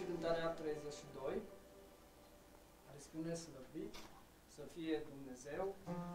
cântarea 32, care spune slăvit să fie Dumnezeu.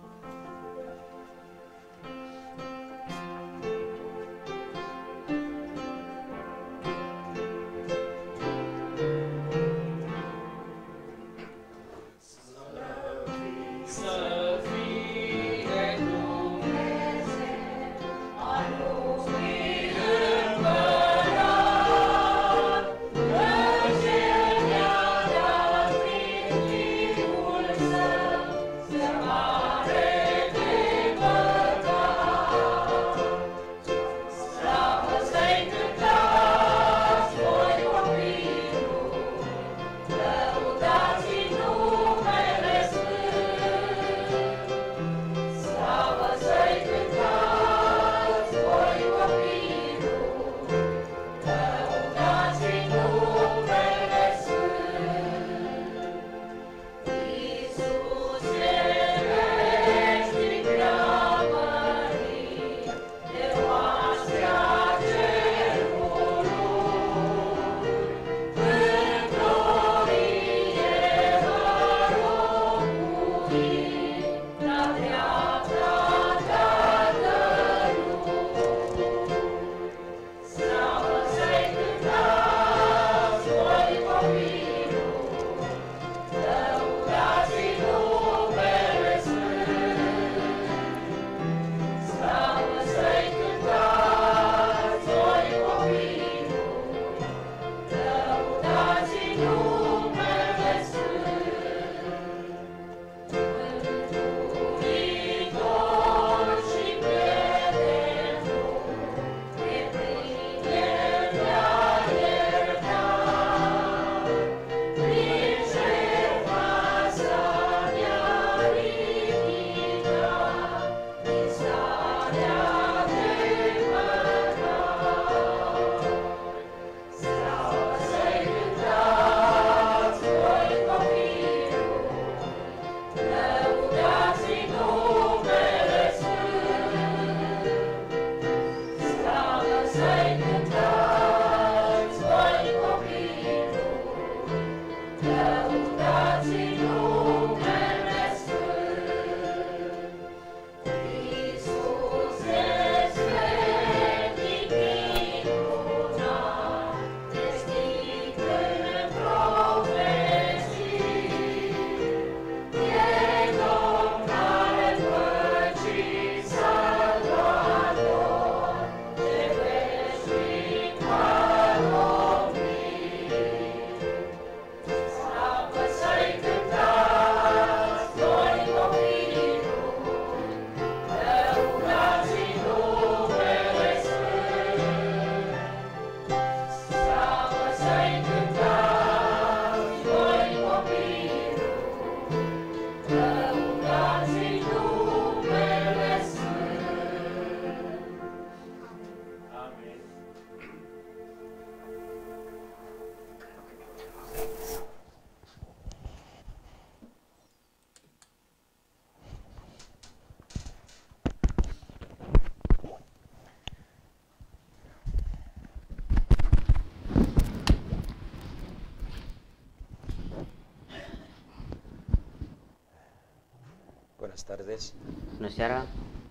Buenas tardes. Bună seara.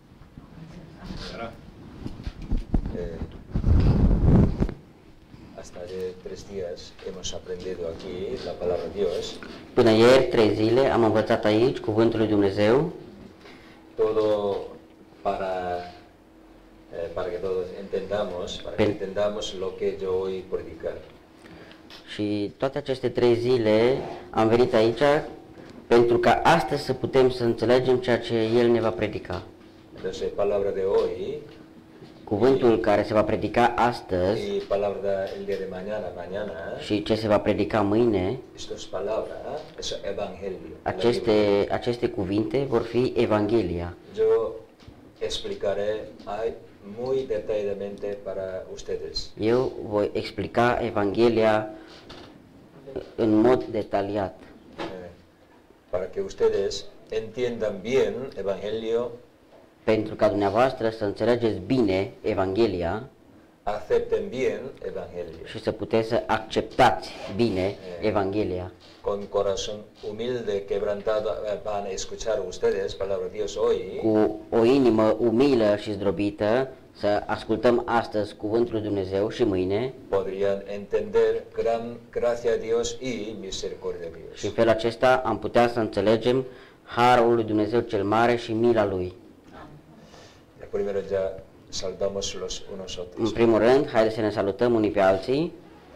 Hasta de 3 días hemos aprendido aquí la palabra de Dios. Până ieri, 3 zile, am învățat aici cuvântul lui Dumnezeu. Todo para que todos entendamos, para que entendamos lo que yo hoy predicar. Și toate aceste 3 zile am venit aici pentru ca astăzi să putem să înțelegem ceea ce El ne va predica. Entonces, palabra de hoy, cuvântul care se va predica astăzi y palabra el día de mañana, și ce se va predica mâine, esto es palabra, es evangelio. aceste cuvinte vor fi Evanghelia. Yo explicaré muy detalladamente para ustedes. Eu voi explica Evanghelia în mod detaliat. Para que ustedes entiendan bien Evangelio, pentru ca dumneavoastră să înțelegeți bine Evanghelia, acepten bien Evangelio. și să puteți să acceptați bine Evanghelia. Con corazón humilde, quebrantado, van a escuchar ustedes palabra de Dios hoy. Cu o inimă umilă și zdrobită să ascultăm astăzi cuvântul lui Dumnezeu și mâine Podrían entender gran gracia de Dios y misericordia de și Dios. în felul acesta am putea să înțelegem harul lui Dumnezeu cel mare și mila lui. Primero ya saludamos los unos a În otros. primul rând, haideți să ne salutăm unii pe alții.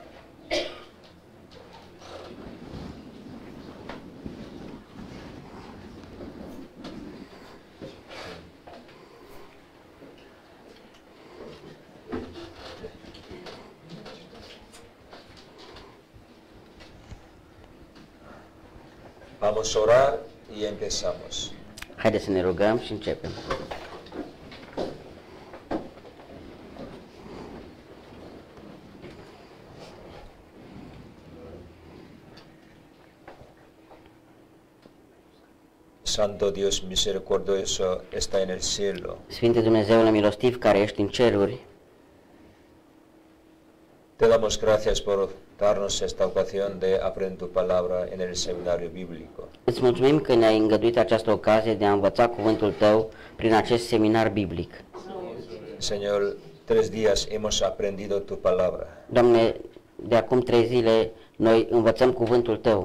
Vamos a orar y empezamos. Haideți să ne rugăm și începem. Santo Dios misericordioso está en el cielo. Sfinte Dumnezeule milostiv care ești în ceruri, Te damos gracias por darnos esta ocasión de aprender tu palabra en el seminario bíblico. îți mulțumim că ne-ai îngăduit această ocazie de a învăța cuvântul Tău prin acest seminar biblic. Señor, 3 días hemos aprendido tu palabra. Doamne, de acum 3 zile noi învățăm cuvântul Tău.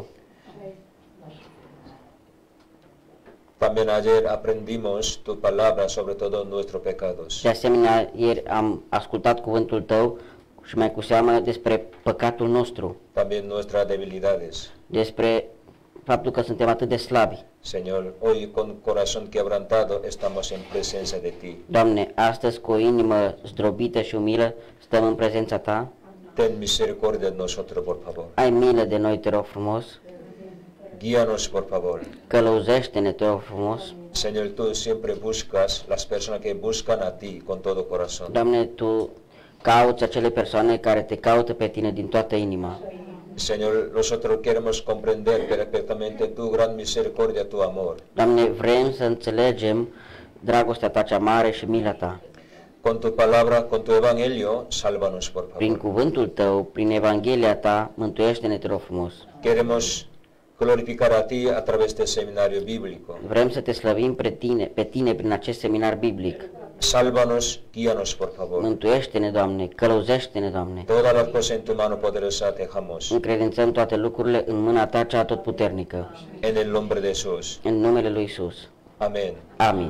También ayer aprendimos tu palabra sobre todo nuestros pecados. De asemenea, ieri am ascultat cuvântul Tău și mai cu seamă despre păcatul nostru, También nuestras debilidades. despre faptul că suntem atât de slabi. Señor, hoy con corazón quebrantado estamos en presencia de ti. Doamne, astăzi cu o inimă zdrobită și umilă stăm în prezența Ta. Ten misericordia de nosotros, por favor. Ai milă de noi, te rog frumos. Guíanos, por favor. Călăuzește-ne, te rog frumos. Señor, tú siempre buscas las personas que buscan a ti con todo corazón. Doamne, Tu cauți acele persoane care te caută pe Tine din toată inima. Señor, nosotros queremos comprender perfectamente tu gran misericordia, tu amor. Doamne, vrem să înțelegem dragostea Ta cea mare și mila Ta. Con tu palabra, con tu evangelio, sálvanos, por Prin favor. cuvântul Tău, prin Evanghelia Ta, mântuiește-ne, te rog frumos. Queremos glorificar a ti a través del seminario bíblico. Vrem să Te slăvim pe Tine prin acest seminar biblic. Sálvanos, guíanos, por favor. Mântuiește-ne, Doamne, călăuzește-ne, Doamne. Todas las cosas en tu mano poderosa dejamos. Încredințăm toate lucrurile în mâna Ta cea atotputernică. En el nombre de Jesús. În numele Lui Isus. Amén. Amin.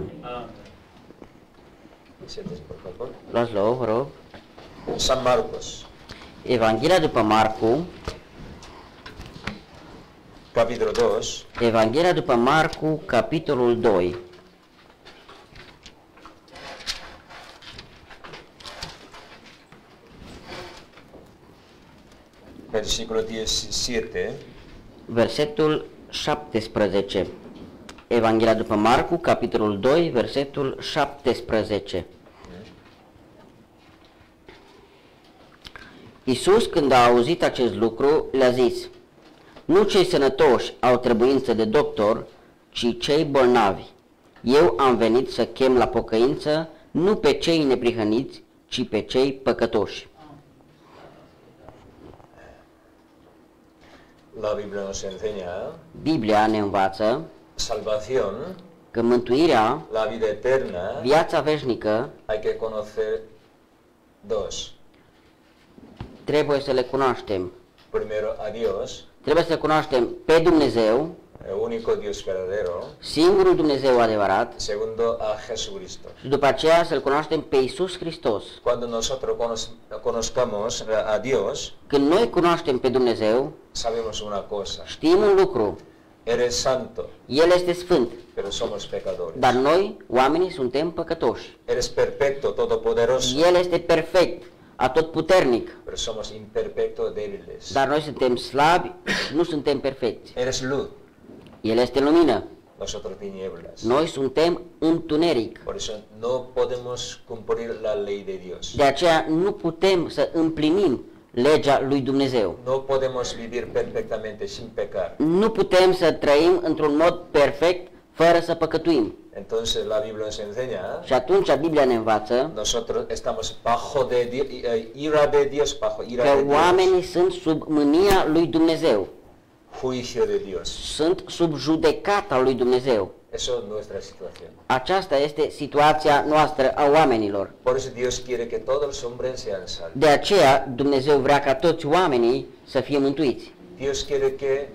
Siéntese, por favor. Luați loc, vă rog. San Marcos, Evanghelia după Marcu, capítulo 2, Evanghelia după Marcu, capitolul 2. versículo 17. Versetul 17. Evanghelia după Marcu, capitolul 2, versetul 17. Iisus, când a auzit acest lucru, le-a zis: nu cei sănătoși au trebuință de doctor, ci cei bolnavi. Eu am venit să chem la pocăință nu pe cei neprihăniți, ci pe cei păcătoși. La Biblia nos enseña Biblia ne învață salvación, că mântuirea, la vida eterna, viața veșnică, hay que conocer dos. trebuie să le cunoaștem. Primero a Dios, Trebuie să cunoaștem pe Dumnezeu, el único Dios verdadero. singurul Dumnezeu adevărat, Segundo a Jesucristo. și după aceea să-L cunoaștem pe Iisus Hristos. Cuando nosotros conozcamos a Dios, Când noi cunoaștem pe Dumnezeu, sabemos una cosa. știm un lucru: Eres santo, El este sfânt, pero somos pecadores. dar noi, oamenii, suntem păcătoși. Eres perfecto, todopoderoso, El este perfect, atotputernic, pero somos imperfectos, débiles. dar noi suntem slabi și nu suntem perfecți. Eres luz, El este lumină, nosotros tinieblas. noi suntem întuneric. Por eso no podemos cumplir la ley de Dios. De aceea nu putem să împlinim legea lui Dumnezeu. No podemos vivir perfectamente sin pecar. Nu putem să trăim într-un mod perfect fără să păcătuim. Entonces la Biblia nos enseña, Și atunci Biblia ne învață nosotros estamos bajo de ira de Dios, bajo ira de că Dios, oamenii sunt sub mânia lui Dumnezeu, juicio de Dios. sunt sub judecata lui Dumnezeu. Eso es nuestra situación. Aceasta este situația noastră a oamenilor. Por eso Dios quiere que todos los hombres sean salvos. De aceea Dumnezeu vrea ca toți oamenii să fie mântuiți. Dios quiere que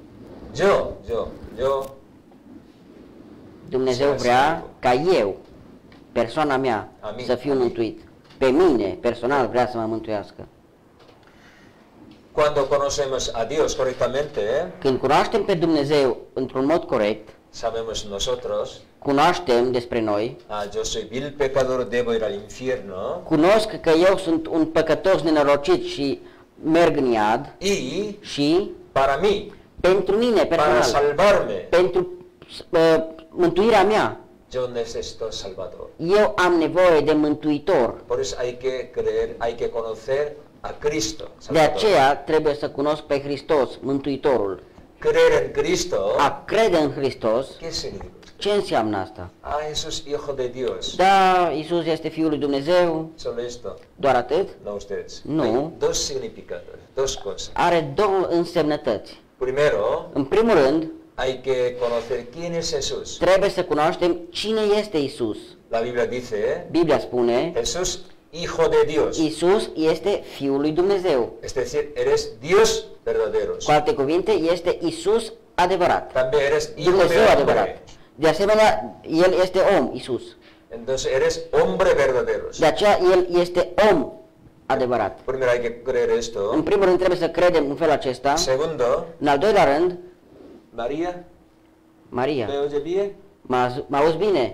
yo, Dumnezeu vrea ca eu, persoana mea, Amin. să fiu Amin. mântuit. Pe mine, personal, vrea să mă mântuiască. cuando conocemos a Dios correctamente, Când cunoaștem pe Dumnezeu într-un mod corect, sabemos nosotros, cunoaștem despre noi, yo soy vil pecador, debo ir al infierno, cunosc că eu sunt un păcătos nenorocit și merg în iad y și para mí, pentru mine, para personal, salvarme, pentru mântuirea mea, yo necesito Salvador. eu am nevoie de mântuitor. Por eso hay que creer, hay que conocer a Cristo. De Salvador. aceea trebuie să cunosc pe Hristos, Mântuitorul. Creer en Cristo, A crede în Hristos, ¿qué significa? ce înseamnă asta? Eso es hijo de Dios. Da, Isus este Fiul lui Dumnezeu, Solo esto, doar atât? no ustedes. No. Hay dos significados, dos cosas. Are două însemnătăți. Primero, În primul rând, hay que conocer quién es Jesús. trebuie să cunoaștem cine este Isus. La Biblia dice, Biblia spune, Jesús, hijo de Dios. Isus este Fiul lui Dumnezeu. Es decir, eres Dios verdadero. Cu alte cuvinte, este Isus adevărat. También eres hijo de Dumnezeu adevărat. hombre. De asemenea, El este om, Isus. Entonces eres hombre verdadero. De aceea, El este om adevărat. Primero hay que creer esto. În primul rând trebuie să credem în felul acesta. Segundo, În al doilea rând, María, Maria, ¿me oye bien? mă auzi bine?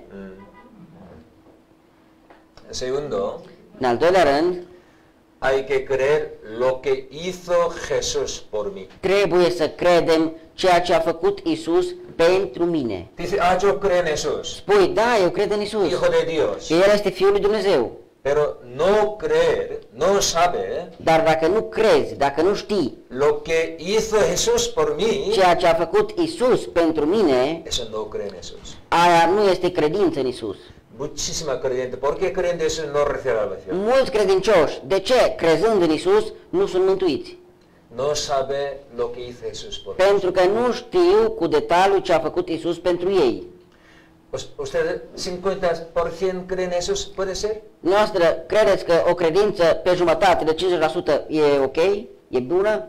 Segundo, În al doilea rând, hay que creer lo que hizo Jesús por mí. trebuie să credem ceea ce a făcut Isus pentru mine. Dice, yo creo en Jesús, Spui, da, eu cred în Isus, hijo de Dios. că El este Fiul lui Dumnezeu. Pero no creer, no sabe Dar dacă nu crezi, dacă nu știi lo que hizo Jesús por mí, ceea ce a făcut Isus pentru mine, eso no cree en Jesús. aia nu este credință în Isus. Muchísima creyente. ¿Por qué creen de eso y no reciben salvación? Mulți credincioși, de ce, crezând în Isus, nu sunt mântuiți? No sabe lo que hizo Jesús por mí. Pentru că nu știu cu detaliu ce a făcut Isus pentru ei. ¿Ustedes 50% creen en Jesús? ¿Puede ser? Noastră, credeți că o credință pe jumătate de 50% e ok? E bună?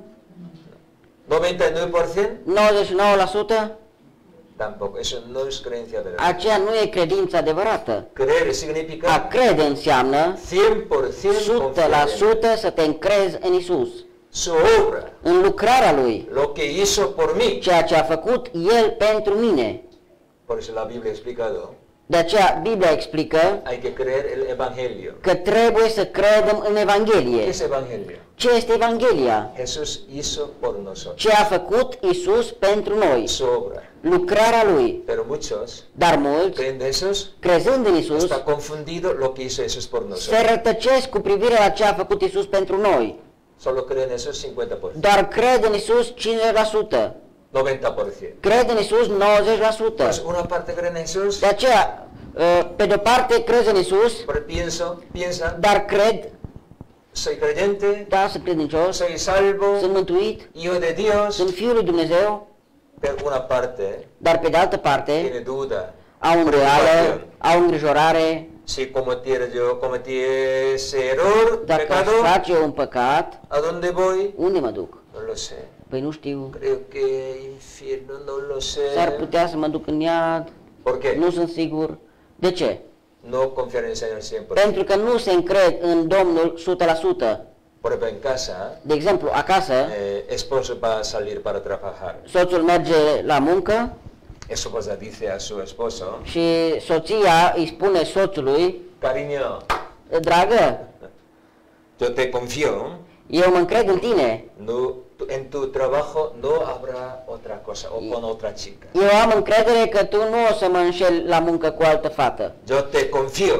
99%? 99%? Tampoco. Eso no es creencia verdadera. Aceea nu e credință adevărată. Creer A significa crede înseamnă 100% confiar en 100% să te încrezi în Isus, su obra, în lucrarea Lui, lo que hizo por mí. ceea ce a făcut El pentru mine. Por eso la Biblia ha explicado, De aceea Biblia explică hay que creer el Evangelio. că trebuie să credem în ¿Qué Evanghelie. es Evangelio? Ce este Evanghelia? Jesús hizo por nosotros Ce a făcut Isus pentru noi, su obra. lucrarea Lui. Pero muchos Dar mulți, creen de Jesús, crezând în Isus, está confundido lo que hizo Jesús por se nosotros. rătăcesc cu privire la ce a făcut Isus pentru noi. Solo creen en Jesús 50%, Doar cred în Isus 50%. 90%. Cred în Isus 90%. Pues una parte cree en Jesús, De aceea, pe de-o parte crez în Isus, pero piensa, dar cred, soy creyente, da, sunt credincios, soy salvo, sunt mântuit, hijo de Dios, sunt Fiul lui Dumnezeu, pero una parte dar pe de altă parte tiene duda. au îndoială, au îngrijorare. Si cometí ese error, Dacă aș pecado, face un păcat, ¿a dónde voy? unde mă duc? No lo sé. Păi nu știu, Creo que infierno, no lo s-ar sé. putea să mă duc în iad, ¿Por qué? nu sunt sigur. De ce? No confiar en el Señor 100%. Pentru că nu se încred în Domnul 100%. Por ejemplo, en casa, De exemplu, acasă, esposo va a salir para trabajar. soțul merge la muncă Esposa dice a su esposo, și soția îi spune soțului, cariño, dragă, yo te confío, eu mă încred în tine, en tu trabajo no habrá otra cosa o con otra chica. eu am încredere că tu nu o să mă înșeli la muncă cu altă fată. Yo te confío,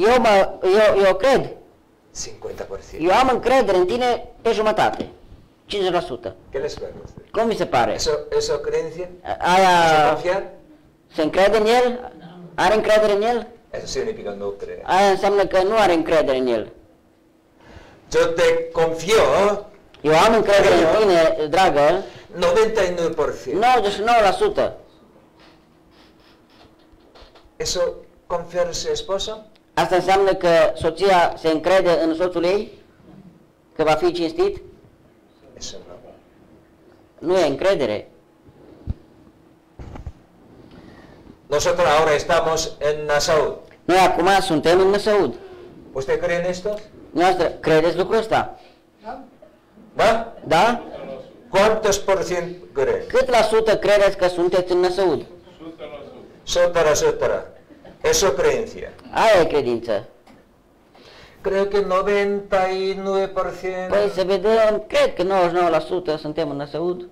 Eu cred, 50%. eu am încredere în tine pe jumătate, 50%. ¿Qué les parece? Cum mi se pare? ¿Eso creencia? ¿Eso Aia confiar? se încrede în el? Are încredere în El? Eso significa no creer. Aia înseamnă că nu are încredere în El. Yo te confío Eu am încredere în tine, dragă, 99%. 99%. ¿Eso confiar en su esposo? Asta înseamnă că soția se încrede în soțul ei? Că va fi cinstit? Eso no. Nu e încredere. Nosotros ahora estamos en Nassau. Noi acum suntem în Năsăud. ¿Usted cree en esto? Noastră, credeți lucrul ăsta? ¿Va? Da? ¿Cuántos por cien creen? Cât la sută credeți că sunteți în Năsăud? 100%. Eso creencia. Aia e credință. Creo que 99%. Păi să vedem, cred că 99% suntem în Năsăud.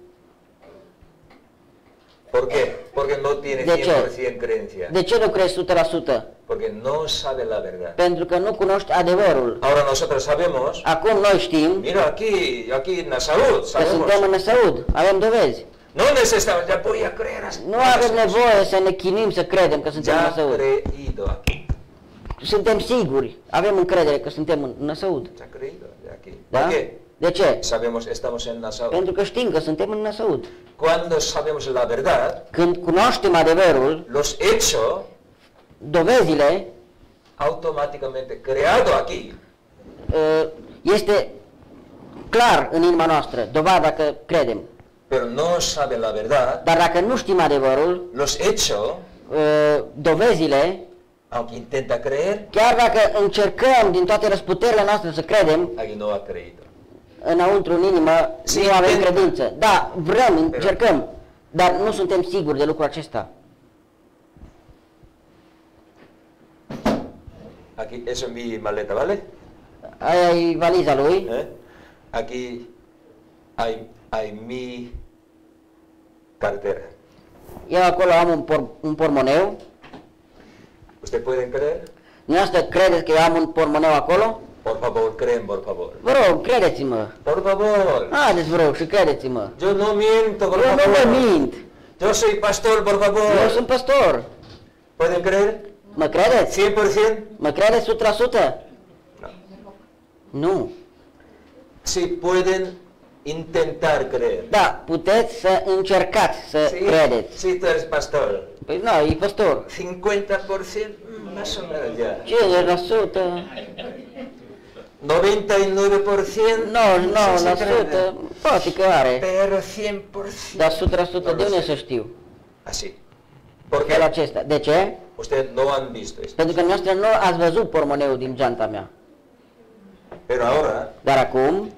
¿Por qué? Porque no tiene ¿De qué? 100% creencia. De ce nu crezi 100%? Porque no sabe la verdad. Pentru că nu cunoști adevărul. Ahora nosotros sabemos. Acum noi știm Mira aquí en Nassau, că sabemos. suntem în Năsăud. Avem dovezi. No necesitamos, ya voy a creer así. Nu avem nevoie să ne chinuim să credem că suntem în Ya Năsăud. creído aquí. Suntem siguri, avem încredere că suntem în Năsăud. Ya creído de aquí. Da? ¿Por qué? De ce? Sabemos, estamos en Nassau. Pentru că știm că suntem în Năsăud. Cuando sabemos la verdad, Când cunoaștem adevărul, los hechos dovezile, automáticamente creado aquí, este clar în inima noastră, dovada că credem. pero no sabe la verdad, Dar dacă nu știm adevărul, los hechos, dovezile, aunque intenta creer, chiar dacă încercăm din toate răsputerile noastre să credem, aquí no ha creído. înăuntru în inimă Sí, nu avem intenta. credință. Da, vrem, încercăm, dar nu suntem siguri de lucrul acesta. Aquí, eso es mi maleta, ¿vale? Aia e valiza lui. Aquí hay mi cartera. Eu acolo am un pormoneu. ¿Usted pueden creer? Dumneavoastră credeți că eu am un pormoneu acolo? Por favor, creen, por favor. Vă rog, credeți-mă. Por favor. Haideți, vă rog, și credeți-mă. Yo no miento, por Eu nu favor. vă mint. Yo soy pastor, por favor. Eu sunt pastor. ¿Pueden creer? Mă credeți? 100%? Mă credeți 100%? No. Nu. Si pueden intentar creer. Da, puteți să încercați să credeți. Si tú eres pastor. Păi nu, e pastor. 50%, más o menos ya. 50%, 99%, 99%, poate că are. pero 100%. Dar 100% de unde să știu? Así. ¿Por Felul qué? acesta. De ce? Ustedes no han visto esto. Pentru că noastră nu ați văzut pormoneul din geanta mea. Pero ahora, Dar acum,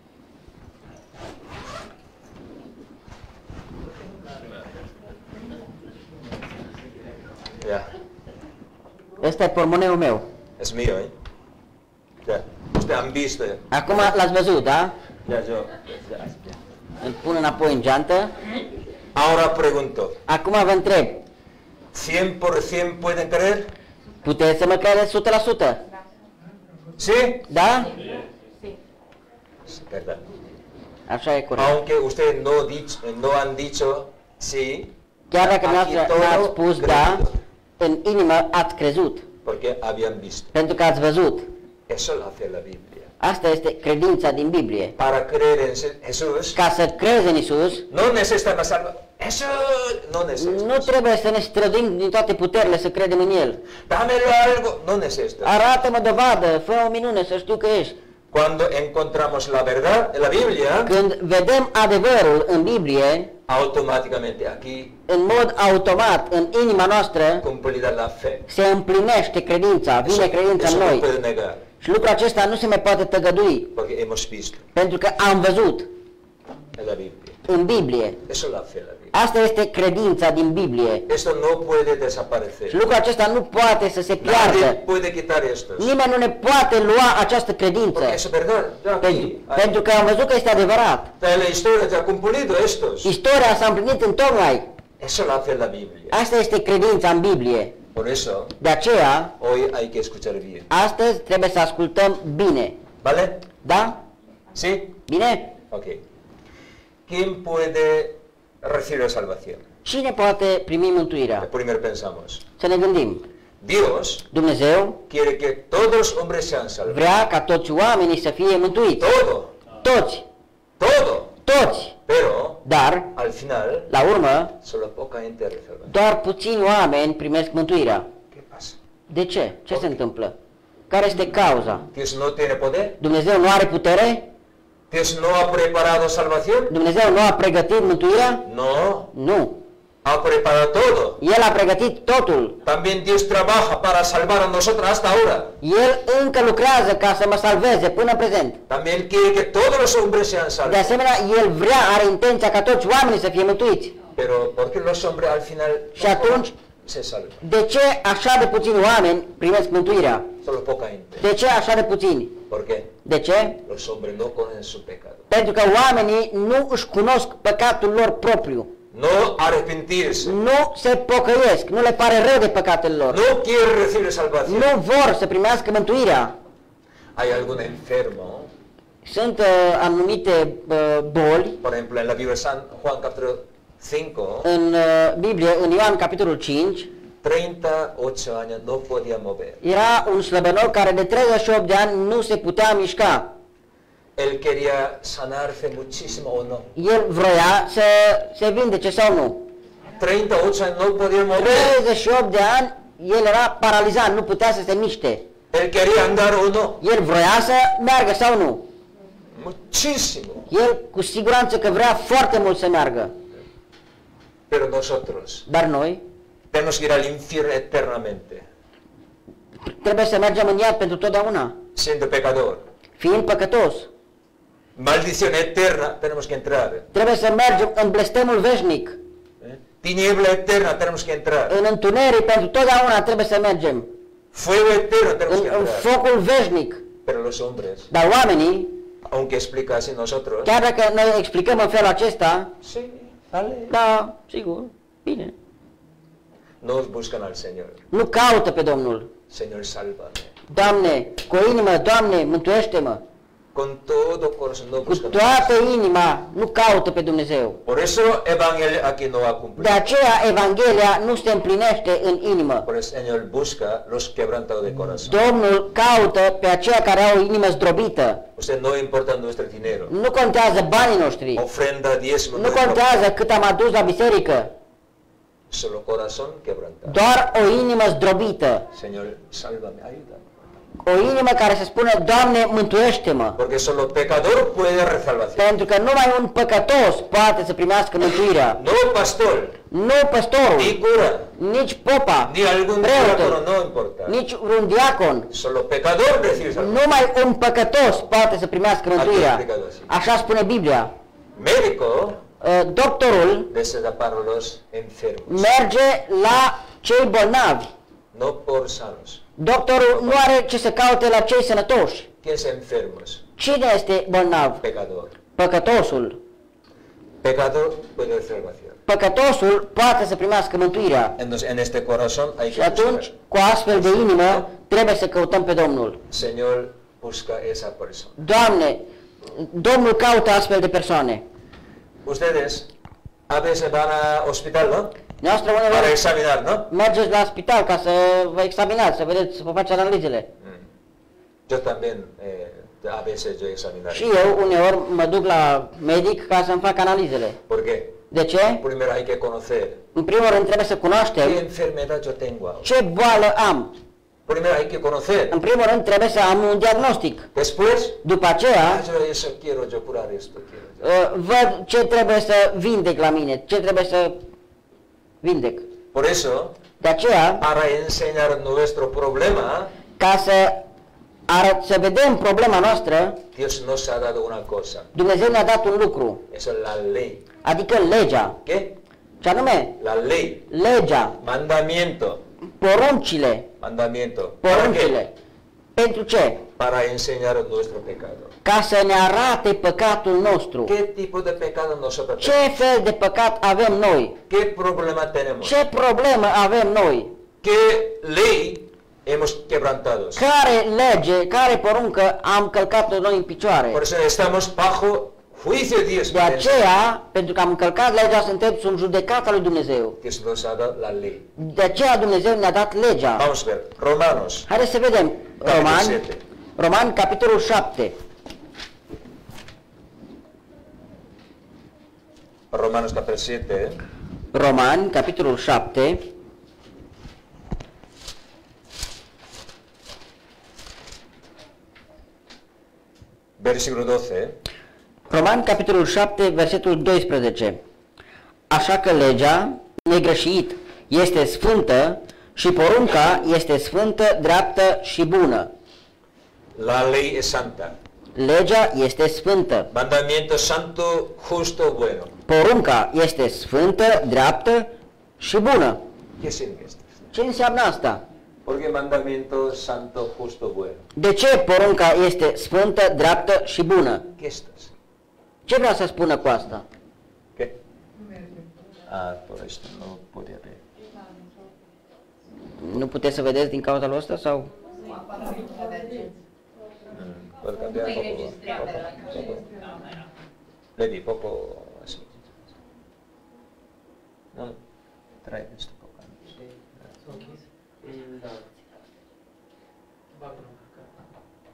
ya, ăsta e pormoneul meu. es mío, ¿eh? Ya, ustedes han visto. Acum l-ați văzut, da? Ya, yo. Îl pun înapoi în geantă. Ahora pregunto, Acum vă întreb, 100% pueden creer? puteți să mă credeți 100%? ¿Sí? Da? Es verdad. Așa e corect. Aunque ustedes no han dicho sí, Chiar dacă aquí noastră todo n-ați spus da, creído, în inimă ați crezut. porque habían visto. Pentru că ați văzut. Eso lo hace la Biblia. Asta este credința din Biblie. Para creer en Jesús, Ca să crezi în Isus, no necesitamos algo. Eso no necesitamos. nu trebuie să ne străduim din toate puterile să credem în El. Dámelo algo. No necesito. Arată-mă dovadă, fă o minune să știu că ești. Cuando encontramos la verdad en la Biblia, Când vedem adevărul în Biblie, automáticamente aquí în mod automat, în inima noastră, cumplida la fe. se împlinește credința, vine credința în Eso no noi. puede negar, Și lucrul acesta nu se mai poate tăgădui, porque hemos visto pentru că am văzut en la Biblia. în Biblie. Eso la fe en la Biblia. Asta este credința din Biblie. Esto no puede Și desaparecer. lucrul acesta nu poate să se Nadie piardă. puede quitar esto. Nimeni nu ne poate lua această credință. Porque eso es verdad. Ya aquí. Pentru că am văzut că este adevărat. En la historia se ha cumplido estos. Istoria s-a împlinit în tocmai. Eso la fe en la Biblia. Asta este credința în Biblie. Por eso, De aceea, hoy hay que escuchar bien. astăzi trebuie să ascultăm bine. ¿Vale? Da? ¿Sí? Bine? Ok. ¿Quién puede recibir salvación? Cine poate primi mântuirea? Primero pensamos, Să ne gândim. Dios Dumnezeu quiere que todos los hombres sean salvos. vrea ca toți oamenii să fie mântuiți. Todo, Toți. todo. Toți. Pero, Dar, al final, la urmă, solo poca gente es salva. doar puțini oameni primesc mântuirea. ¿Qué pasa? De ce? Ce se întâmplă? Care este cauza? ¿Dios no tiene poder? Dumnezeu nu are putere? ¿Dios no ha preparado salvación? Dumnezeu nu a pregătit mântuirea? No, Nu. ha preparado todo. El a pregătit totul. También Dios trabaja para salvar a nosotros hasta ahora. El încă lucrează ca să mă salveze până în prezent. También quiere que todos los hombres sean De salvos. asemenea, El vrea, are intenția ca toți oamenii să fie mântuiți. Pero ¿por qué los hombres al final Și atunci, se salvan? de ce așa de puțini oameni primesc mântuirea? Solo poca gente. De ce așa de puțini? ¿Por qué? De ce? Los hombres no conocen su pecado. Pentru că oamenii nu își cunosc păcatul lor propriu. No arrepentirse. Nu se pocăiesc, nu le pare rău de păcatele lor. No quieren recibir salvación. Nu vor să primească mântuirea. Hay algún enfermo, Sunt anumite boli por ejemplo, en la Biblia San Juan capítulo 5, în Biblie, în Ioan capitolul 5, 38 años no podía mover. era un slăbănoc care de 38 de ani nu se putea mișca. Él quería sanarse muchísimo o no. El vroia să se vindece sau nu. 38 años no podía mover. 38 de ani, el era paralizat, nu putea să se miște. Él quería andar o no. El vroia să meargă sau nu. Muchísimo. El cu siguranță că vrea foarte mult să meargă. Pero nosotros Dar noi tenemos que ir al infierno eternamente, trebuie să mergem în iad pentru totdeauna. siendo pecador. Fiind păcătos, Maldición eterna tenemos que entrar. trebuie să mergem în blestemul veșnic. Tiniebla eterna tenemos que entrar. În întuneric pentru totdeauna trebuie să mergem. Fuego eterno tenemos que În entrar. focul veșnic. Pero los hombres, Dar oamenii, aunque explica así nosotros, chiar dacă noi explicăm în felul acesta, sí, vale, da, sigur, bine, no buscan al Señor. nu caută pe Domnul. Señor, sálvame. Doamne, cu o inimă, Doamne, mântuiește-mă. Con todo corazón no Cu buscan. toată inima nu caută pe Dumnezeu. Por eso Evangelio aquí no ha cumplido. De aceea Evanghelia nu se împlinește în inimă. Por eso el Señor busca los quebrantados de corazón. Domnul caută pe aceia care au o inimă zdrobită. Usted no importa nuestro dinero, Nu contează banii noștri. ofrenda, diezmo, Nu contează cât am adus la biserică. solo corazón quebrantado. Doar o inimă zdrobită. Señor, sálvame, ayúdame. O inimă care să spună, Doamne, mântuiește-mă. Porque solo pecador puede dar salvación. Pentru că numai un păcătos poate să primească mântuirea. No pastor, Nu păstorul, ni cura, nici popa, ni algún preotul, diácono, no importa. nici un diacon. Solo pecador recibe salvación. Numai un păcătos poate să primească mântuirea. explicat așa. Așa spune Biblia. Médico Doctorul desea para los enfermos, merge la cei bolnavi. no por sanos. Doctorul nu are ce să caute la cei sănătoși. ¿Quién es enfermos? Cine este bolnav? Pecador. Păcătosul. Pecador puede dar salvación. Păcătosul poate să primească mântuirea. Entonces, en este corazón hay Și que atunci, buscar. cu astfel de inimă, trebuie să căutăm pe Domnul. Señor, busca esa persona. Doamne, Domnul caută astfel de persoane. Ustedes a veces van a hospital, ¿no? Noastră Para uneori examinar, ¿no? mergeți la spital ca să vă examinați, să vedeți, să vă faceți analizele. Yo también a veces yo examinar. Și eu uneori mă duc la medic ca să-mi fac analizele. ¿Por qué? De ce? Primero hay que conocer În primul rând trebuie să qué cunoaștem enfermedad yo tengo ahora. ce boală am. Primero hay que conocer. În primul rând trebuie să am un diagnostic. Después, După aceea, yo eso quiero, yo curar esto quiero. yo. văd ce trebuie să vindec la mine, ce trebuie să vindec. Por eso, De aceea, para enseñar nuestro problema, ca să vedem problema noastră, Dios nos ha dado una cosa. Dumnezeu ne-a dat un lucru, Eso es la ley. adică legea. ¿Qué? Ce anume? La ley. Legea, Mandamiento. poruncile, Mandamiento. ¿Para qué? poruncile. Pentru ce? Para enseñar nuestro pecado. Ca să ne arate păcatul nostru. ¿Qué tipo de pecado nosotros Ce tenemos? fel de păcat avem noi? ¿Qué problema tenemos? Ce problemă avem noi? ¿Qué ley hemos quebrantado? Care lege, care poruncă am călcat noi în picioare? Por eso estamos bajo juicio de Dios. De aceea, pentru că am încălcat legea, suntem sub judecata lui Dumnezeu. Dios nos a dado la ley. De aceea Dumnezeu ne-a dat legea. Vamos a ver, Romanos, Haideți să vedem. Capitolul 7. Roman, capitolul 7. Romanos capítulo 7, Roman, capitolul 7. versículo 12. Roman, capitolul 7, versetul 12. Așa că legea, negreșit, este sfântă și porunca este sfântă, dreaptă și bună. La ley es santa. Legea este sfântă. Mandamiento santo, justo, bueno. Porunca este sfântă, dreaptă și bună. ¿Qué significa esto? Ce înseamnă asta? ¿Por qué mandamiento santo, justo, bueno? De ce porunca este sfântă, dreaptă și bună? ¿Qué estás? Ce vrea să spună cu asta? ¿Qué? Ah, por esto no podía ver. Nu puteți să vedeți din cauza lui ăsta sau? Puedo cambiar un poco. Le di poco así. No, trae esto poco. Da. Bagă în căcat.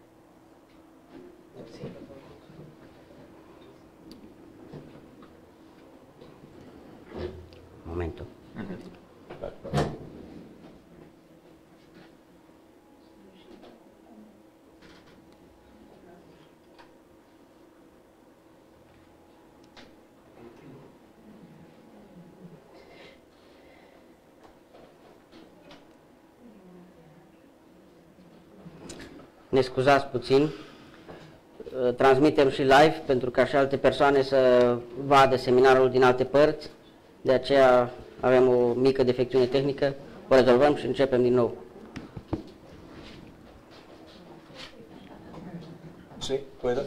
Momentul. Ne scuzați puțin, transmitem și live pentru ca și alte persoane să vadă seminarul din alte părți, de aceea avem o mică defecțiune tehnică, o rezolvăm și începem din nou. Sí, puedo.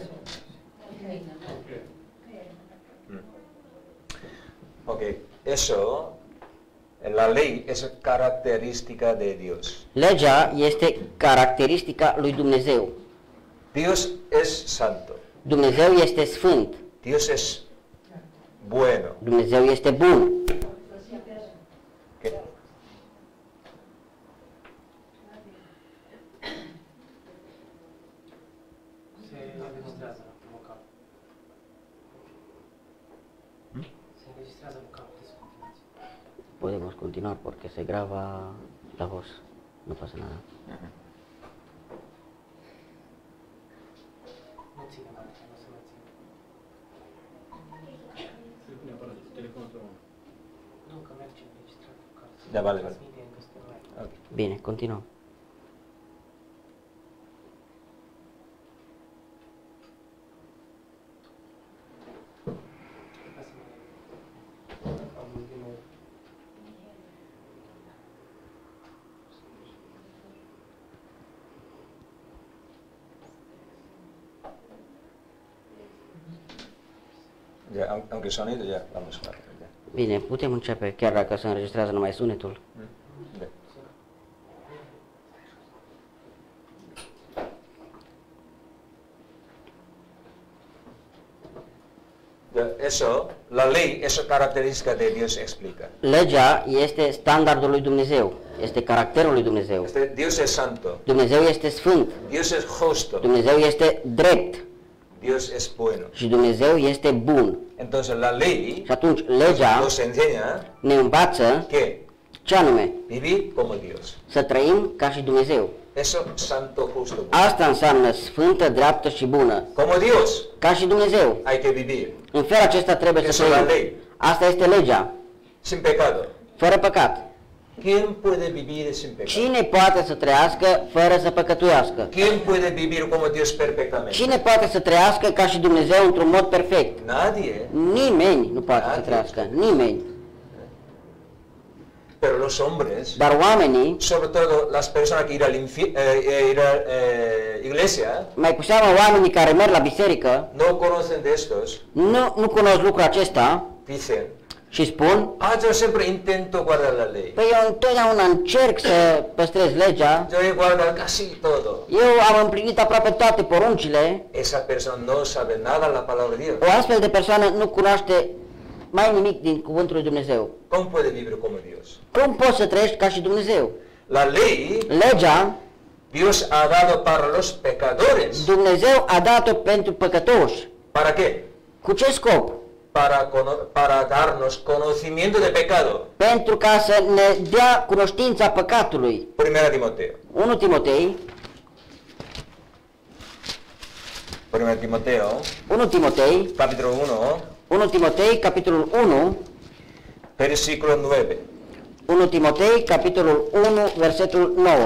Ok, eso, la ley es característica de Dios. Legea este caracteristica lui Dumnezeu. Dios es santo. Dumnezeu este sfânt. Dios es bueno. Dumnezeu este bun. ¿Qué? Se înregistrează vocal. Se înregistrează vocal, puteți să continuați. Podemos continuar porque se graba la voz, no pasa nada. Nu ține mai, nu se mai ține. Nu, că merge înregistrat vocal. Da, vale, vale. Transmite încă suntem live. Ok. Bine, continuăm. Hai să mai am din nou. Ya, aunque sonido ya, vamos a ver. Ya. Bine, putem începe, chiar dacă se înregistrează numai sunetul. Ya. Ya, eso, la ley, esa característica de Dios explica. Legea este standardul lui Dumnezeu, este caracterul lui Dumnezeu. Dios es santo, Dumnezeu este sfânt, Dios es justo, Dumnezeu este drept Dios es bueno. și Dumnezeu este bun. Entonces la ley Și atunci legea nos enseña ne învață que ce anume? vivir como Dios. Să trăim ca și Dumnezeu. Eso, santo, justo, bueno. Asta înseamnă sfântă, dreaptă și bună. Como Dios Ca și Dumnezeu. hay que vivir, În felul acesta trebuie Eso să la trăim. ley. Asta este legea, sin pecado. fără păcat. ¿Quién puede vivir sin pecado? Cine poate să trăiască fără să păcătuiască? ¿Quién puede vivir como Dios perfectamente? Cine poate să trăiască ca și Dumnezeu într-un mod perfect? Nadie. Nimeni nu poate să trăiască, nimeni. Pero los hombres, Dar oamenii, sobre todo las personas que ir a iglesia, mai cu seamă oamenii care merg la biserică, no conocen de estos, nu cunosc lucrul acesta, dicen, și spun, yo siempre intento guardar la ley. păi eu întotdeauna încerc să păstrez legea, Yo he guardado casi todo. eu am împlinit aproape toate poruncile, Esa persona no sabe nada la palabra de Dios. o astfel de persoană nu cunoaște mai nimic din cuvântul lui Dumnezeu. ¿Cómo puede vivir como Dios? Cum poți să trăiești ca și Dumnezeu? La ley, Legea, Dios ha dado para los pecadores. Dumnezeu a dat-o pentru păcătoși. ¿Para qué? Cu ce scop? Para darnos conocimiento de pecado. Pentru ca să ne dea cunoștința păcatului. Primera Timoteo. 1 Timotei, Primera Timoteo, 1 Timotei, capítulo 1, 1 Timotei, capitolul 1, versículo 9. 1 Timotei, capitolul 1, versetul 9.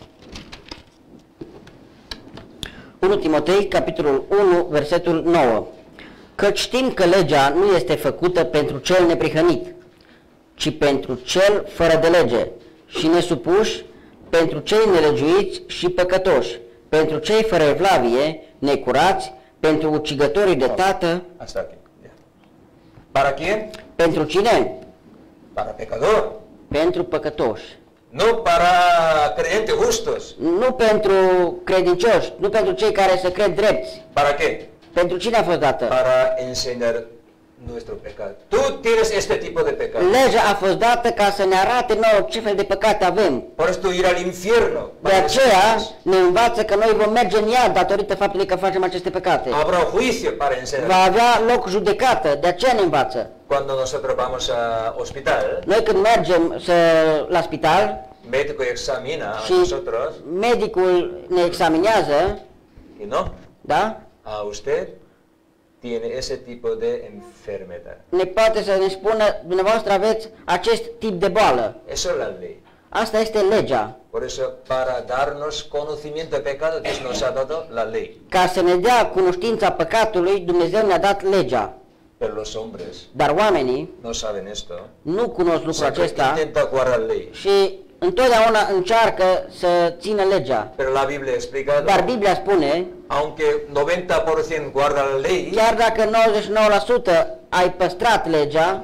1 Timotei, capitolul 1, versetul 9. Căci știm că legea nu este făcută pentru cel neprihănit, ci pentru cel fără de lege și nesupuși, pentru cei nelegiuiți și păcătoși, pentru cei fără evlavie, necurați, pentru ucigătorii de tată. Hasta aquí. Ya. ¿Para quién? Pentru cine? Para pecador. Pentru păcătoși. No para creyentes justos. Nu pentru credincioși, nu pentru cei care se cred drepți. ¿Para qué? Pentru cine a fost dată? Para enseñar nuestro pecado. Tú tienes este tipo de pecado. Legea a fost dată ca să ne arate nouă ce fel de păcate avem. Por esto ir al infierno. De aceea ne învață că noi vom merge în iad datorită faptului că facem aceste păcate. Habrá juicio para enseñar. Va avea loc judecată, de aceea ne învață. Cuando nosotros vamos a hospital, Noi când mergem la spital médico examina a și nosotros medicul ne examinează, y no, da? a usted tiene ese tipo de enfermedad. Ne poate să ne spună, dumneavoastră aveți acest tip de boală. Eso es la ley. Asta este legea. Por eso, para darnos conocimiento de pecado, Dios nos ha dado la ley. Ca să ne dea cunoștința păcatului, Dumnezeu ne-a dat legea. Pero los hombres Dar oamenii no saben esto. nu cunosc lucrul Siempre acesta intenta guardar la ley. și întotdeauna încearcă să țină legea. Pero la Biblia ha explicado, Dar Biblia spune, aunque 90% guarda la ley, chiar dacă 99% ai păstrat legea,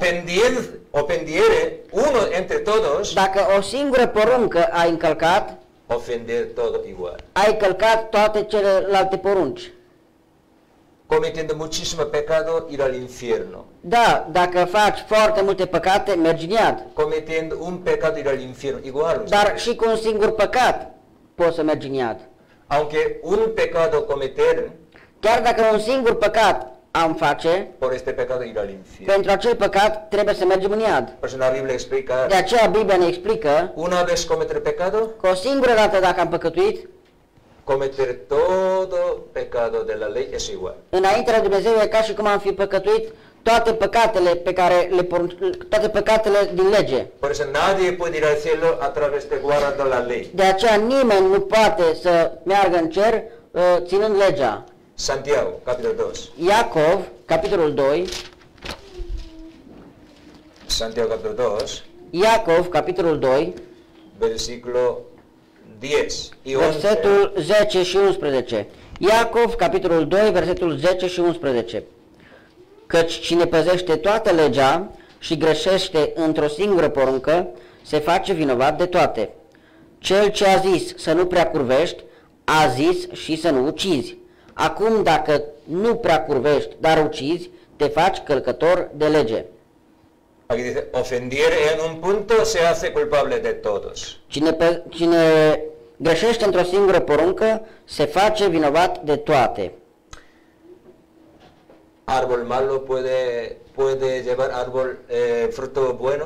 o pendiere uno entre todos, dacă o singură poruncă ai încălcat, ofender todo igual. ai călcat toate celelalte porunci. Cometiendo muchísimo pecado, ir al infierno. Da, dacă faci foarte multe păcate, mergi în iad. Cometiendo un pecado, ir al infierno. Igual. Dar și cu un singur păcat poți să mergi în iad. Aunque un pecado cometer, Chiar dacă un singur păcat am face, por este pecado ir al infierno. pentru acel păcat trebuie să mergem în iad. Por eso la Biblia explica, De aceea Biblia ne explică una vez cometer pecado, că o singură dată dacă am păcătuit, cometer todo pecado de la ley es igual. înaintea lui Dumnezeu e ca și cum am fi păcătuit toate păcatele pe care toate păcatele din lege. Por eso nadie puede ir al cielo a través de guardando la ley. De aceea nimeni nu poate să meargă în cer ținând legea. Santiago, capítulo 2. Iacov, capitolul 2, Santiago, capítulo 2, Iacov, capitolul 2, versículo 10 y 11. versetul 10 și 11. Iacov, capitolul 2, versetul 10 și 11. Căci cine păzește toată legea și greșește într-o singură poruncă, se face vinovat de toate. Cel ce a zis să nu prea curvești, a zis și să nu ucizi. Acum, dacă nu prea curvești, dar ucizi, te faci călcător de lege. Aquí dice, ofendiere en un punto se hace culpable de todos. Cine greșește într-o singură poruncă, se face vinovat de toate. Árbol malo puede llevar fruto bueno.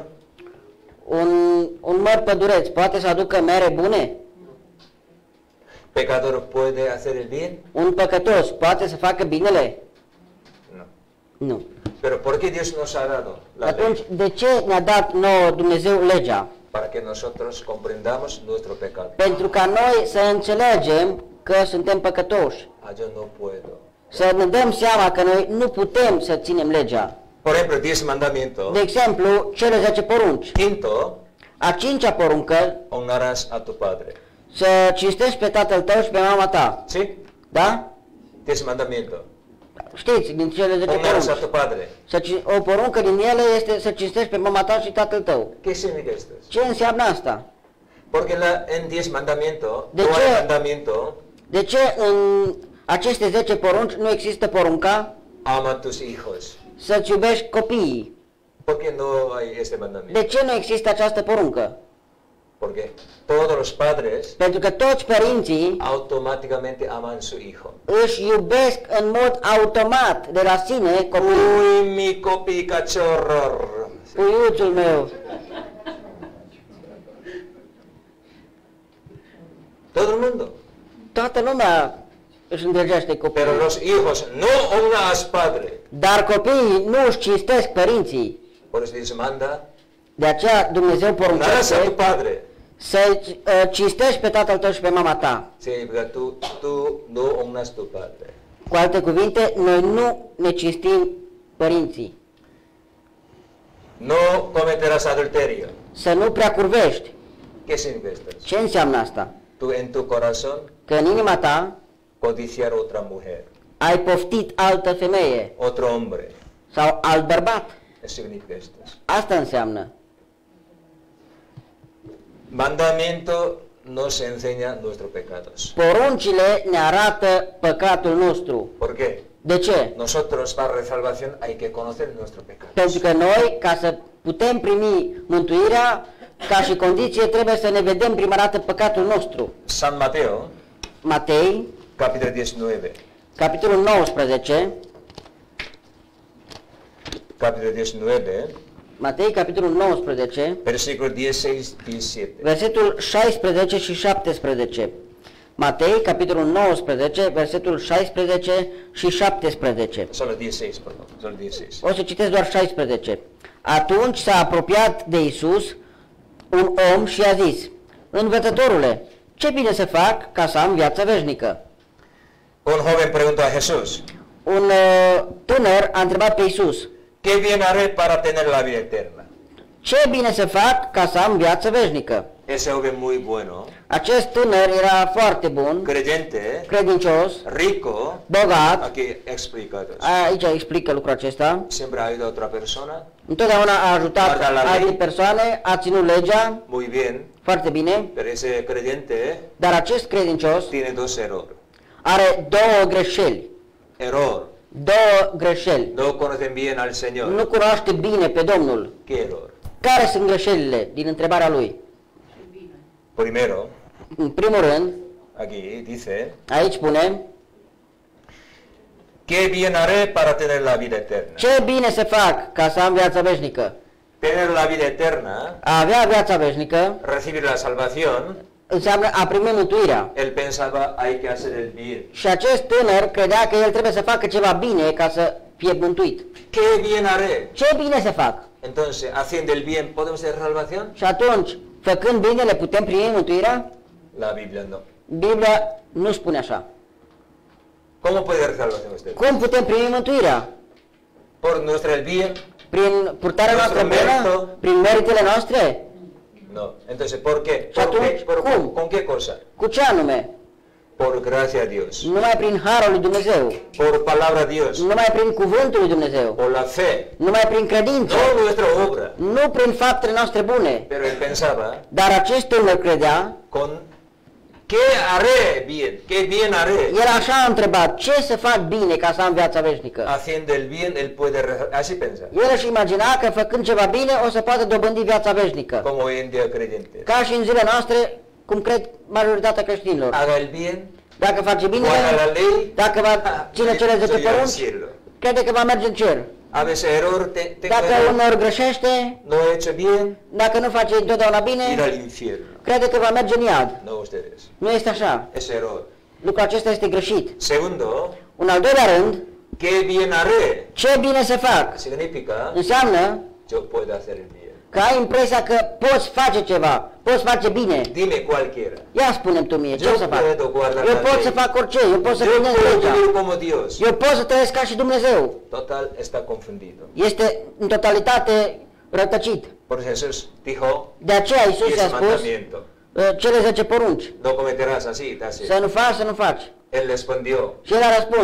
Un măr pădureț poate să aducă mere bune? Pecador puede hacer el bien. Un păcătos poate să facă binele? No. Nu. Pero ¿por qué Dios nos ha dado la Atunci, ley? de ce ne-a dat nouă Dumnezeu legea? Para que nosotros comprendamos nuestro pecado. Pentru ca noi să înțelegem că suntem păcătoși. Yo no puedo. Să ne dăm seama că noi nu putem să ținem legea. Por ejemplo, 10 mandamientos. De exemplu, cele 10 porunci. Quinto, A 5-a poruncă, honrarás a tu padre. să cinstești pe tatăl tău și pe mama ta. ¿Sí? Da? 10 mandamientos. Știți, din cele 10 Honrarás a porunci. tu padre. O poruncă din ele este să cinstești pe mama ta și tatăl tău. ¿Qué significa esto? Ce înseamnă asta? Porque en 10 mandamientos, ¿De no qué? hay mandamiento, De ce în aceste 10 porunci nu există porunca ama a tus hijos. să-ți iubești copiii? ¿Por qué no hay este mandamiento? De ce nu există această poruncă? Porque todos los padres Pentru că toți părinții automáticamente aman su hijo. își iubesc în mod automat de la sine copiii. Uy, mi copi cachorro. Puiuțul meu. Todo el mundo. Toată lumea își îndrăgește copiii. Pero los hijos no honran a su padre. Dar copiii nu își cinstesc părinții. Por eso dice, manda, De aceea Dumnezeu honrarás a tu poruncește padre. să cinstești pe tatăl tău și pe mama ta. Significa tú no honras tu padre. Cu alte cuvinte, noi nu ne cinstim părinții. No cometerás adulterio. Să nu prea curvești. ¿Qué significa esto? Ce înseamnă asta? Tú en tu corazón Că în inima ta codiciar otra mujer, ai poftit altă femeie otro hombre. sau alt bărbat. Eso significa esto. Asta înseamnă. Mandamiento nos enseña nuestros pecados. Poruncile ne arată păcatul nostru. ¿Por qué? De ce? Nosotros para la salvación hay que conocer nuestros pecados. Pentru că noi, ca să putem primi mântuirea, ca și condiție, trebuie să ne vedem prima dată păcatul nostru. San Mateo, Matei, capítulo 19. capitolul 19, Capítulo 19, Matei, capitolul 19, versículos 16-17. versetul 16 și 17. Matei, capitolul 19, versetul 16 și 17. Solo 16, perdón, solo 16. O să citesc doar 16. Atunci s-a apropiat de Isus un om și a zis: Învățătorule, ce bine să fac ca să am viața veșnică? Un joven preguntó a Jesús, Un tânăr a întrebat pe Isus: ¿qué bien haré para tener la vida eterna? ce bine să fac ca să am viață veșnică? Ese joven muy bueno, Acest tânăr era foarte bun, creyente, credincios, rico, bogat. aquí explica todo. Aici explică lucrul acesta. Siempre ha ayudado a otra persona, Întotdeauna a ajutat Guarda la alte lei. persoane, a ținut legea muy bien, foarte bine, pero ese creyente dar acest credincios tiene dos errores. are două greșeli. Error, Două greșeli. no conocen bien al Señor. Nu cunoaște bine pe Domnul. ¿Qué error? Care sunt greșelile din întrebarea lui? Primero, În primul rând, aquí dice, aici spune: ¿qué bien haré para tener la vida eterna? ce bine să fac ca să am viața veșnică? Tener la vida eterna, A avea viața veșnică recibir la salvación, înseamnă a primi mântuirea. él pensaba hay que hacer el bien. Și acest tânăr credea că el trebuie să facă ceva bine ca să fie mântuit. ¿Qué bien haré? Ce bine să fac? Entonces, haciendo el bien, ¿podemos tener salvación? Și atunci, făcând binele, putem primi mântuirea? La Biblia no. Biblia nu spune așa. ¿Cómo puede haber salvación usted? Cum putem primi mântuirea? ¿Por nuestro el bien? Prin purtarea noastră Nostru bună? mérito? Prin meritele noastre? No. Entonces, ¿por qué? ¿Y atunci, cum? ¿Con qué cosa? Cu ce anume? Por gracia a Dios. Numai prin harul lui Dumnezeu. Por palabra a Dios. Numai prin cuvântul lui Dumnezeu. Por la fe. Numai prin credință. No nuestra obra. Nu prin faptele noastre bune. Pero él pensaba, Dar acest tânăr credea, con ¿qué haré bien? ¿Qué bien haré? el așa a întrebat: ce să fac bine ca să am viața veșnică? Haciendo el bien, él puede... Así pensa. El își imagina că făcând ceva bine o să poată dobândi viața veșnică. Como hoy en día creyentes. Ca și în zilele noastre, cum cred majoritatea creștinilor. Haga el bien, Dacă face bine, guarda la ley, dacă va ține cele 10 se irá al porunci, cielo. crede că va merge în cer. A veces error, tengo Dacă error, unor greșește, no he hecho bien, dacă nu face întotdeauna ir bine, al infierno. crede că va merge în iad. No ustedes. Nu este așa. Es error. Lucrul acesta este greșit. Segundo, Un al doilea rând, ¿qué bien haré? ce bine să fac? Significa, Înseamnă yo puedo hacer el bien. că ai impresia că poți face ceva, poți face bine. Dime cualquiera. Ia spune-mi tu mie, ce Eu o să fac? puedo guardar Eu la pot ley. să fac orice, eu pot să Yo gândesc puedo legea. vivir como Dios. Eu pot să trăiesc ca și Dumnezeu. Total, está confundido. Este în totalitate rătăcit. Por eso Jesús dijo, De aceea y Iisus ese a spus mandamiento, cele 10 porunci. no cometerás así, así. Să nu faci, să nu faci. Él respondió, Și el a răspuns: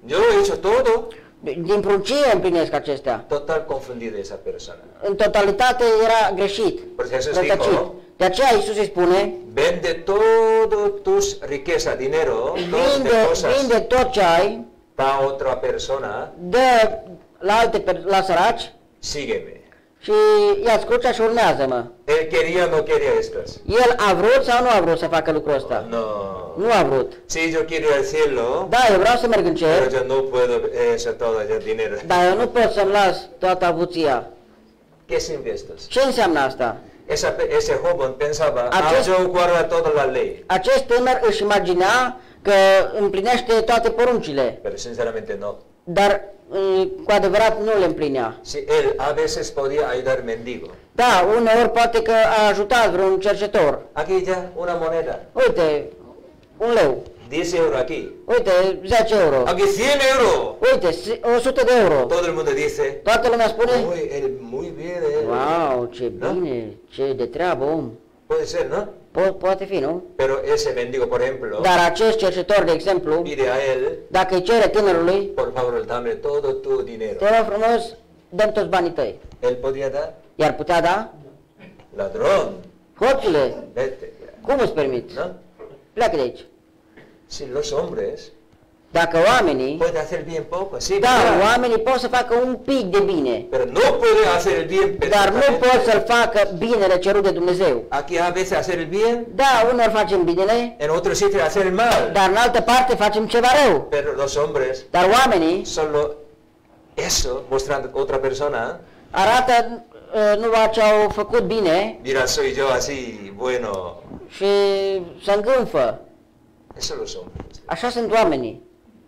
Yo he hecho todo. Din pruncie împlinesc acestea. Total confundido esa persona. În totalitate era greșit, Por eso rătăcit. dijo, De aceea Iisus îi spune, vende todo tus riqueza, dinero, todas vinde, tus cosas, vinde tot ce ai, da a otra persona, dă la săraci sígueme. și ia-ți crucea și urmează-mă. Él quería o no quería estas. El a vrut sau nu a vrut să facă lucrul ăsta? No. Nu a vrut. Sí, yo quiero ir al cielo, Da, eu vreau să merg în pero cer, yo no puedo eso todo el dinero. dar eu nu pot să-mi las toată avuția. ¿Qué significa esto? Ce înseamnă asta? Ese joven pensaba, Acest- yo guardo toda la ley. Acest tânăr își imagina că împlinește toate poruncile, Pero sinceramente no. dar cu adevărat nu le împlinea. Si él a veces podía ayudar mendigo. Da, uneori poate că a ajutat vreun cercetor. Aquí ya una moneda, Uite, un leu. 10 euros aquí. Uite, 10 euro. Aquí 100 euros. Uite, 100 de euro. Todo el mundo dice, Toată lumea spune, uy, él muy bien, él. wow, ce Da? bine, ce de treabă om. Puede ser, ¿no? Poate fi, nu? Pero ese mendigo, por ejemplo, Dar acest cercetor, de exemplu, pide a él, dacă îi cere tânărului, por favor, dame todo tu dinero. te rog frumos, dăm toți banii tăi. Él podría dar, Iar putea da? ladrón, Hoțule, vete. cum îți permiți? ¿No? Pleacă de aici. Si los hombres Dacă oamenii, pueden hacer bien poco, sí, da, ¿verdad? oamenii pot să facă un pic de bine, Pero no puede hacer el bien dar nu pot să-l perfectamente. facă binele cerut de Dumnezeu. Aquí a veces hacer el bien, Da, uneori facem binele, en otro sitio hacer el mal. dar în altă parte facem ceva rău. Pero los hombres Dar oamenii solo eso, mostrando a otra persona, arată numai ce au făcut bine dirá, soy yo así, bueno. și se îngânfă. Eso los hombres. Așa sunt oamenii.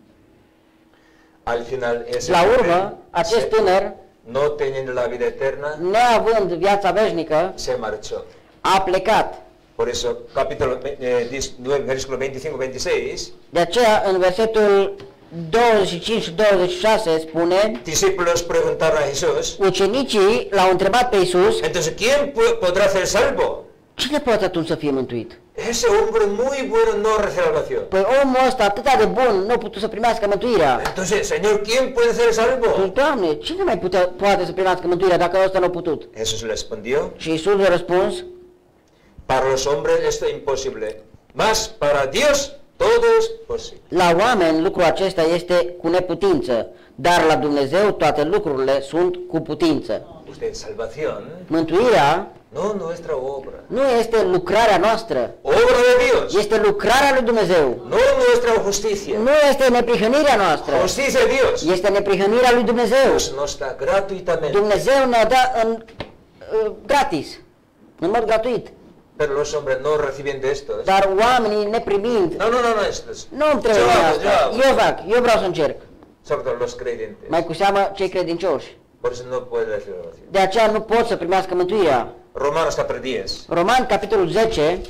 Al final, ese La joven, urmă, acest tânăr, no teniendo la vida eterna, neavând viața veșnică, se marchó. a plecat. Por eso, capítulo 9, versículo 25-26, De aceea, în versetul 25 și 26 spune, discípulos preguntaron a Jesús, ucenicii l-au întrebat pe Iisus, entonces, ¿quién podrá ser salvo? cine poate atunci să fie mântuit? Ese hombre muy bueno no recibe salvación. Păi omul ăsta atât de bun nu a putut să primească mântuirea. Entonces, Señor, ¿quién puede ser Păi, salvo? Doamne, cine mai poate să primească mântuirea dacă ăsta nu a putut? Jesús le respondió, Și Iisus le-a răspuns, para los hombres esto es imposible, mas para Dios todo es posible. la oameni lucrul acesta este cu neputință, dar la Dumnezeu toate lucrurile sunt cu putință. Usted, salvación Mântuirea no nuestra obra, nu este lucrarea noastră, obra de Dios, este lucrarea lui Dumnezeu. no nuestra justicia. Nu este neprihănirea noastră, Justicia de Dios este neprihănirea lui Dumnezeu. nos da gratuitamente. Dumnezeu ne-a dat în gratis, în mod gratuit. Pero los hombres no reciben de esto. Dar oamenii neprimind, No, no, no, no, esto es. nu îmi trebuie Yo hago, asta. yo hago. Eu fac, eu vreau să încerc. Sobre todo los creyentes. Mai cu seamă cei credincioși. Por eso no puede recibir salvación. De aceea nu pot să primească mântuirea. Romanos capítulo 10, Roman, capitolul 10,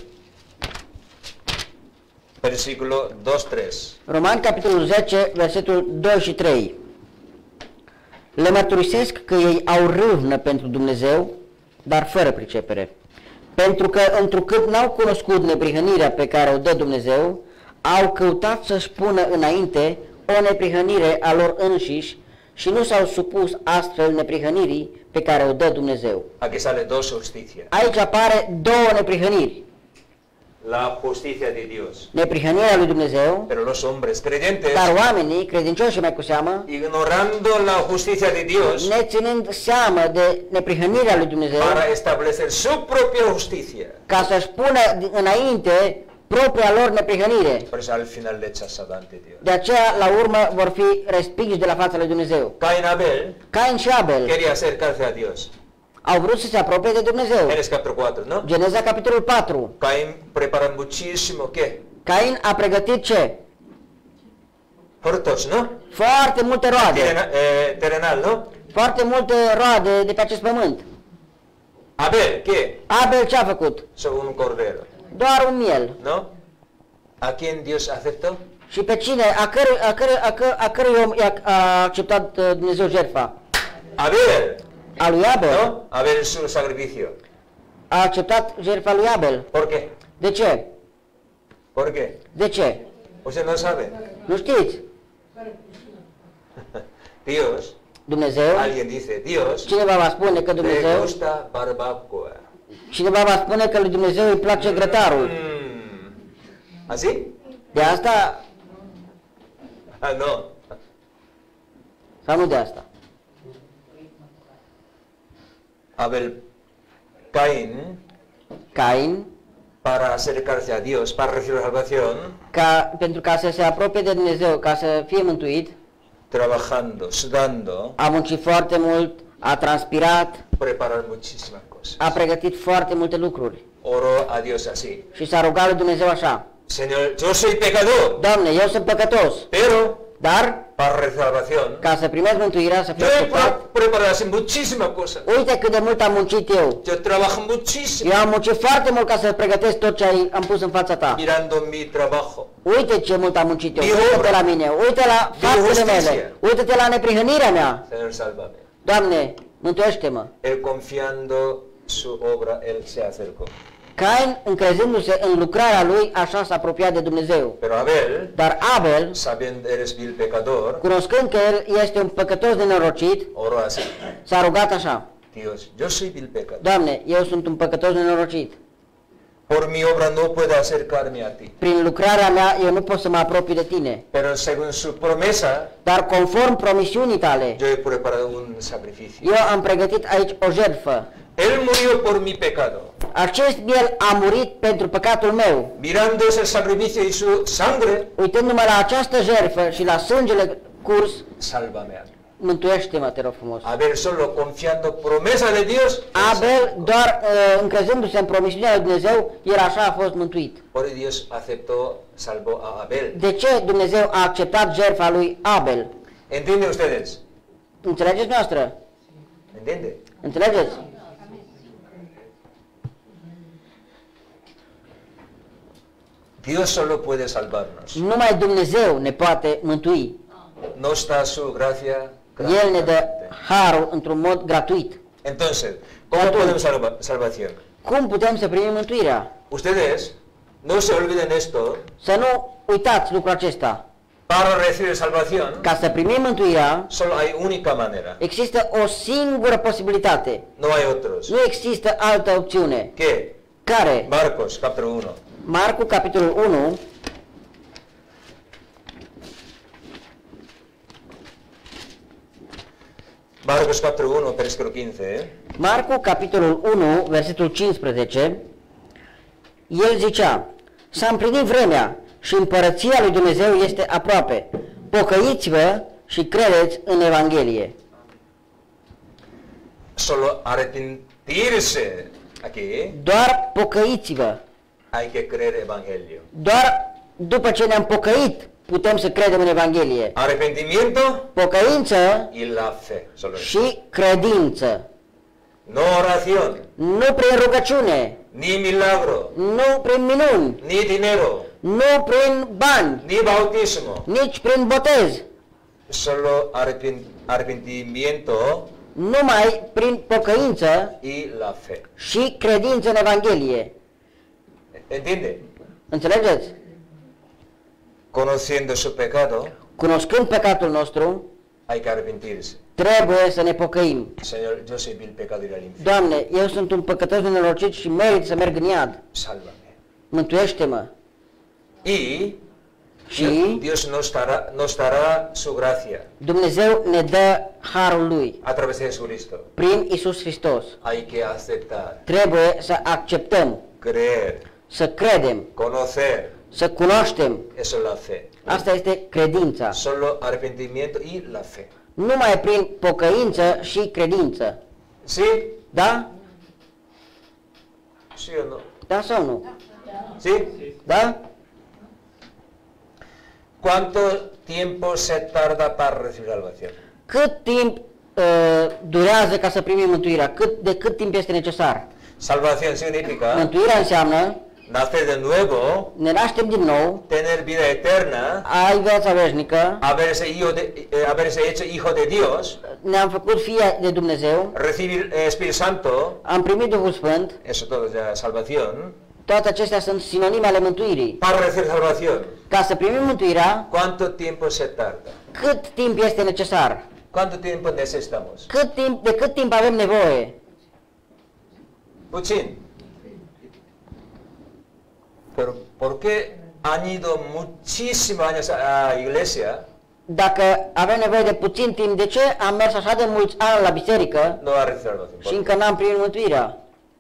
versículo 2-3. Roman, capitolul 10, versetul 2 și 3. Le mărturisesc că ei au râvnă pentru Dumnezeu, dar fără pricepere. Pentru că, întrucât n-au cunoscut neprihănirea pe care o dă Dumnezeu, au căutat să-și pună înainte o neprihănire a lor înșiși și nu s-au supus astfel neprihănirii pe care o dă Dumnezeu. Aquí sale dos justicias. Aici apare două neprihăniri. La justicia de Dios. Neprihănirea lui Dumnezeu, Pero los hombres creyentes, dar oamenii, credincioși mai cu seamă, ignorando la justicia de Dios, neținând seamă de neprihănirea lui Dumnezeu, para establecer su propia justicia. ca să-și pună înainte propria lor neprihănire. Por eso al final le echas ante Dios. De aceea, la urmă, vor fi respinși de la fața lui Dumnezeu. Caín Abel Cain și Abel quería acercarse a Dios. au vrut să se apropie de Dumnezeu. Génesis capítulo 4, ¿no? Geneza, capitolul 4. Caín prepara muchísimo, ¿qué? Cain a pregătit ce? Frutos, ¿no? Foarte multe roade. Terrenal, ¿no? Foarte multe roade de pe acest pământ. Abel, ¿qué? Abel ce a făcut? Solo un cordero, Doar un miel. ¿no? ¿A quién Dios aceptó? Și pe cine? A cărui om a acceptat Dumnezeu jertfa? Abel, A lui Abel. ¿no? Abel su sacrificio. A acceptat jertfa lui Abel. ¿Por qué? De ce? ¿Por qué? De ce? Usted no sabe. Nu știți? Dios, Dumnezeu, alguien dice, Dios, cineva va spune că le Dumnezeu, gusta barbacoa. cineva va spune că lui Dumnezeu îi place grătarul. ¿Así? De asta Ah, no. sau nu de asta? Cain, para acercarse a Dios, para recibir la salvación, pentru ca să se apropie de Dumnezeu, ca să fie mântuit, trabajando, sudando, a muncit foarte mult, a transpirat, preparar muchísimas cosas. a pregătit foarte multe lucruri Oró a Dios así: și s-a rugat lui Dumnezeu așa: Señor, yo soy pecador, Doamne, eu sunt păcătos, pero dar para recibir salvación, ca să primesc mântuirea, să fiu yo he acceptat, preparado así muchísimas cosas. uite cât de mult am muncit eu. Yo trabajo muchísimo, Eu am muncit foarte mult ca să pregătesc tot ce am pus în fața ta. mirando mi trabajo. Uite ce mult am muncit eu, Din uite-te obra. la mine, uite la Din faptele justiție. mele, uite-te la neprihănirea mea. Señor, sálvame. Doamne, mântuiește-mă. Él confiando su obra, él se acercó. Cain, încrezându-se în lucrarea lui, așa s-a apropiat de Dumnezeu. Pero Abel, Dar Abel, sabiendo eres vil pecador, cunoscând că el este un păcătos nenorocit, oró así: s-a rugat așa: Dios, yo soy vil pecador. Doamne, eu sunt un păcătos nenorocit. Por mi obra no puedo acercarme a ti. Prin lucrarea mea eu nu pot să mă apropii de tine. Pero según su promesa, Dar conform promisiunii tale, yo he preparado un sacrificio. eu am pregătit aici o jertfă. Él murió por mi pecado. Acest miel a murit pentru păcatul meu. Mirando ese sacrificio y su sangre, Uitându-mă la această jertfă și la sângele curs, sálvame. mântuiește-mă, te rog frumos. Abel solo confiando promesa de Dios. Abel, doar încrezându-se în promisiunea lui Dumnezeu, el așa a fost mântuit. Por eso Dios aceptó, salvó a Abel. De ce Dumnezeu a acceptat jertfa lui Abel? ¿Entienden ustedes? Înțelegeți noastră? ¿Entiende? Înțelegeți? Dios solo puede salvarnos. Numai Dumnezeu ne poate mântui. Nos da su gracia El ne dă gratuitamente. harul într-un mod gratuit. Entonces, ¿cómo Atunci. podemos salvación? Cum putem să primim mântuirea? Ustedes no se olviden esto. Să nu uitați lucrul acesta. Para recibir salvación, Ca să primim mântuirea, solo hay única manera. există o singură posibilitate. No hay otros. Nu există altă opțiune. ¿Qué? Care? Marcos, capítulo 1. Marcu, capitolul 1, Marcos, capítulo 1, versículo 15. Marcu, capitolul 1, versetul 15, el zicea: s-a împlinit vremea și împărăția lui Dumnezeu este aproape. Pocăiți-vă și credeți în Evanghelie. Solo arrepentirse aquí, Doar pocăiți-vă. hay que creer evangelio. Doar după ce ne-am pocăit, putem să credem în Evanghelie. Arrepentimiento Pocăință y la fe. Solo eso. și credință. No oración, Nu prin rugăciune, ni milagro, nu prin minuni, ni dinero, nu prin bani, ni bautismo. nici prin botez. Solo arrepentimiento Numai prin pocăință y la fe. și credință în Evanghelie. ¿Entiende? Înțelegeți? Conociendo su pecado, Cunoscând păcatul nostru, hay que arrepentirse. trebuie să ne pocăim. Señor, yo soy vil pecador y al infierno. Doamne, eu sunt un păcătos nenorocit și merit să merg în iad. Sálvame. Mântuiește-mă. Y Și Dios nos dará su gracia Dumnezeu ne dă harul Lui a través de Jesucristo. prin Isus Hristos. Hay que aceptar, Trebuie să acceptăm, creer, să credem, conocer. să cunoaștem. Eso es la fe. Asta este credința. Solo arrepentimiento y la fe. Numai prin pocăință și credință. ¿Sí? Da? ¿Sí o no? Da sau nu? ¿Sí? Da? ¿Cuánto tiempo se tarda para recibir salvación? Cât timp durează ca să primim mântuirea? De cât timp este necesar? Salvación significa Mântuirea înseamnă nacer de nuevo, ne naștem din nou, tener vida eterna, ai viața veșnică, haberse hecho hijo de Dios, ne-am făcut fie de Dumnezeu, recibir Espíritu Santo, am primit Duhul Sfânt, eso todo es ya salvación, Toate acestea sunt sinonime ale mântuirii. Para recibir salvación, Ca să primim mântuirea, ¿cuánto tiempo se tarda? cât timp este necesar? ¿Cuánto tiempo necesitamos? De cât timp avem nevoie? Puțin. Pero ¿por qué han ido muchísimos años a iglesia? Dacă avem nevoie de puțin timp, de ce am mers așa de mulți ani la biserică No ha recibido salvación. și încă n-am primit mântuirea?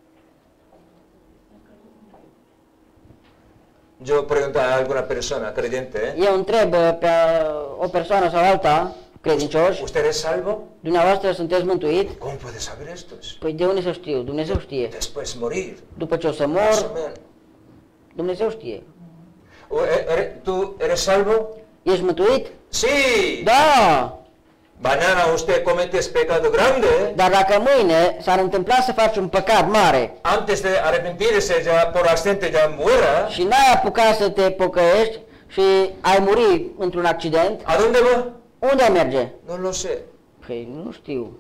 Yo pregunto a alguna persona creyente, Eu întreb pe o persoană sau alta, credincioși, ¿usted es salvo? dumneavoastră sunteți mântuit? ¿Cómo puede saber esto? Păi de unde să știu? Dumnezeu știe. Después morir. După ce o să Más mor, o menos. Dumnezeu știe. ¿Tú eres salvo? Ești mântuit? Sí. Da! Mañana usted cometes pecado grande. Dar dacă mâine s-ar întâmpla să faci un păcat mare Antes de arrepentirse ya por accidente ya muera. și n-ai apucat să te pocăiești și ai muri într-un accident, ¿A dónde va? unde ai merge? No lo sé. Păi nu știu.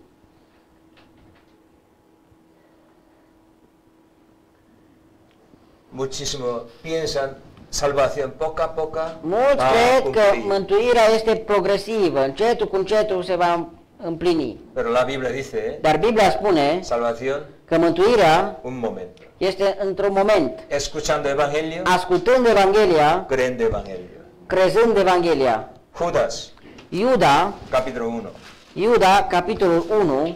Muchísimo piensan salvación poco a poco. Mulți va a cred că cumplir. mântuirea este progresivă, încetul cu încetul se va împlini. Pero la Biblia dice, Dar Biblia spune salvación, că mântuirea un momento. este într-un moment, Escuchando Evangelio, ascultând Evanghelia, creyendo Evangelio. crezând Evanghelia. Judas, Iuda, capítulo 1. capitolul 1,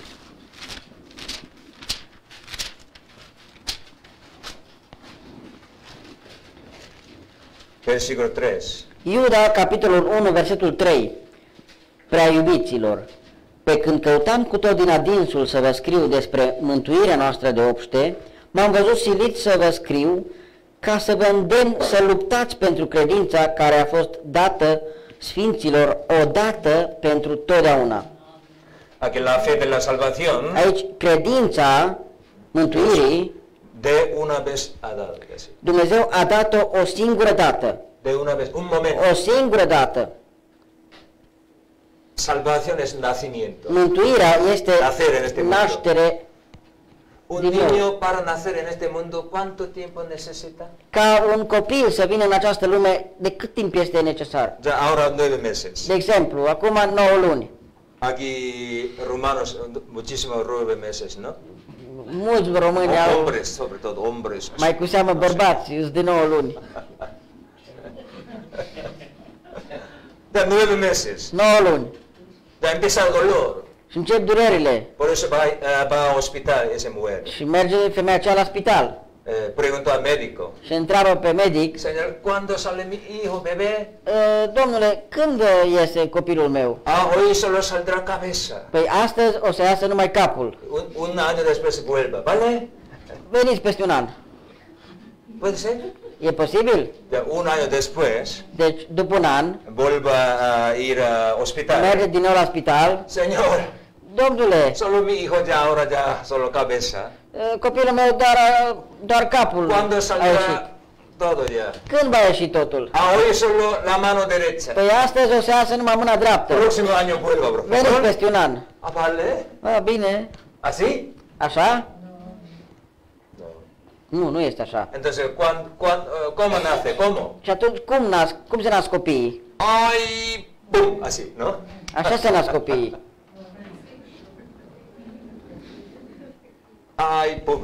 Versículo 3. Iuda, capitolul 1, versetul 3. Prea iubiților, pe când căutam cu tot din adinsul să vă scriu despre mântuirea noastră de obște, m-am văzut silit să vă scriu ca să vă îndemn să luptați pentru credința care a fost dată sfinților odată pentru totdeauna. Aquí la fe de la salvación, Aici, credința mântuirii, de una vez ha dado. Así. Dumnezeu a dat-o o singură dată. De una vez, un momento. O singură dată. Salvación es nacimiento. Mântuirea este Nacer en este mundo. naștere. Un Din nou. niño para nacer en este mundo, ¿cuánto tiempo necesita? Ca un copil să vină în această lume, de cât timp este necesar? Ya ahora 9 meses. De exemplu, acum 9 luni. Aquí romanos, muchísimos 9 meses, ¿no? Mulți români au, Hombres, sobre todo, hombres. mai cu seamă bărbați, sunt de 9 luni. Ya 9 meses. 9 luni. Ya empieza el dolor. Și încep durerile. Por eso va a hospital y se muere. Și merge femeia aceea la spital. Preguntó al médico, Și întreabă pe medic, señor, ¿cuándo sale mi hijo, bebé? domnule, când iese copilul meu? Ah, hoy solo saldrá cabeza. Păi astăzi o să iasă numai capul. Un año después vuelva, ¿vale? Veniți peste un an. ¿Puede ser? E posibil? Ya, un año después, Deci, după un an, vuelva a ir a hospital. merge din nou la spital. Señor, Domnule, solo mi hijo ya ahora ya solo cabeza. copilul meu doar capul ¿Cuándo a ieșit. saldrá todo ya? Când va ieși totul? Ah, hoy solo la mano derecha. Păi astăzi o să iasă numai mâna dreaptă. Próximo año vuelva, Veniți profesor. peste un an. Ah, vale. Bine. ¿Así? Așa? No. Nu este așa. Entonces, ¿cómo nace? ¿Cómo? Și atunci cum se nasc copiii? ¡Ay! ¡Bum! Así, ¿no? Așa se nasc copiii. ¡Ay! ¡Bum!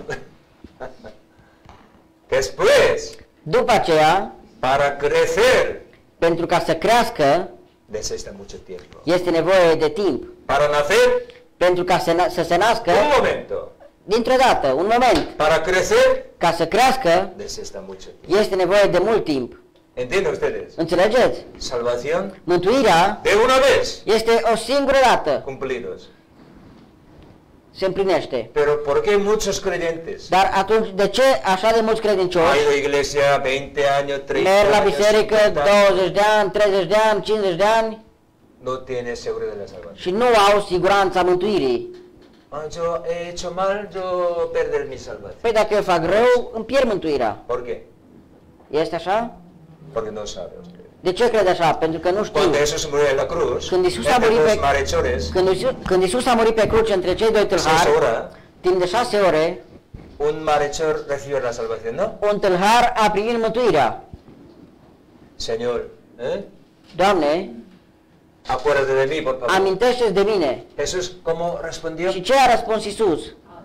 Después, După aceea, para crecer, pentru ca să crească, necesita mucho tiempo. este nevoie de timp. Para nacer, Pentru ca să se nască, un momento. dintr-o dată, un moment. Para crecer, Ca să crească, necesita mucho tiempo. este nevoie de mult timp. ¿Entienden ustedes? Înțelegeți? Salvación Mântuirea de una vez, este o singură dată. cumplidos. Se împlinește. Pero ¿por qué muchos creyentes? Dar atunci, de ce așa de mulți Ha credincioși ido a iglesia 20 años, 30 merg la años, biserică 50 años, 20 de ani, 30 de ani, 50 de ani no tiene seguridad de la salvación? și nu au siguranța mântuirii? Ah, yo he hecho mal, yo perder mi salvación. Păi dacă eu fac rău, îmi pierd mântuirea. ¿Por qué? Este așa? Porque no sabe usted. De ce crede așa? Pentru că nu știu. Cuando Jesús murió en la cruz, Când Iisus a entre murit dos pe- malhechores, Când Iisus a murit pe cruce între cei doi 6 tâlhari, horas, timp de 6 ore, un malhechor recibe la salvación, ¿no? Un tâlhar a primit mântuirea. Señor, Doamne, acuérdate de mí, por favor. amintește-ți de mine. Jesús, ¿cómo respondió? Și ce a răspuns Iisus?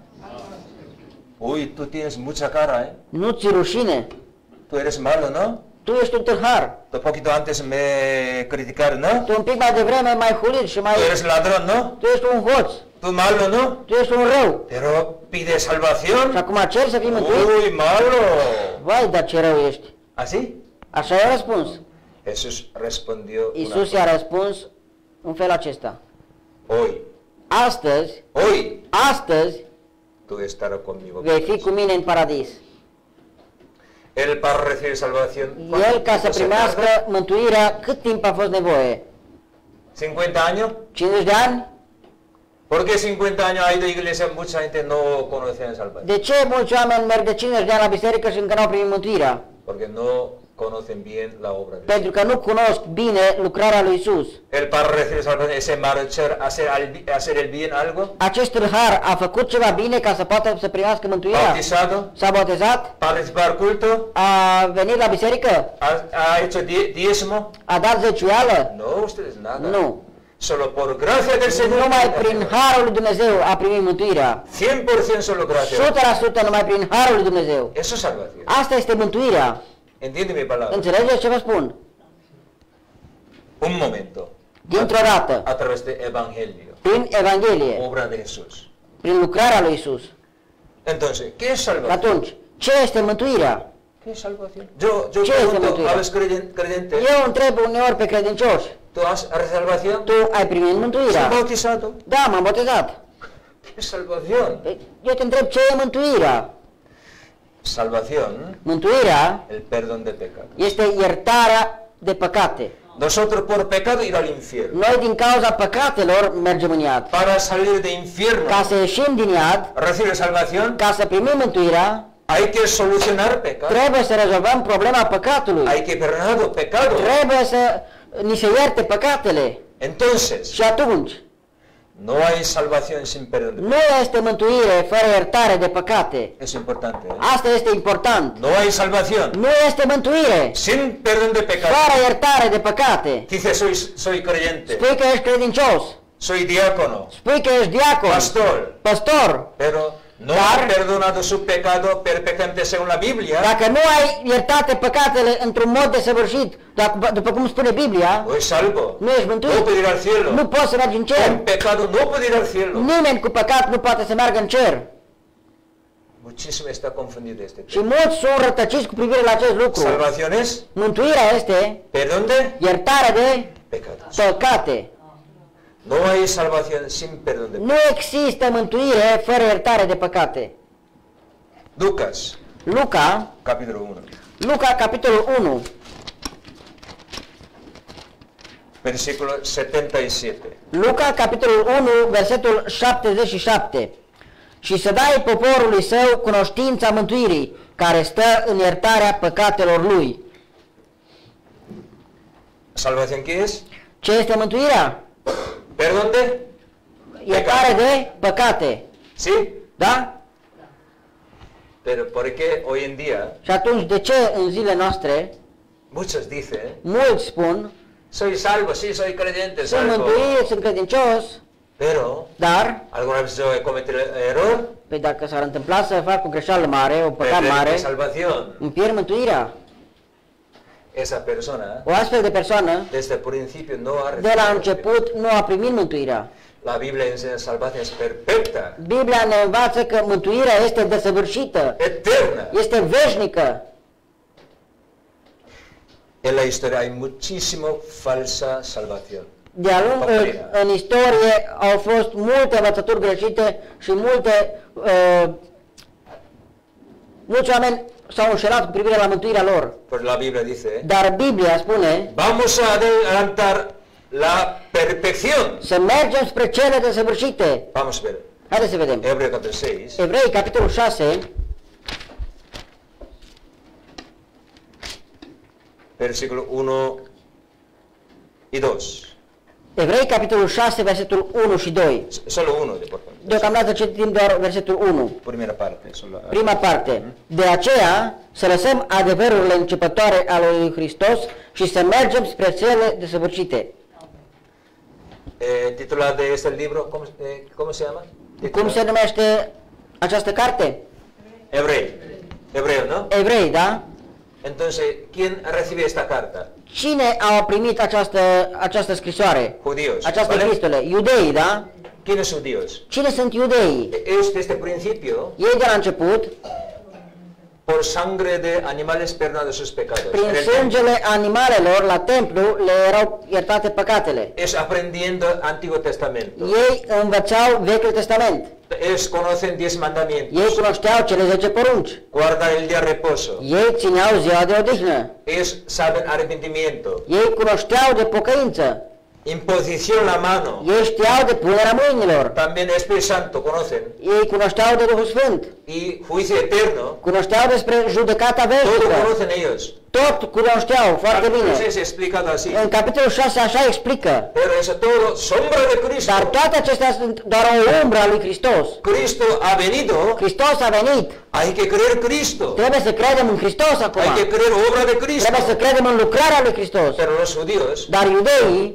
Uy, tú tienes mucha cara, ¿eh? Nu ți rușine? Tú eres malo, ¿no? Tu ești un tâlhar. Un poquito antes me criticaron, ¿no? Tu un pic mai devreme mai hulit și mai... Tú eres ladrón, ¿no? Tu ești un hoț. Tú malo, ¿no? Tu ești un rău. Pero pide Și salvación. acum cer să fii mântuit? Uy, malo. Vai, dar ce rău ești. ¿Así? Așa i-a răspuns. Jesús respondió una Iisus cosa. i-a răspuns în felul acesta. Hoy, Astăzi tú estarás conmigo. vei fi cu mine în paradis. Él para recibir salvación. El, ca să ¿cuánto se primească tarda? mântuirea, cât timp a fost nevoie? 50 años. 50 de ani? ¿Por qué 50 años ha ido a iglesia? Mucha gente no conocía salvación. De ce mulți oameni merg de 50 de ani la biserică și încă n-au primit mântuirea? Porque no conocen bien la obra de Dios. Pentru că nu cunosc bine lucrarea lui Isus. Él para recibir salvación, ese malhechor, hacer el bien algo. Acest tâlhar a făcut ceva bine ca să poată să primească mântuirea? Bautizado, S-a botezat? participar culto, A venit la biserică? ha hecho diezmo. A dat zeciuială? No, ustedes nada. Nu. Solo por gracia del Señor. Numai prin harul lui Dumnezeu a primit mântuirea. 100% solo gracia. 100% numai prin harul lui Dumnezeu. Eso es salvación. Asta este mântuirea. Entiende mi palabra. Înțelegeți ce vă spun? Un momento. Dintr-o dată, A través de evangelio. prin Evanghelie, Obra de Jesús. prin lucrarea lui Isus. Entonces, ¿qué es salvación? Atunci, ce este mântuirea? ¿Qué es salvación? Yo ¿Qué es pregunto salvación? a los creyentes. Eu întreb uneori pe credincioși, ¿Tú has salvación? tu ai primit ¿Se mântuirea? bautizado? Da, m-am botezat. ¿Qué es salvación? Eu te întreb ce e mântuirea? Salvación, Mântuirea el perdón de pecado. este iertarea de păcate. Nosotros por pecado ir al infierno. Noi din cauza păcatelor mergem în iad. Para salir de infierno, Ca să ieșim din iad, recibir salvación, ca să primim mântuirea, hay que solucionar pecado. trebuie să rezolvăm problema păcatului. Hay que perdonar pecado. Trebuie să ni se ierte păcatele. Entonces, Și atunci, no hay salvación sin perdón de pecado. nu este mântuire fără iertare de păcate. Es importante. ¿Eh? Asta este important. No hay salvación Nu este mântuire sin perdón de pecado. fără iertare de păcate. Dice, soy creyente, Spui că ești credincios, soy diácono, spui că ești diacon, pastor, păstor. pero no Dar- ha perdonado su pecado perfectamente según la Biblia. Dacă nu ai iertate păcatele într-un mod desăvârșit, după cum spune Biblia, No es salvo. nu ești No mântuit. puede ir al cielo. Nu poți să mergi în Con cer. pecado no puede ir al cielo. Nimeni cu păcat nu poate să meargă în cer. Muchísimo está confundido este Și tema. mulți sunt rătăciți cu privire la acest lucru. Salvación es Mântuirea este perdón de iertarea de pecados. păcate. No hay salvación sin perdón de pecados. Nu există mântuire fără iertare de păcate. Lucas, Luca, capítulo 1, capitolul 1, versículo 77. Luca, capitolul 1, versetul 77. Și să dai poporului său cunoștința mântuirii, care stă în iertarea păcatelor lui. ¿Salvación qué es? Ce este mântuirea? Perdón de. Iertare de păcate. Sí. Da? Pero ¿por qué hoy en día Și atunci, de ce în zilele noastre muchos dicen, mulți spun, soy salvo, sí, soy creyente, sunt salvo? mântuit, sunt credincios, Pero, dar, ¿alguna vez yo he cometido error? pe dacă s-ar întâmpla să fac o greșeală mare, o păcat Perder mi mare, salvación. îmi pierd mântuirea. Esa persona, O astfel de persoană, desde el principio, no ha de la recibido. început, nu a primit mântuirea. La Biblia enseña salvación es perfecta, Biblia ne învață că mântuirea este desăvârșită, eterna. este veșnică. En la historia hay muchísimo falsa salvación. De-a lungul, în istorie, au fost multe învățături greșite și mulți oameni s-au înșelat cu privire la mântuirea lor. Pues la Biblia dice, Dar Biblia spune vamos a adelantar la perfección. să mergem spre cele desăvârșite. Vamos a ver, Haideți să vedem. Hebreo capítulo 6, Evrei, capitolul 6, versículo 1 y 2. Evrei, capitolul 6, versetul 1 și 2. Solo uno, por favor. Deocamdată citim doar versetul 1. Primera parte. Solo. Prima parte. De aceea să lăsăm adevărurile începătoare ale lui Hristos și să mergem spre cele desăvârșite. Titular de este libro, ¿cómo se llama? Cum se numește această carte? Hebreo, ¿no? Evrei, da? Entonces, ¿quién recibe esta carta? Cine a primit această scrisoare? Judíos. Această ¿vale? epistole? Iudeii, da? ¿Quiénes judíos? Cine sunt iudeii? Es desde el principio Ei de la început, por sangre de animales perdonados sus pecados. prin En el templo. sângele animalelor la templu le erau iertate păcatele. Es aprendiendo Antiguo Testamento. Ei învățau Vechiul Testament. Es conocen 10 mandamientos. Ei cunoșteau cele 10 porunci. Guardan el día de reposo. Ei țineau ziua de odihnă. Es saben arrepentimiento. Ei cunoșteau de pocăință. Imposición la mano. Ei știau de punerea mâinilor. También Espíritu Santo conocen. Ei cunoșteau de Duhul Sfânt. Y juicio eterno. Cunoșteau despre judecata Todo veșnică. conocen ellos. Tot cunoșteau foarte Capítulo bine. 6 explicado así. În capitolul 6 așa explică. Pero eso todo sombra de Cristo. Dar toate acestea sunt doar o umbră a lui Hristos. Cristo ha venido. Hristos a venit. Hay que creer Cristo. Trebuie să credem în Hristos acum. Hay que creer obra de Cristo. Trebuie să credem în lucrarea lui Hristos. Pero los judíos Dar iudeii,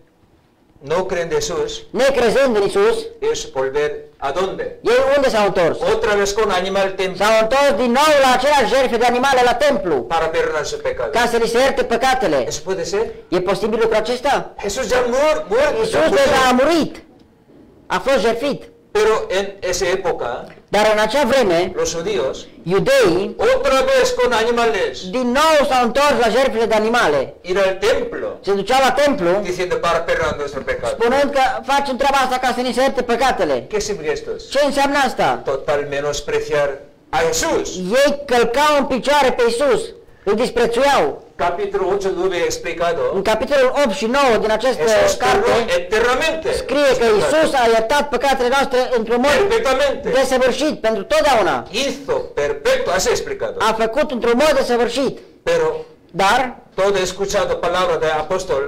no creen de Jesús. necrezând în Isus, Es volver a dónde? ei unde s-au întors? Otra vez con animal templo S-au întors din nou la aceleași jertfe de animale la templu, para perdonar sus pecados. ca să li se ierte păcatele. ¿Eso puede ser? E posibil lucrul acesta? Jesús ya muerto. Isus deja a murit. A fost jertfit. Pero en esa época, Dar în acea vreme, los judíos, iudeii, otra vez con animales, din nou s-au întors la jertfele de animale. ir al templo, Se duceau la templu, diciendo para perdonar nuestros pecados. spunând că facem treaba asta ca să ni se ierte păcatele. ¿Qué significa esto? Ce înseamnă asta? Total menospreciar a Jesús. Ei călcau în picioare pe Isus, îl disprețuiau. Capítulo 8, 9 explicado. În capitolul 8 și 9 din această Jesús carte perdonó eternamente. scrie că Isus a iertat păcatele noastre într-un mod Perfectamente. desăvârșit pentru totdeauna. Hizo perfecto, así explicado. A făcut într-un mod desăvârșit. Pero Dar todo escuchado palabra de apóstol,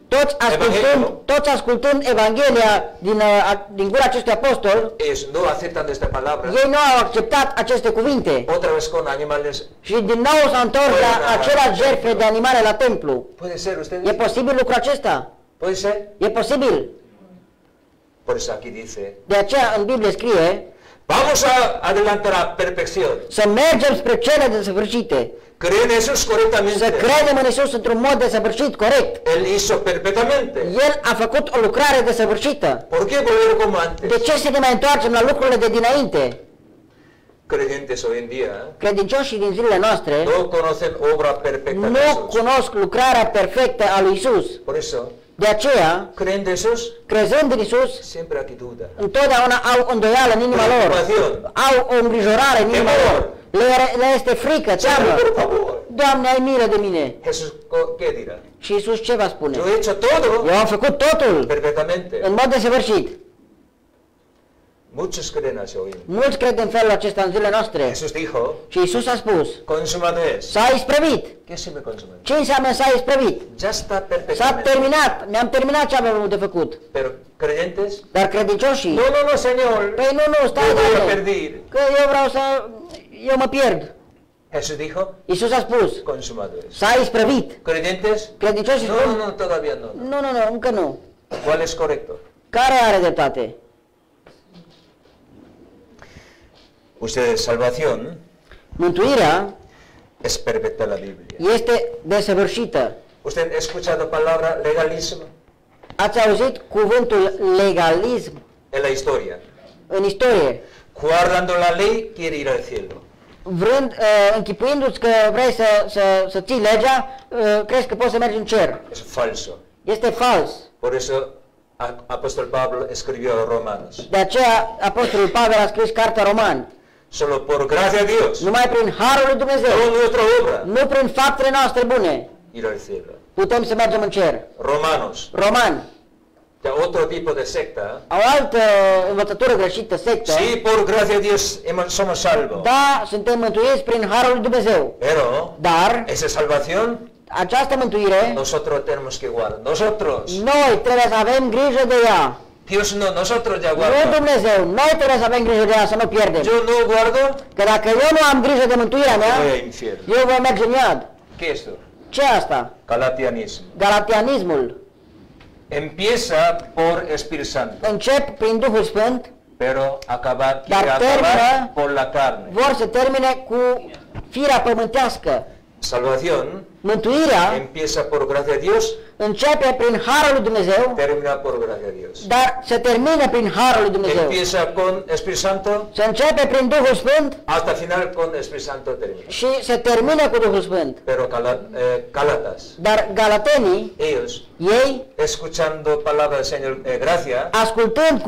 toți ascultând Evanghelia din gura acestui apostol, no aceptan esta palabra. ei nu au acceptat aceste cuvinte Otra vez con animales. și din nou s-au întors la aceleași jertfe de animale la templu. ¿Puede ser E ustedes? posibil lucrul acesta? ¿Puede ser? E posibil. Por eso aquí dice, De aceea în Biblie scrie vamos a adelantar a perfección. să mergem spre cele desăvârșite. Creen en Jesús Să correctamente. credem în Isus într-un mod desăvârșit, corect. Él hizo perfectamente. El a făcut o lucrare desăvârșită. ¿Por qué volver como antes? De ce să ne mai întoarcem la lucrurile de dinainte? Creyentes hoy en día Credincioșii din zilele noastre no conocen obra perfecta de nu Jesús. cunosc lucrarea perfectă a lui Isus. Por eso, De aceea, creen de Jesús, crezând în Isus, siempre aquí duda. întotdeauna au îndoială în inima lor. Au o îngrijorare în inima lor. Le este frică, teamă. Por favor. Doamne, ai milă de mine. Jesús, ¿qué dirá? Și Isus ce va spune? Yo he hecho todo Eu am făcut totul perfectamente. în mod desăvârșit. Muchos creen así hoy. Mulți cred în felul acesta în zilele noastre. Jesús dijo, Și Isus a spus, consumado es. s-a isprăvit. ¿Qué se me consume? Ce înseamnă s-a isprăvit? Ya está S-a perfectamente. terminat, mi-am terminat ce aveam de făcut. Pero creyentes, Dar credincioșii, no, Señor. păi nu, stai, Me voy a Doamne, perder. că eu mă pierd. Jesús dijo, Isus a spus, consumado es. s-a isprăvit. Creyentes, Credincioșii spun, no, todavía no. nu, încă nu. ¿Cuál es correcto? Care are dreptate? Ustedes, salvación Mântuirea es perfecta en la Biblia. este desăvârșită. ¿Usted ha escuchado palabra legalismo Ați auzit cuvântul legalism en la historia? în istorie? Guardando la ley quiere ir al cielo. Vrând, închipuindu-ți că vrei să ții legea, crezi că poți să mergi în cer. Es falso. Este fals. Por eso apóstol Pablo escribió a los romanos. De aceea Apostolul Pavel a scris cartea Roman. Solo por gracia de Dios, Numai prin harul lui Dumnezeu, no nuestra obra, nu prin faptele noastre bune, ir al cielo. putem să mergem în cer. Romanos, Roman, ya otro tipo de secta. o altă învățătură greșită, sectă. Sí, por gracia de Dios somos salvos. Da, suntem mântuiți prin harul lui Dumnezeu. Pero Dar esa salvación această mântuire, nosotros tenemos que guardar. Nosotros. noi trebuie să avem grijă de ea. Dios no, nosotros ya Nu guardamos. Dumnezeu, noi trebuie să avem grijă de ea, să nu pierdem. Yo no guardo, Că dacă eu nu am grijă de mântuirea mea, voy a infierno. eu voi merge în iad. ¿Qué es esto? Ce e asta? Galatianismo. Galatianismul. Empieza por Espíritu Santo, Încep prin Duhul Sfânt, pero quiere Dar termina acabar por la carne. vor să termine cu firea pământească. Salvación Mântuirea empieza por gracia de Dios, începe prin Harul lui Dumnezeu, termina por gracia de Dios. dar se termină prin Harul lui Dumnezeu. Empieza con Espíritu Santo, Se începe prin Duhul Sfânt hasta final con Espíritu Santo termina. și se termină cu Duhul Sfânt. Pero Gálatas, Dar galatenii, ellos, ei, escuchando palabra del Señor, gracia, ascultând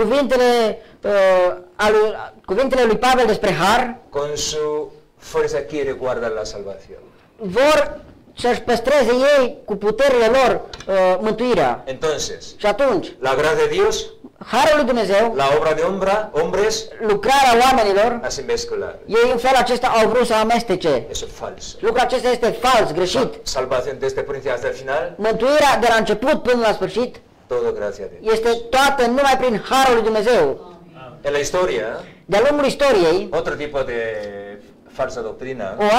cuvintele lui Pavel despre Har, con su fuerza quiere guardar la salvación. vor să-și păstreze ei cu puterile lor mântuirea. Entonces, Și atunci, la gracia de Dios, Harul lui Dumnezeu, la obra de hombres, lucrarea oamenilor, hace mezclar. ei în felul acesta au vrut să amestece. Eso es falso. Lucrul acesta este fals, greșit. Salvación desde el principio hasta el final, Mântuirea de la început până la sfârșit todo gracia de Dios. este toată numai prin Harul lui Dumnezeu. En la historia, De-a lungul istoriei, otro tipo de falsa doctrina, o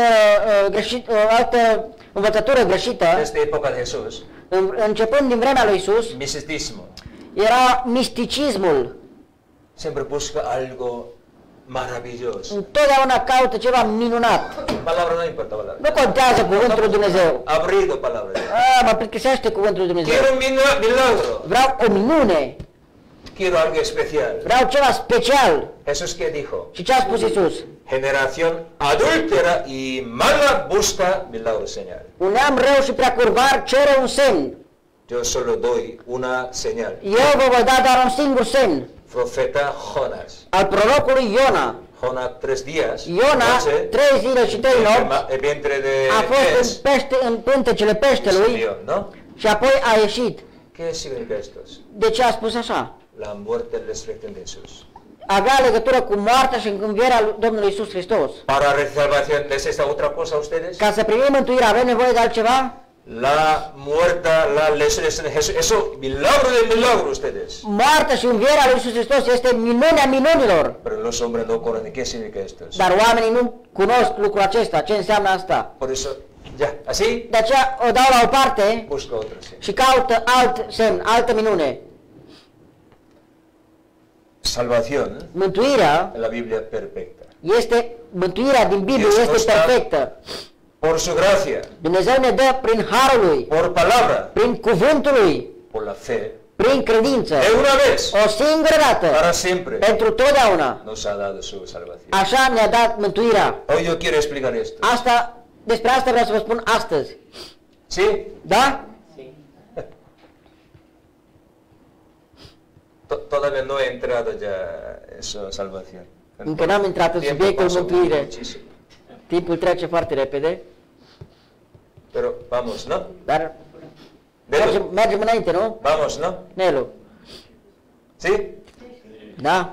altă învățătură greșită, desde época de Jesús, începând din vremea lui Isus, misticismo. era misticismul. Siempre busca algo maravilloso. Întotdeauna caută ceva minunat. Palabra no importa, palabra. Nu contează cuvântul lui Dumnezeu. Abrido palabra. Mă plictisește cuvântul lui Dumnezeu. Quiero un milagro. Vreau o minune. Quiero algo especial. Vreau ceva special. Jesús que dijo, Și ce a spus Isus? generación adúltera y mala busca milagros señal. Un neam rău și prea curvar cere un semn. Yo solo doy una señal. Eu vă voi da doar un singur semn. Profeta Jonas. Al prorocului Iona. Jonas 3 días. Iona, 3 zile și 3 nopți, El vientre de a fost în pântecele peștelui Dios, ¿no? și apoi a ieșit. ¿Qué significa esto? De ce a spus așa? La muerte y la resurrección de Jesús. Avea legătură cu moartea și învierea lui Domnului Isus Hristos. Para recibir salvación, ¿necesita otra cosa ustedes? Ca să primim mântuirea, avem nevoie de altceva? La muerta, la resurrección de Jesús, eso, milagro de milagro ustedes. Moartea și învierea lui Isus Hristos este minunea minunilor. Pero los hombres no conocen qué significa esto. Dar oamenii nu cunosc lucrul acesta, ce înseamnă asta. Por eso, ya, así, De aceea o dau la o parte busca otro sí. și caută alt semn, altă minune. Salvación Mântuirea en la Biblia perfecta. mântuirea din Biblie Dios este nos da perfectă. por su gracia, Dumnezeu ne dă prin harul lui, por palabra, prin cuvântul lui, por la fe, prin credință, de una vez, o singură dată, para siempre, pentru totdeauna. nos ha dado su salvación. Așa ne-a dat mântuirea. Hoy yo quiero explicar esto. Despre asta vreau să vă spun astăzi. ¿Sí? Da? Todavía no he entrado ya en su salvación. Încă n-am intrat în Tiempo subiectul pasa mântuire. muchísimo. Timpul trece foarte repede, Pero vamos, ¿no? dar Nelu, mergem înainte, nu? vamos, ¿no? Nelu. ¿Sí? Da?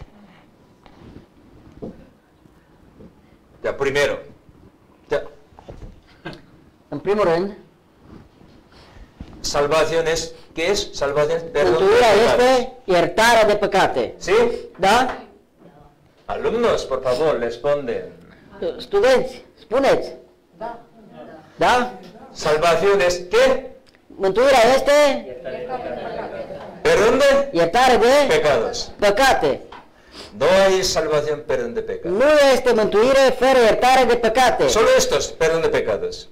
Ya, primero. Ya. În primul rând, Salvación es, ¿qué es? Salvación, perdón. de mântuirea pecados. este iertarea de păcate. ¿Sí? Da? Alumnos, por favor, responden. Studenți, spuneți. Da? Salvación es, ¿qué? Mântuirea este Perdón de iertare de pecados. păcate. No hay salvación, perdón de pecados. Nu este mântuire fără iertare de păcate. Solo estos, perdón de pecados.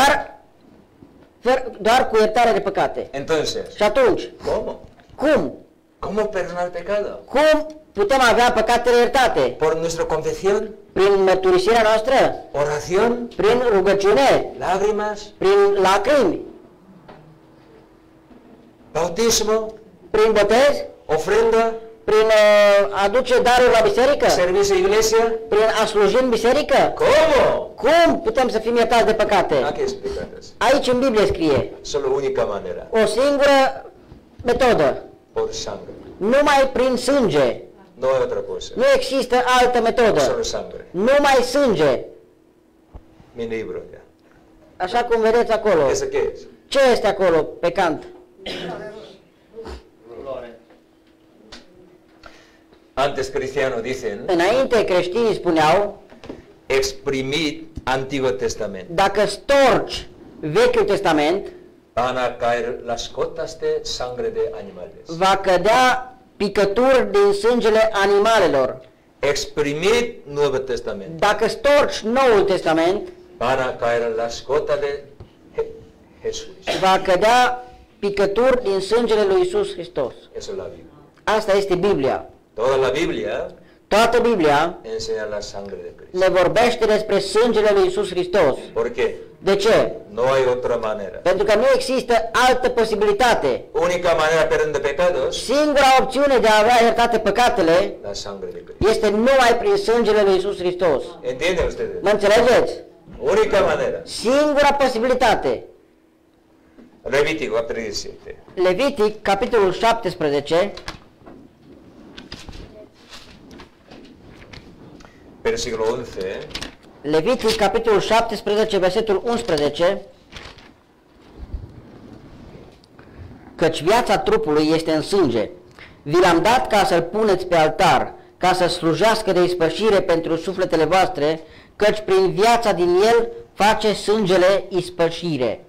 Doar cu iertare de păcate. Entonces, Și atunci, ¿cómo? cum? ¿Cómo perdonar el pecado? Cum putem avea păcatele iertate? Por nuestra confesión, Prin mărturisirea noastră? oración, Prin rugăciune? lágrimas, Prin lacrimi? bautismo, Prin botez? ofrenda, Prin aduce daruri la biserică? servicio de iglesia. Prin a sluji în biserică? ¿Cómo? Cum putem să fim iertați de păcate? Aquí explicadas. Aici în Biblie scrie Solo única manera, o singură metodă. por sangre. Numai prin sânge. No hay otra cosa. Nu există altă metodă. Solo sangre. Numai sânge. Mi libro ya. Așa cum vedeți acolo. ¿Ese qué es? Ce este acolo pe cant? Antes cristianos dicen, Înainte creștinii spuneau, exprimid Antiguo Testamento. dacă storci Vechiul Testament, Van a caer las gotas de sangre de animales. va cădea picături din sângele animalelor. Exprimid Nuevo Testamento. Dacă storci Noul Testament, Van a caer las gotas de Jesús. va cădea picături din sângele lui Isus Hristos. Eso es la Biblia. Asta este Biblia. Toda la Biblia Toată Biblia enseña la sangre de Cristo. ne vorbește despre sângele lui Isus Hristos. ¿Por qué? De ce? No hay otra manera. Pentru că nu există altă posibilitate. Única manera de perder de pecados, Singura opțiune de a avea iertate păcatele la sangre de Cristo. este numai prin sângele lui Isus Hristos. ¿Entienden ustedes? Mă înțelegeți? Única manera. Singura posibilitate. Levítico, capítulo 17. Levitic, capitolul 17, Versículo 11. Levitic, capitolul 17, versetul 11, căci viața trupului este în sânge. Vi l-am dat ca să-l puneți pe altar, ca să slujească de ispășire pentru sufletele voastre, căci prin viața din el face sângele ispășire.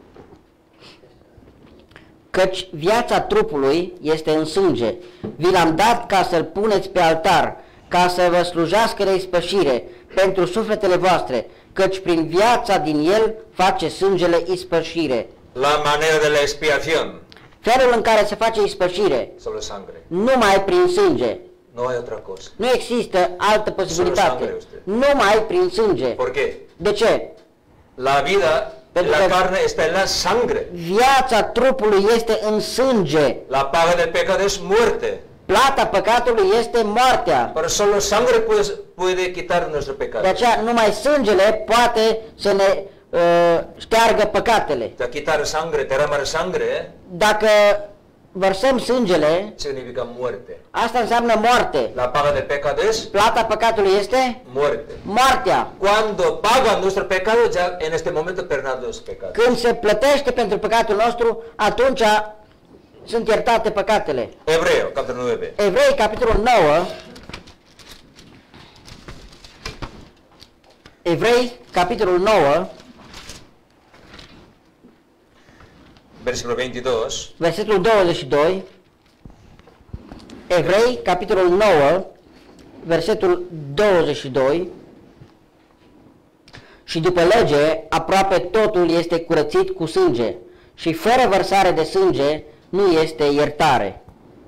Căci viața trupului este în sânge. Vi l-am dat ca să-l puneți pe altar, ca să vă slujească de ispășire pentru sufletele voastre, căci prin viața din el face sângele ispășire. La manera de la expiación, Felul în care se face ispășire, solo sangre. numai prin sânge. No hay otra cosa. Nu există altă posibilitate. sangre, usted. Numai prin sânge. ¿Por qué? De ce? La vida, Pero la que- carne está en la sangre. Viața trupului este în sânge. La paga del pecado es muerte. Plata păcatului este moartea. Pero solo sangre puede quitar nuestro pecado. De aceea numai sângele poate să ne șteargă păcatele. O sea, quitar sangre, derramar sangre, Dacă vărsăm sângele, significa muerte. asta înseamnă moarte. La paga del pecado es Plata păcatului este muerte. moartea. Cuando pagan nuestro pecado, ya en este momento perdonan los pecados. Când se plătește pentru păcatul nostru, atunci sunt iertate păcatele. Hebreo, capítulo 9. Evrei, capitolul 9. Evrei, capitolul 9, Versículo 22. versetul 22. Evrei, capitolul 9, versetul 22. Și după lege, aproape totul este curățit cu sânge, și fără vărsare de sânge nu este iertare.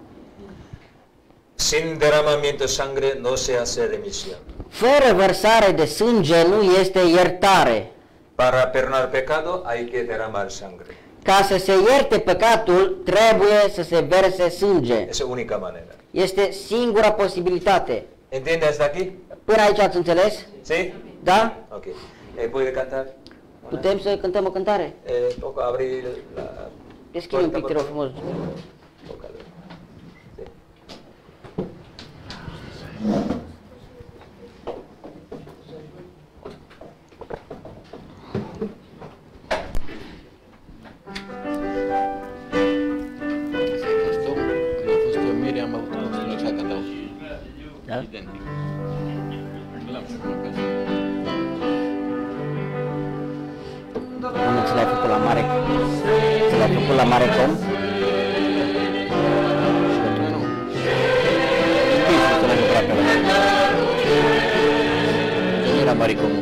Sin derramamiento de sangre no se hace remisión. Fără vărsare de sânge nu este iertare. Para perdonar pecado hay que derramar sangre. Ca să se ierte păcatul, trebuie să se verse sânge. Esa es única manera. Este singura posibilitate. ¿Entiende hasta aquí? Până aici ați înțeles? ¿Sí? Da? Ok. ¿Puede cantar? Putem să cântăm o cântare? Poco abrir la... Deschide un pic, puerta, te rog por frumos. favor. Poco, sí. Când a fost eu Miriam, am avut un stil așa cântau. Da? Identic. L-am și acum acasă. Unde ți l-ai făcut la mare? Ți l-ai făcut la mare com? Nu, nu. Știi să l-ai lucrat pe ăla. Că nu era mare comun.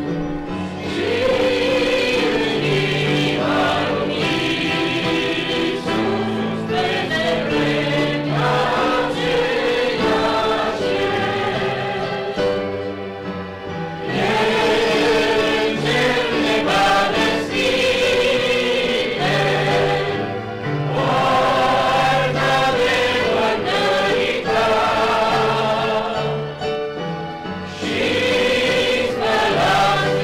She's the love.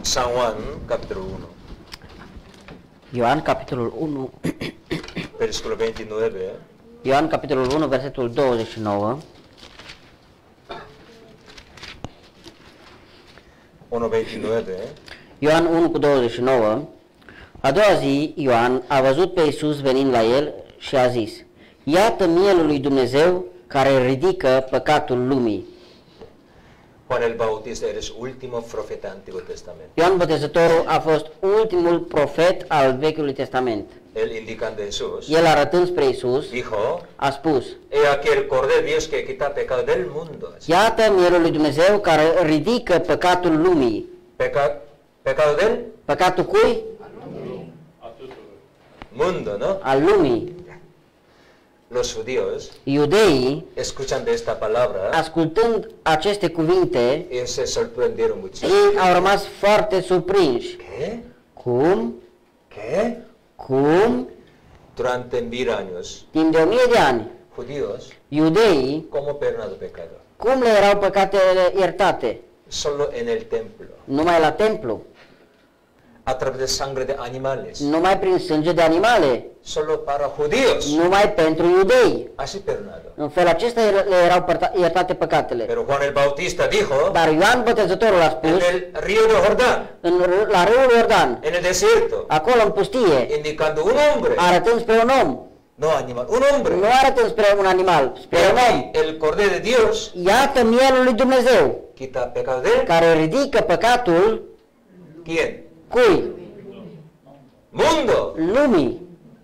San Juan, capítulo 1, Ioan, capitolul 1, versículo 29. Ioan, capitolul 1, versetul 29. 1:29. Ioan 1 cu 29. A doua zi, Ioan a văzut pe Iisus venind la el și a zis: Iată mielul lui Dumnezeu care ridică păcatul lumii. Juan el Bautista eres último profeta del Antiguo Testamento. Ioan Botezătorul a fost ultimul profet al Vechiului Testament. Él indicando a Jesús, El arătând spre Iisus dijo, a spus: he aquí el Cordero de Dios que quita el pecado del mundo. Iată mielul lui Dumnezeu care ridică păcatul lumii. Pecado del Păcatul cui? mundo, ¿no? Al lumii. Los judíos, Iudeii, escuchando esta palabra, ascultând aceste cuvinte, ellos se sorprendieron muchísimo. ei au rămas foarte surprinși. ¿Qué? Cum? ¿Qué? Cum? Durante 1000 años, Timp de 1000 de ani, judíos, iudeii, ¿cómo perdonado pecado? cum le erau păcatele iertate? Solo en el templo, Numai la templu, a través de sangre de animales, numai prin sânge de animale, solo para judíos, numai pentru iudei. así perdonado. În felul acesta le erau iertate păcatele. Pero Juan el Bautista dijo, Dar Ioan Botezătorul a en spus, el río de Jordán, la râul Iordan, en el desierto, acolo în pustie, indicando un hombre, arătând spre un om, no animal, un hombre. nu arătând spre un animal, spre Pero un om. aquí el Cordero de Dios Iată mielul lui Dumnezeu, quita pecado de él. care ridică păcatul ¿Quién? cui? Mundo. Lumii.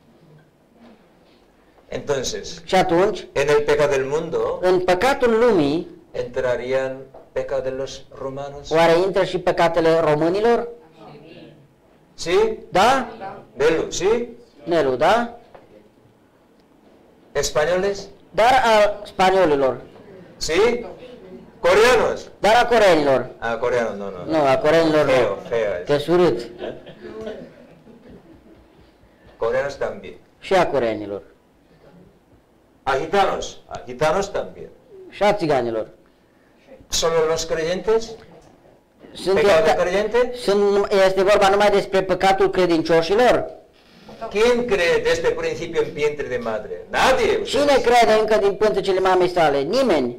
Entonces, Și atunci, en el pecado del mundo în păcatul lumii, entrarían pecado de los romanos. oare intră și păcatele românilor? ¿Sí? Da? Delu, ¿sí? Nelu, da? Españoles, Dar a spaniolilor, ¿sí? Coreanos. dar a coreenilor. Ah, coreanos, no, no. Nu, a coreenilor Feo, nu. feo Că es. surât. Coreanos también. Și a coreenilor. A gitanos. A gitanos también. Și a țiganilor. ¿Solo los creyentes? Sunt, ¿Pecado de creyente? este vorba numai despre păcatul credincioșilor? ¿Quién cree desde el principio en vientre de madre? Nadie. Cine crede încă din pântecele mamei sale? Nimeni.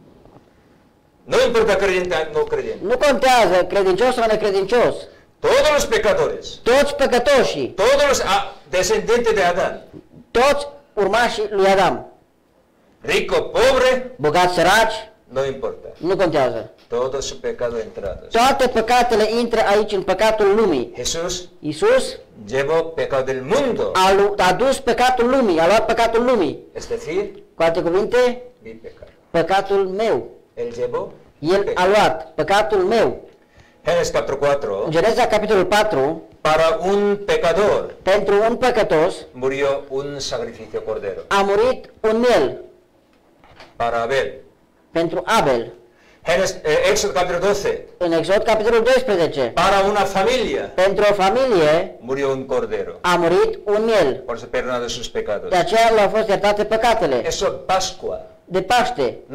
No importa creyente o no creyente. Nu contează credincios sau necredincios. Todos los pecadores, Toți păcătoșii, todos los descendientes de Adán, toți urmașii lui Adam, rico, pobre, bogați, săraci, no importa. nu contează. Todo su pecado entrados. Toate păcatele intră aici în păcatul lumii. Jesús Iisus llevó pecado del mundo, a dus păcatul lumii, a luat păcatul lumii. es decir, Cu alte cuvinte, mi pecado. păcatul meu. Él llevó El a luat păcatul meu. Génesis capítulo 4, În Geneza capitolul 4, para un pecador pentru un păcătos murió un sacrificio cordero, a murit un miel, para Abel. pentru Abel. Éxodo capítulo 12, În Exod capitolul 12, para una familia pentru o familie murió un cordero, a murit un miel. por eso perdonado sus pecados. De aceea le-au fost iertate păcatele. Eso Pascua, De Paște. ¿no?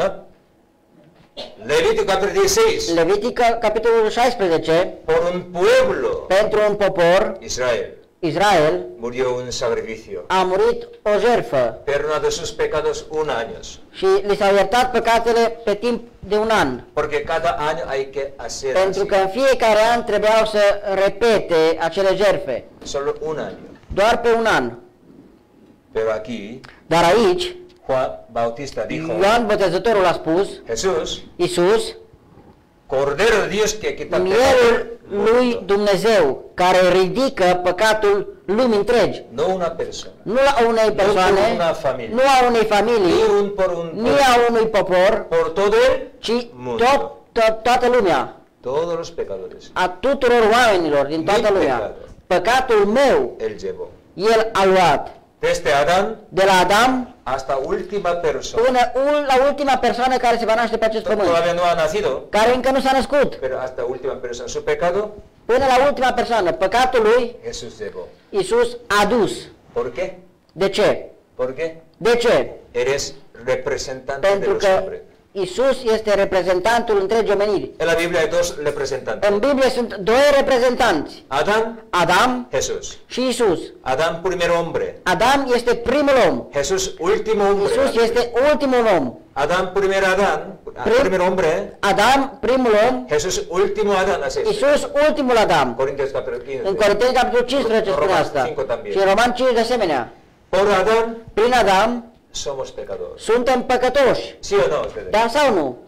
Levítico capítulo 16, Levitic capitolul 16, por un pueblo, pentru un popor, Israel, Israel, murió un sacrificio, a murit o jertfă perdonado sus pecados un año, și li s-au iertat păcatele pe timp de un an. porque cada año hay que hacer Pentru así, că în fiecare an trebuiau să repete acele jertfe. solo un año. Doar pe un an. Pero aquí Dar aici, Juan Bautista dijo, Ioan Botezătorul a spus, Jesús, Iisus, Cordero de Dios que quita el mielul pecado lui del mundo. Dumnezeu, care ridică păcatul lumii întregi. No una persona, Nu a unei persoane, una familie. nu a unei familii, ni un por un, ni a unui popor, por todo el ci mundo. toată lumea, Todos los pecadores, a tuturor oamenilor din toată Mi lumea. pecado. Păcatul meu, él llevó. el a luat. Desde Adán De la Adam hasta última persona. până la ultima persoană care se va naște pe acest pământ, Todavía no ha nacido, care încă nu s-a născut, pero hasta última persona. Su pecado, până la ultima persoană, păcatul lui Jesús llevó. Iisus a dus. ¿Por qué? De ce? ¿Por qué? De ce? Eres representante de Pentru los că hombres. Isus este reprezentantul întregii omeniri. En la Biblia hay dos representantes. În Biblie sunt doi reprezentanți. Adam Jesús. și Isus. Adán, primer hombre. Adam este primul om. Jesús, último hombre. Isus este ultimul om. Adán, primer hombre. Adam, primul om. Jesús, último Adán. Así es. Isus, ultimul Adam. Corintios capítulo 15. În Corinteni, capitolul 15 spune Roman asta. 5 también. Și în Roman 5 de asemenea. Por Adán Prin Adam somos pecadores. suntem păcătoși. ¿Sí o no ustedes? Da sau nu?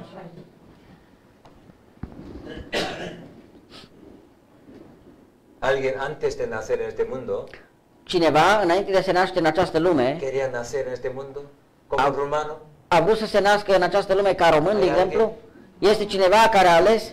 Alguien antes de nacer en este mundo Cineva, înainte de a se naște în această lume, quería nacer en este mundo como un romano. a vrut să se nască în această lume ca român, de Ai exemplu? Este cineva care a ales?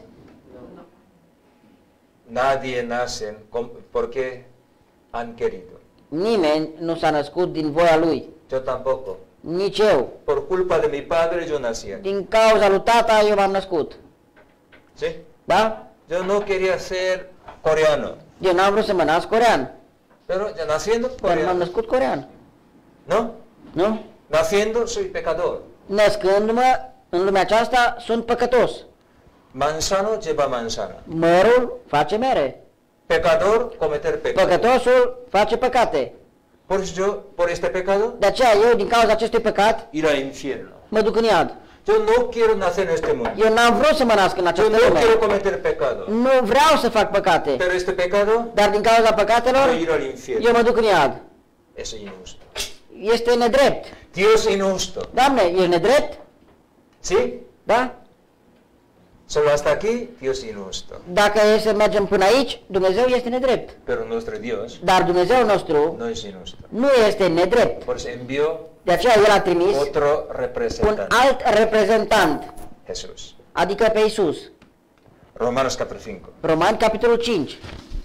Nadie nace porque han querido. Nimeni nu s-a născut din voia lui. Yo tampoco. Nici eu. Por culpa de mi padre yo nací aquí. Din cauza lui tata eu m-am născut. ¿Sí? Da? Yo no quería ser coreano, Eu n-am vrut să mă nasc corean, pero ya naciendo dar m-am coreano. născut corean. ¿No? Nu? Naciendo soy pecador. Născându-mă în lumea aceasta sunt păcătos. Manzano lleva manzana. Mărul face mere. Pecador, cometer pecado. Păcătosul face păcate. Por eso yo, por este pecado, De aceea eu, din cauza acestui păcat, ir al infierno. mă duc în iad. Yo no quiero nacer en este mundo. Eu n-am vrut să mă nasc în Yo această no lume. quiero cometer pecado. Nu vreau să fac păcate. Pero este pecado, Dar din cauza păcatelor, yo ir al infierno. eu mă duc în iad. Eso es injusto. Este nedrept. Dios es injusto. Doamne, ești nedrept? ¿Sí? Da? Solo hasta aquí, Dios es injusto. Dacă e să mergem până aici, Dumnezeu este nedrept. Pero nuestro Dios Dar Dumnezeu nostru no es injusto. nu este nedrept. Por eso envió De aceea El a trimis otro un representante, alt reprezentant, Jesús. adică pe Isus. Romanos capítulo 5. Romani, capitolul 5.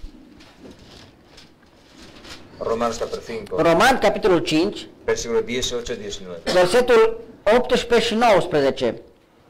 Romanos capítulo 5, Romani, capitolul 5, versículos 18-19. versetul 18 și 19.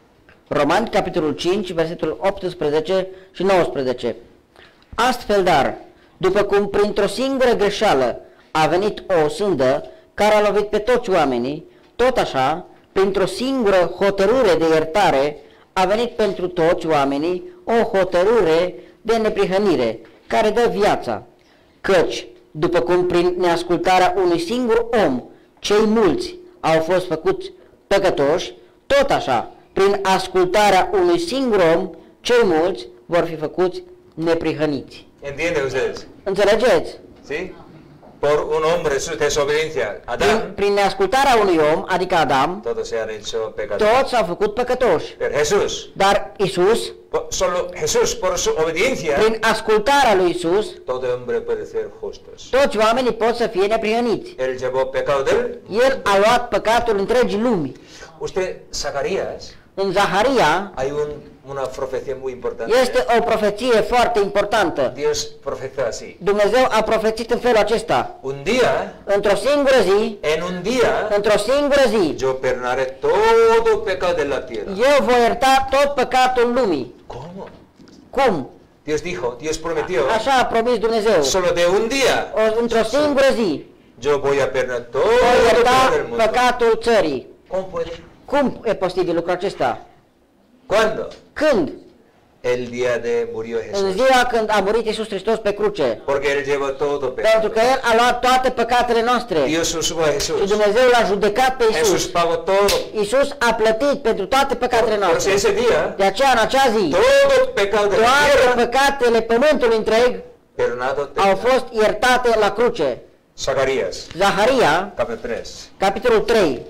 Romani, capitolul 5, versetul 18 și 19. Astfel, dar, după cum printr-o singură greșeală a venit o sândă care a lovit pe toți oamenii, tot așa, printr-o singură hotărâre de iertare a venit pentru toți oamenii o hotărâre de neprihănire, care dă viața. Căci, după cum prin neascultarea unui singur om cei mulți au fost făcuți păcătoși, tot așa, prin ascultarea unui singur om, cei mulți vor fi făcuți neprihăniți. ¿Entienden ustedes? Înțelegeți? ¿Sí? Por un hombre su desobediencia, Adán, Prin neascultarea unui om, adică Adam, todos se han hecho pecadores. toți s-au făcut păcătoși. Pero Jesús, Dar Isus, solo Jesús, por su obediencia, prin ascultarea lui Isus, todo hombre puede ser justos. toți oamenii pot să fie neprihăniți. Él llevó pecado de él. El a luat păcatul întregii lumi. Usted, Zacarías, În Zaharia hay una profecía muy importante. este o profeție foarte importantă. Dios profetiza así. Dumnezeu a profețit în felul acesta. Un día, Într-o singură zi, en un día, într-o singură zi, yo perdonaré todo pecado de la tierra. eu voi ierta tot păcatul lumii. ¿Cómo? Cum? Dios prometió, Așa a promis Dumnezeu. solo de un día, Într-o singură zi, yo voy a perdonar todo voi el ierta pecado del mundo. păcatul țării. ¿Cómo puede? Cum e posibil lucrul acesta? ¿Cuándo? Când? El día de murió În Jesús. ziua când a murit Iisus Hristos pe cruce. Porque Él llevó todo Pentru pecado. că El a luat toate păcatele noastre. Dios subo a Și Jesús. Dumnezeu l-a judecat pe Jesús Iisus. pagó todo. Iisus a plătit pentru toate păcatele Por si noastre. ese día, De aceea, în acea zi, todo pecado de la toate tierra, păcatele pământului întreg perdonado te au fost iertate la cruce. Zacarías, Zaharia, capítulo 3. capitolul 3.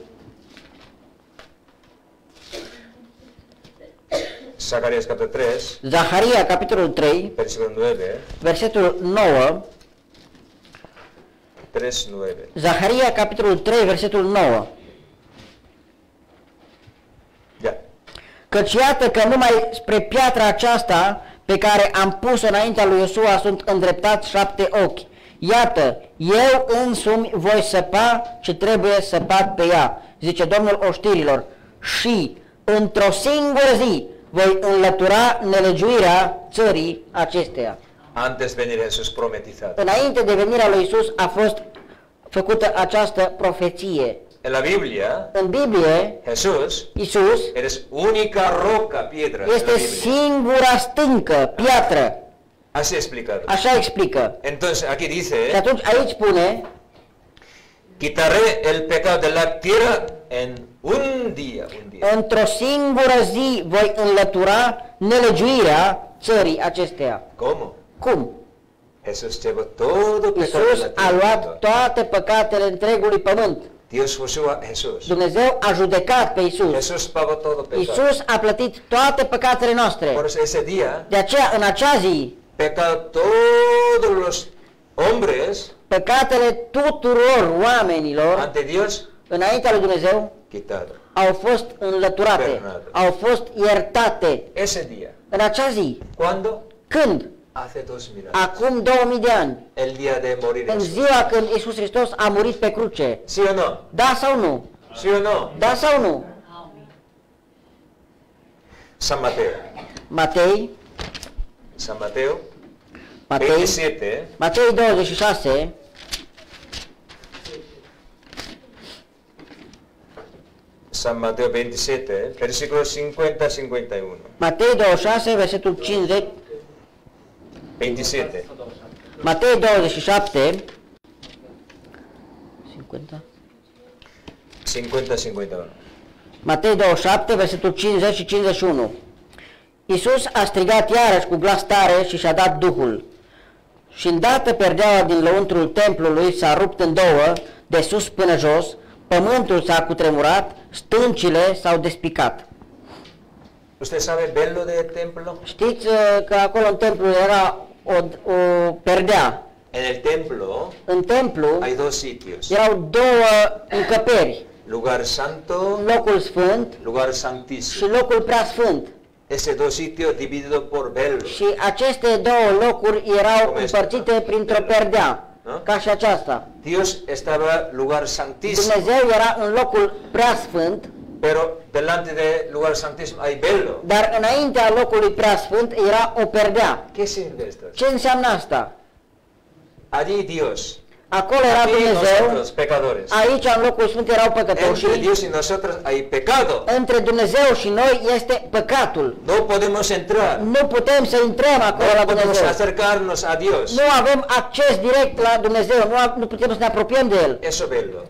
Zacarías capítulo 3, Zaharia, capitolul 3, versículo 9. versetul 9. 3:9. Zaharia, capitolul 3, versetul 9. Ya. Căci iată că numai spre piatra aceasta pe care am pus-o înaintea lui Iosua sunt îndreptați 7 ochi. Iată, eu însumi voi săpa ce trebuie săpat pe ea, zice Domnul oștirilor, și într-o singură zi voi înlătura nelegiuirea țării acesteia. Antes de venir Jesús prometizado. Înainte de venirea lui Isus a fost făcută această profeție. en la Biblia, În Biblie, Jesús, Iisus eres única roca, piedra. En la este Biblia. singura stâncă, piatră. Así explicado. Așa explică. Entonces aquí Și dice, atunci aici spune, quitaré el pecado de la tierra en un día. într-o singură zi voi înlătura nelegiuirea țării acesteia. ¿Cómo? Cum? Jesús llevó todo pecado de Iisus la a tierra. luat toate păcatele întregului pământ. Dios juzgó a Jesús. Dumnezeu a judecat pe Iisus. Jesús pagó todo pecado. Iisus a plătit toate păcatele noastre. Por eso ese día, De aceea, în acea zi, pecado todos los hombres păcatele tuturor oamenilor ante Dios, înaintea lui Dumnezeu quitado. au fost înlăturate, Perdonate. au fost iertate. Ese día. În acea zi, ¿Cuándo? când? Hace 2000 años. Acum 2000 de ani, El día de morir în Jesús. ziua când Iisus Hristos a murit pe cruce. ¿Sí o no? Da sau nu? ¿Sí o no? Da sau nu? San Mateo. Matei, San Mateo Matei, 27, Matei 26, San Mateo 27, versículos 50-51. Matei 26, versetul 50, 27. Matei 27, 50, 50-51. Matei 27, versetul 50 și 51. Iisus a strigat iarăși cu glas tare și și-a dat Duhul. Și îndată perdeaua din lăuntrul templului s-a rupt în două, de sus până jos, pământul s-a cutremurat, stâncile s-au despicat. ¿Usted sabe verlo de templo? Știți că acolo în templu era o perdea. En el templo În templu hay dos sitios. erau două încăperi, Lugar santo, locul sfânt lugar și santísimo. locul preasfânt. Ese dos sitios divididos por velo. Și aceste două locuri erau Cum este? împărțite printr-o perdea, Nu? ca și aceasta. Dios estaba lugar santísimo, Dumnezeu era în locul preasfânt, pero delante de lugar santísimo hay velo. dar înaintea locului preasfânt era o perdea. ¿Qué sirve esto? Ce înseamnă asta? Allí Dios, Acolo era aquí Dumnezeu, nosotros pecadores. aici în locul sfânt erau Entre păcătoșii, Dios y nosotros hay pecado. între Dumnezeu și noi este păcatul. No podemos entrar. Nu putem să intrăm acolo la No podemos Dumnezeu. acercarnos a Dios. Nu avem acces direct la Dumnezeu, nu putem să ne apropiem de El. Eso verlo.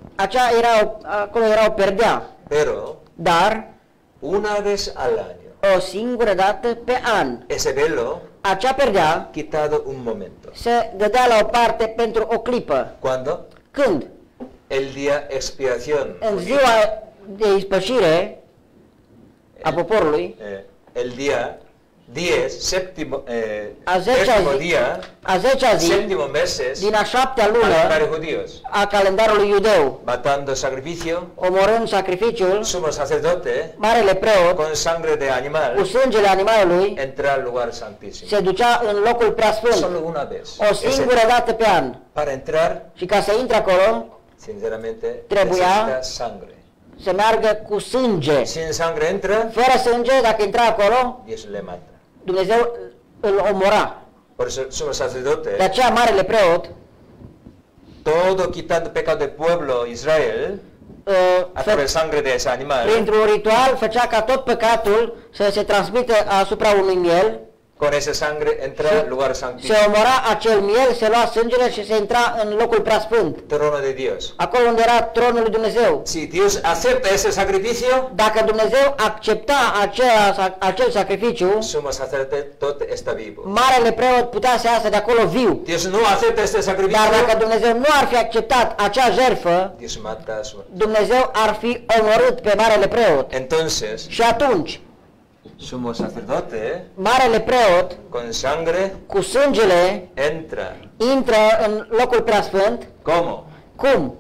Acolo era o perdea, Pero dar una vez al año, o singură dată pe an. ese velo Acea perdea quitado un momento. se dădea la o parte pentru o clipă. ¿Cuándo? Când? El día expiación. În ziua de ispășire a poporului, El día 10, séptimo, a 10-a décimo zi, día, a 10-a zi séptimo meses, din a 7-a calendario lună judíos, a calendarului iudeu, matando sacrificio, omorând sacrificiul, sumo sacerdote, marele preot, con sangre de cu animal, sângele animalului, entra al lugar santísimo. se ducea în locul preasfânt, Solo una vez. o singură dată pe an. Para entrar, Și ca să intre acolo, sinceramente, Trebuia- necesita sangre. să meargă cu sânge. Si en sangre entra, Fără sânge, dacă intra acolo, Dios le mata. Dumnezeu îl omora. Por eso sumo sacerdote, De aceea, marele preot, todo quitando pecado del pueblo Israel, a través de sangre de ese animal, printr-un ritual, făcea ca tot păcatul să se transmită asupra unui miel, con esa sangre entra al lugar se santísimo, omora acel miel, se lua sângele și se intra în locul preasfânt, trono de Dios. acolo unde era tronul lui Dumnezeu. Si Dios acepta ese sacrificio, Dacă Dumnezeu accepta acel sacrificiu, sumo sacerdote está vivo. marele preot putea să iasă de acolo viu. Dios no acepta este sacrificio, Dar dacă Dumnezeu nu ar fi acceptat acea jertfă, Dios mata a su. Dumnezeu ar fi omorât pe marele preot. Entonces, Și atunci, sumo sacerdote, marele preot, con sangre, cu sângele, entra. intră în locul preasfânt. ¿Cómo? Cum?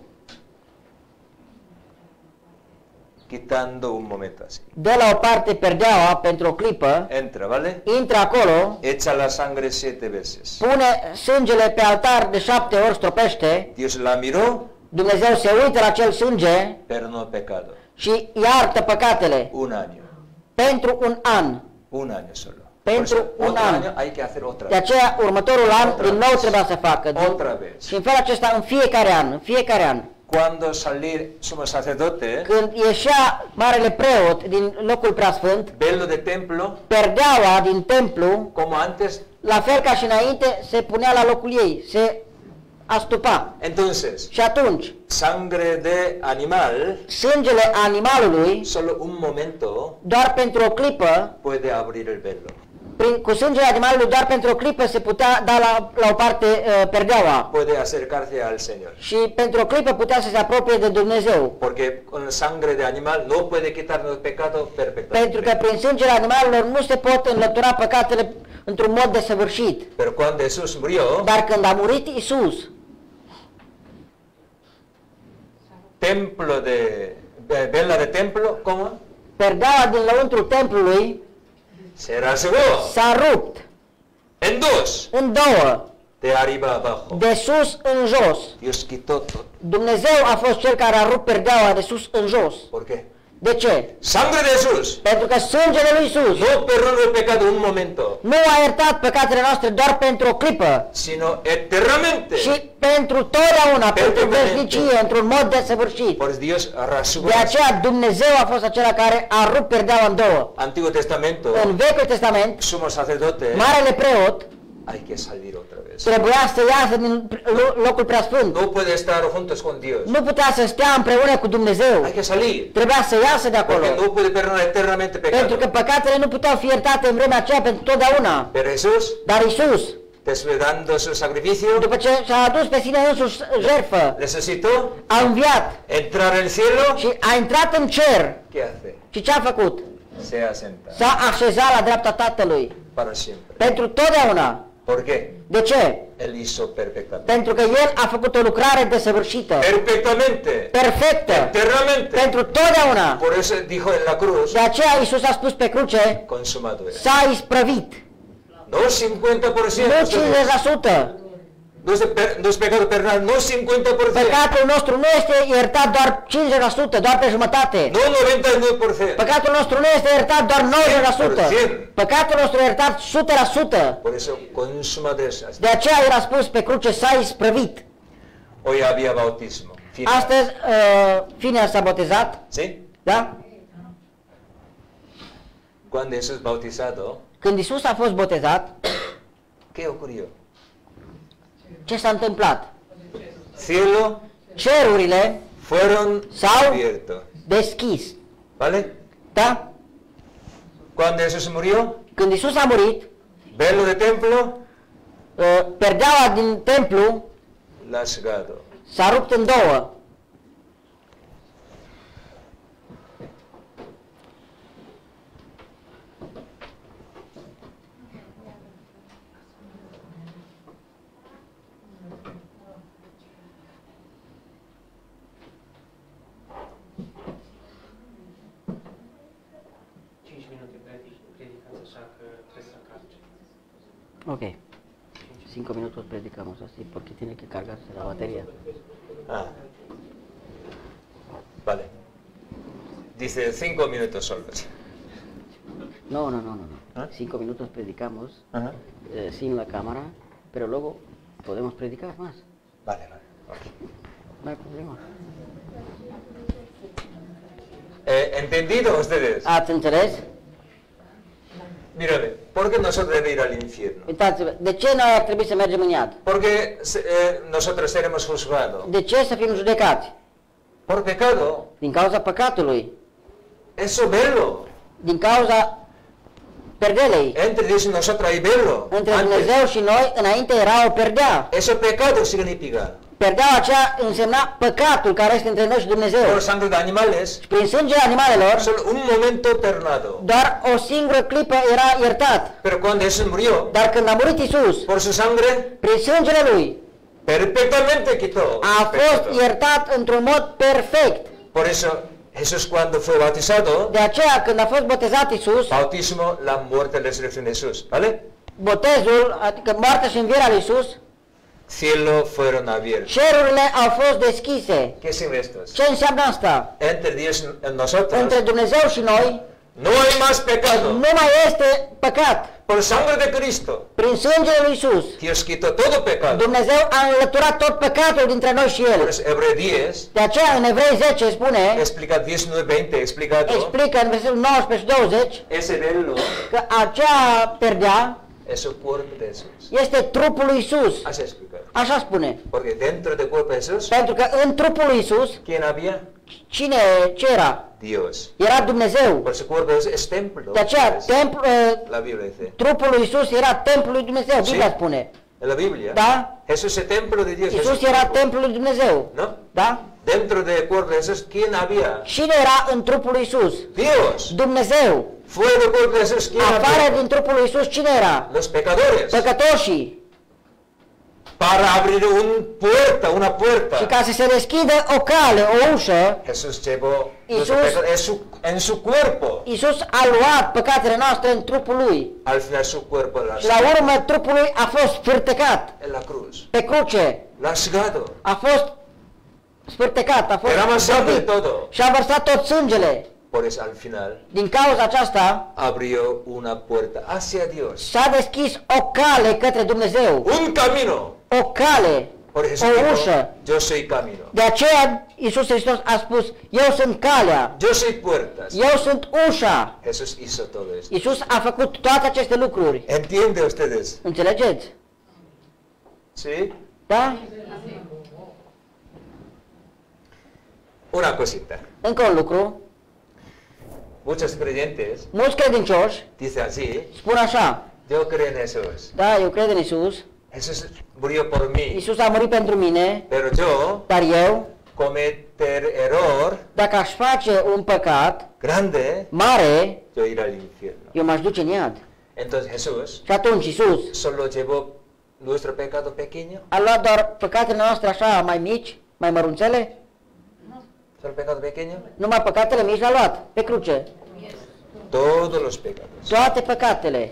Quitando un momento así. Dă la o parte perdeaua pentru o clipă, Entra, ¿vale? intră acolo, Echa la sangre 7 veces. pune sângele pe altar de 7 ori, stropește, Dios la miró, Dumnezeu se uită la acel sânge pero no pecado. și iartă păcatele Un año. pentru un an. Un año solo. Pentru Por eso, un otro an. año hay que hacer otra De vez. aceea, următorul an, Otra din nou vez. trebuia să facă. Otra vez. Și în felul acesta, în fiecare an, cuando salir sumo sacerdote, când ieșea marele preot din locul preasfânt, velo de templo, perdeaua din templu, como antes, la fel ca și înainte, se punea la locul ei, se astupa. entonces, Și atunci, sangre de animal, sângele animalului, solo un momento, doar pentru o clipă, puede abrir el velo. cu sângele animalului doar pentru o clipă se putea da la o parte perdeaua. Puede acercarse al Señor. Și pentru o clipă putea să se apropie de Dumnezeu. Porque con sangre de animal no puede quitarnos pecado perfectamente. Pentru că prin sângele animalelor nu se pot înlătura păcatele într-un mod desăvârșit. Pero cuando Jesús murió, Dar când a murit Isus, templo vela de templo, ¿cómo? perdeaua din lăuntrul templului Se rasgó s-a rupt en dos, în două, de arriba abajo. de sus în jos. Dios quitó todo. Dumnezeu a fost cel care a rupt perdeaua de sus în jos. ¿Por qué? De ce? Sangre de Jesús Pentru că sângele lui Isus no perdona el pecado un momento, nu a iertat păcatele noastre doar pentru o clipă, sino eternamente. și pentru totdeauna, pentru Perfectamente. veșnicie, într-un mod desăvârșit. Por eso Dios rasgó. De aceea Dumnezeu a fost acela care a rupt perdeaua în două. Antiguo Testamento, În Vechiul Testament, sumo sacerdote, marele preot hay que salir otra vez. trebuia să iasă din locul preasfânt. No puede estar juntos con Dios. Nu putea să stea împreună cu Dumnezeu. Hay que salir. Trebuia să iasă de acolo. Porque no puede perdonar eternamente Pentru că pecado. păcatele nu puteau fi iertate în vremea aceea pentru totdeauna. Pero Jesús, Dar Isus, desvelando su sacrificio, după ce și-a adus pe sine însuși jertfă, resucitó, a înviat entrar en el cielo, și a intrat în cer. ¿qué hace? Și ce a făcut? Se asenta S-a așezat la dreapta Tatălui. para siempre. Pentru totdeauna. ¿Por qué? De ce? Él hizo perfectamente. Pentru că El a făcut o lucrare desăvârșită, Perfectamente. perfectă, Eternamente. pentru totdeauna. Por eso dijo en la cruz, De aceea Isus a spus pe cruce, consumado es. s-a isprăvit. No 50%. Nu 50%. No es pecado perdonado, no 50%. Păcatul nostru nu este iertat doar 50%, doar pe jumătate. No 99%. Păcatul nostru nu este iertat doar 90%. Păcatul nostru e iertat 100%. Por eso consumado es. De aceea era spus pe cruce, s-a isprăvit. Hoy había bautismo. Final. Astăzi, Finea s-a botezat, ¿Sí? da? Cuando Jesús bautizado, Când Isus a fost botezat, ¿qué ocurrió? ce s-a întâmplat? Cielo Cerurile fueron Sau- abiertos. deschis, ¿Vale? da? Cuando Jesús murió, Când Isus a murit, velo de templo, perdeaua din templu lasgado. s-a rupt în două. Ok. 5 minutos predicamos así porque tiene que cargarse la batería. Ah. Vale. Dice 5 minutos solos. No, no, no, no. ¿Ah? 5 minutos predicamos Ajá. sin la cámara, pero luego podemos predicar más. Vale, vale. Ok. No hay problema. ¿Entendido ustedes? Ați înțeles? Mírame, ¿por qué nosotros debemos ir al infierno? Uitați-vă, de ce noi ar trebui să mergem în iad? Porque nosotros seremos juzgados. De ce să fim judecați? Por pecado. Din cauza păcatului, Eso velo. din cauza perdelei. Entre Dios y nosotros hay velo. Între Antes. Dumnezeu și noi, înainte era o perdea. Eso pecado significa. Perdeaua aceea însemna păcatul care este între noi și Dumnezeu. Por sangre de animales, Și prin sângele animalelor, solo un momento perdonado. doar o singură clipă era iertat. Pero cuando Jesús murió, Dar când a murit Isus, por su sangre, prin sângele Lui, perfectamente quitó. a el fost pecado. iertat într-un mod perfect. Por eso Jesús cuando fue bautizado, De aceea, când a fost botezat Isus, bautismo, la muerte y la resurrección de Jesús, ¿vale? botezul, adică moartea și învierea lui Isus, Cielo fueron abiertos. cerurile au fost deschise. ¿Qué significa esto? Ce înseamnă asta? Entre Dios y nosotros Între Dumnezeu și noi No hay más pecado. Nu mai este păcat. Por sangre de Cristo, Prin sângele lui Isus, Dios quitó todo pecado. Dumnezeu a înlăturat tot păcatul dintre noi și Por El. eso Hebreo 10, De aceea în Evrei 10 spune, explica 19-20, explicado, explică în versetul 19 și 20, ese velo că acea perdea es el cuerpo de Jesús. este trupul lui Isus. Así explica. Așa spune. Porque dentro del cuerpo de Jesús, Pentru că în trupul lui Isus, ¿quién había? ce era? Dios. Era Dumnezeu. Por eso el cuerpo de Jesús es templo. De aceea, La Biblia dice. trupul lui Isus era templul lui Dumnezeu, Biblia Sí. spune. En la Biblia, Da? Jesús es el templo de Dios. Isus Jesús era cuerpo. templul lui Dumnezeu. ¿No? Da? Dentro del cuerpo de Jesús, ¿quién había? Cine era în trupul lui Isus? Dios. Dumnezeu. Fuera del cuerpo de Jesús, ¿quién Afară había? din trupul lui Isus, cine era? Los pecadores. Păcătoșii. Para abrir una puerta. Și ca să se deschidă o cale, o ușă, Jesús llevó Jesús- nuestros pecados en su cuerpo. Isus a luat păcatele noastre în trupul lui. Al final su cuerpo Și la urmă trupul lui a fost sfârtecat en la cruz. pe cruce. Lasgado. A fost sfârtecat, a fost Derramó sangre dobit. todo. Și a vărsat tot sângele. Por eso al final Din cauza aceasta abrió una puerta hacia Dios. s-a deschis o cale către Dumnezeu. Un camino. O cale, Por eso o dijo, ușă. yo soy camino. De aceea Iisus Hristos a spus, eu sunt calea, Yo soy puertas. eu sunt ușa. Jesús hizo todo esto. Iisus a făcut toate aceste lucruri. ¿Entiende ustedes? Înțelegeți? ¿Sí? Da? Una cosita. Încă un lucru. Muchos creyentes Mulți credincioși dicen así, spun așa, yo creo en Jesús. da, eu cred în Iisus, Jesús murió por mí. Iisus a murit pentru mine, Pero yo dar eu, cometer error dacă aș face un păcat grande, mare, yo ir al infierno. eu m-aș duce în iad. Entonces Jesús Și atunci Iisus solo llevó nuestro pecado pequeño, a luat doar păcatele noastre așa mai mici, mai mărunțele, solo pecado pequeño, numai păcatele mici le-a luat pe cruce. todos los pecados. Toate păcatele.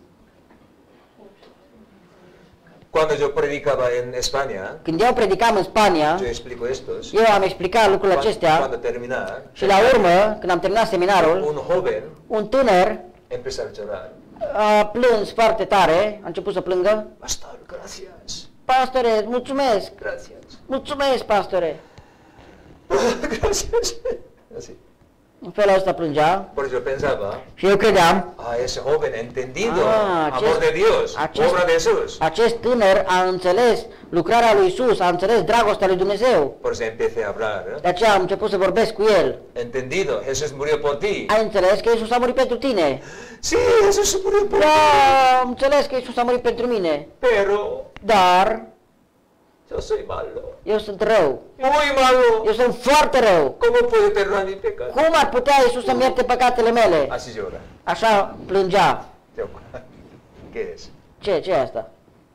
Cuando yo predicaba en España, Când eu predicam în Spania, yo explico estos. eu am explicat lucrurile acestea Cuando terminar, și la urmă, când am terminat seminarul, un joven un tânăr empezó a llorar. a plâns foarte tare, a început să plângă. Pastor, gracias. Pastore, mulțumesc! Gracias. Mulțumesc, pastore! Gracias. Así. În felul ăsta plângea Por eso yo pensaba, și eu credeam, ese joven ha entendido, Ah, amor de Dios, obra de Jesús. acest tânăr a înțeles lucrarea lui Isus, a înțeles dragostea lui Dumnezeu. Por eso empecé a hablar. De aceea am început să vorbesc cu el. Entendido, Jesús murió por ti. Ai înțeles că Isus a murit pentru tine? Sí, Jesús murió por Da, ti. am înțeles că Isus a murit pentru mine. Pero Dar yo soy malo. eu sunt rău. Muy malo. Eu sunt foarte rău. ¿Cómo puede perdonar mi pecado? Cum ar putea Isus să-mi ierte păcatele mele? Así llora. Așa plângea. ¿Qué es? Ce e asta?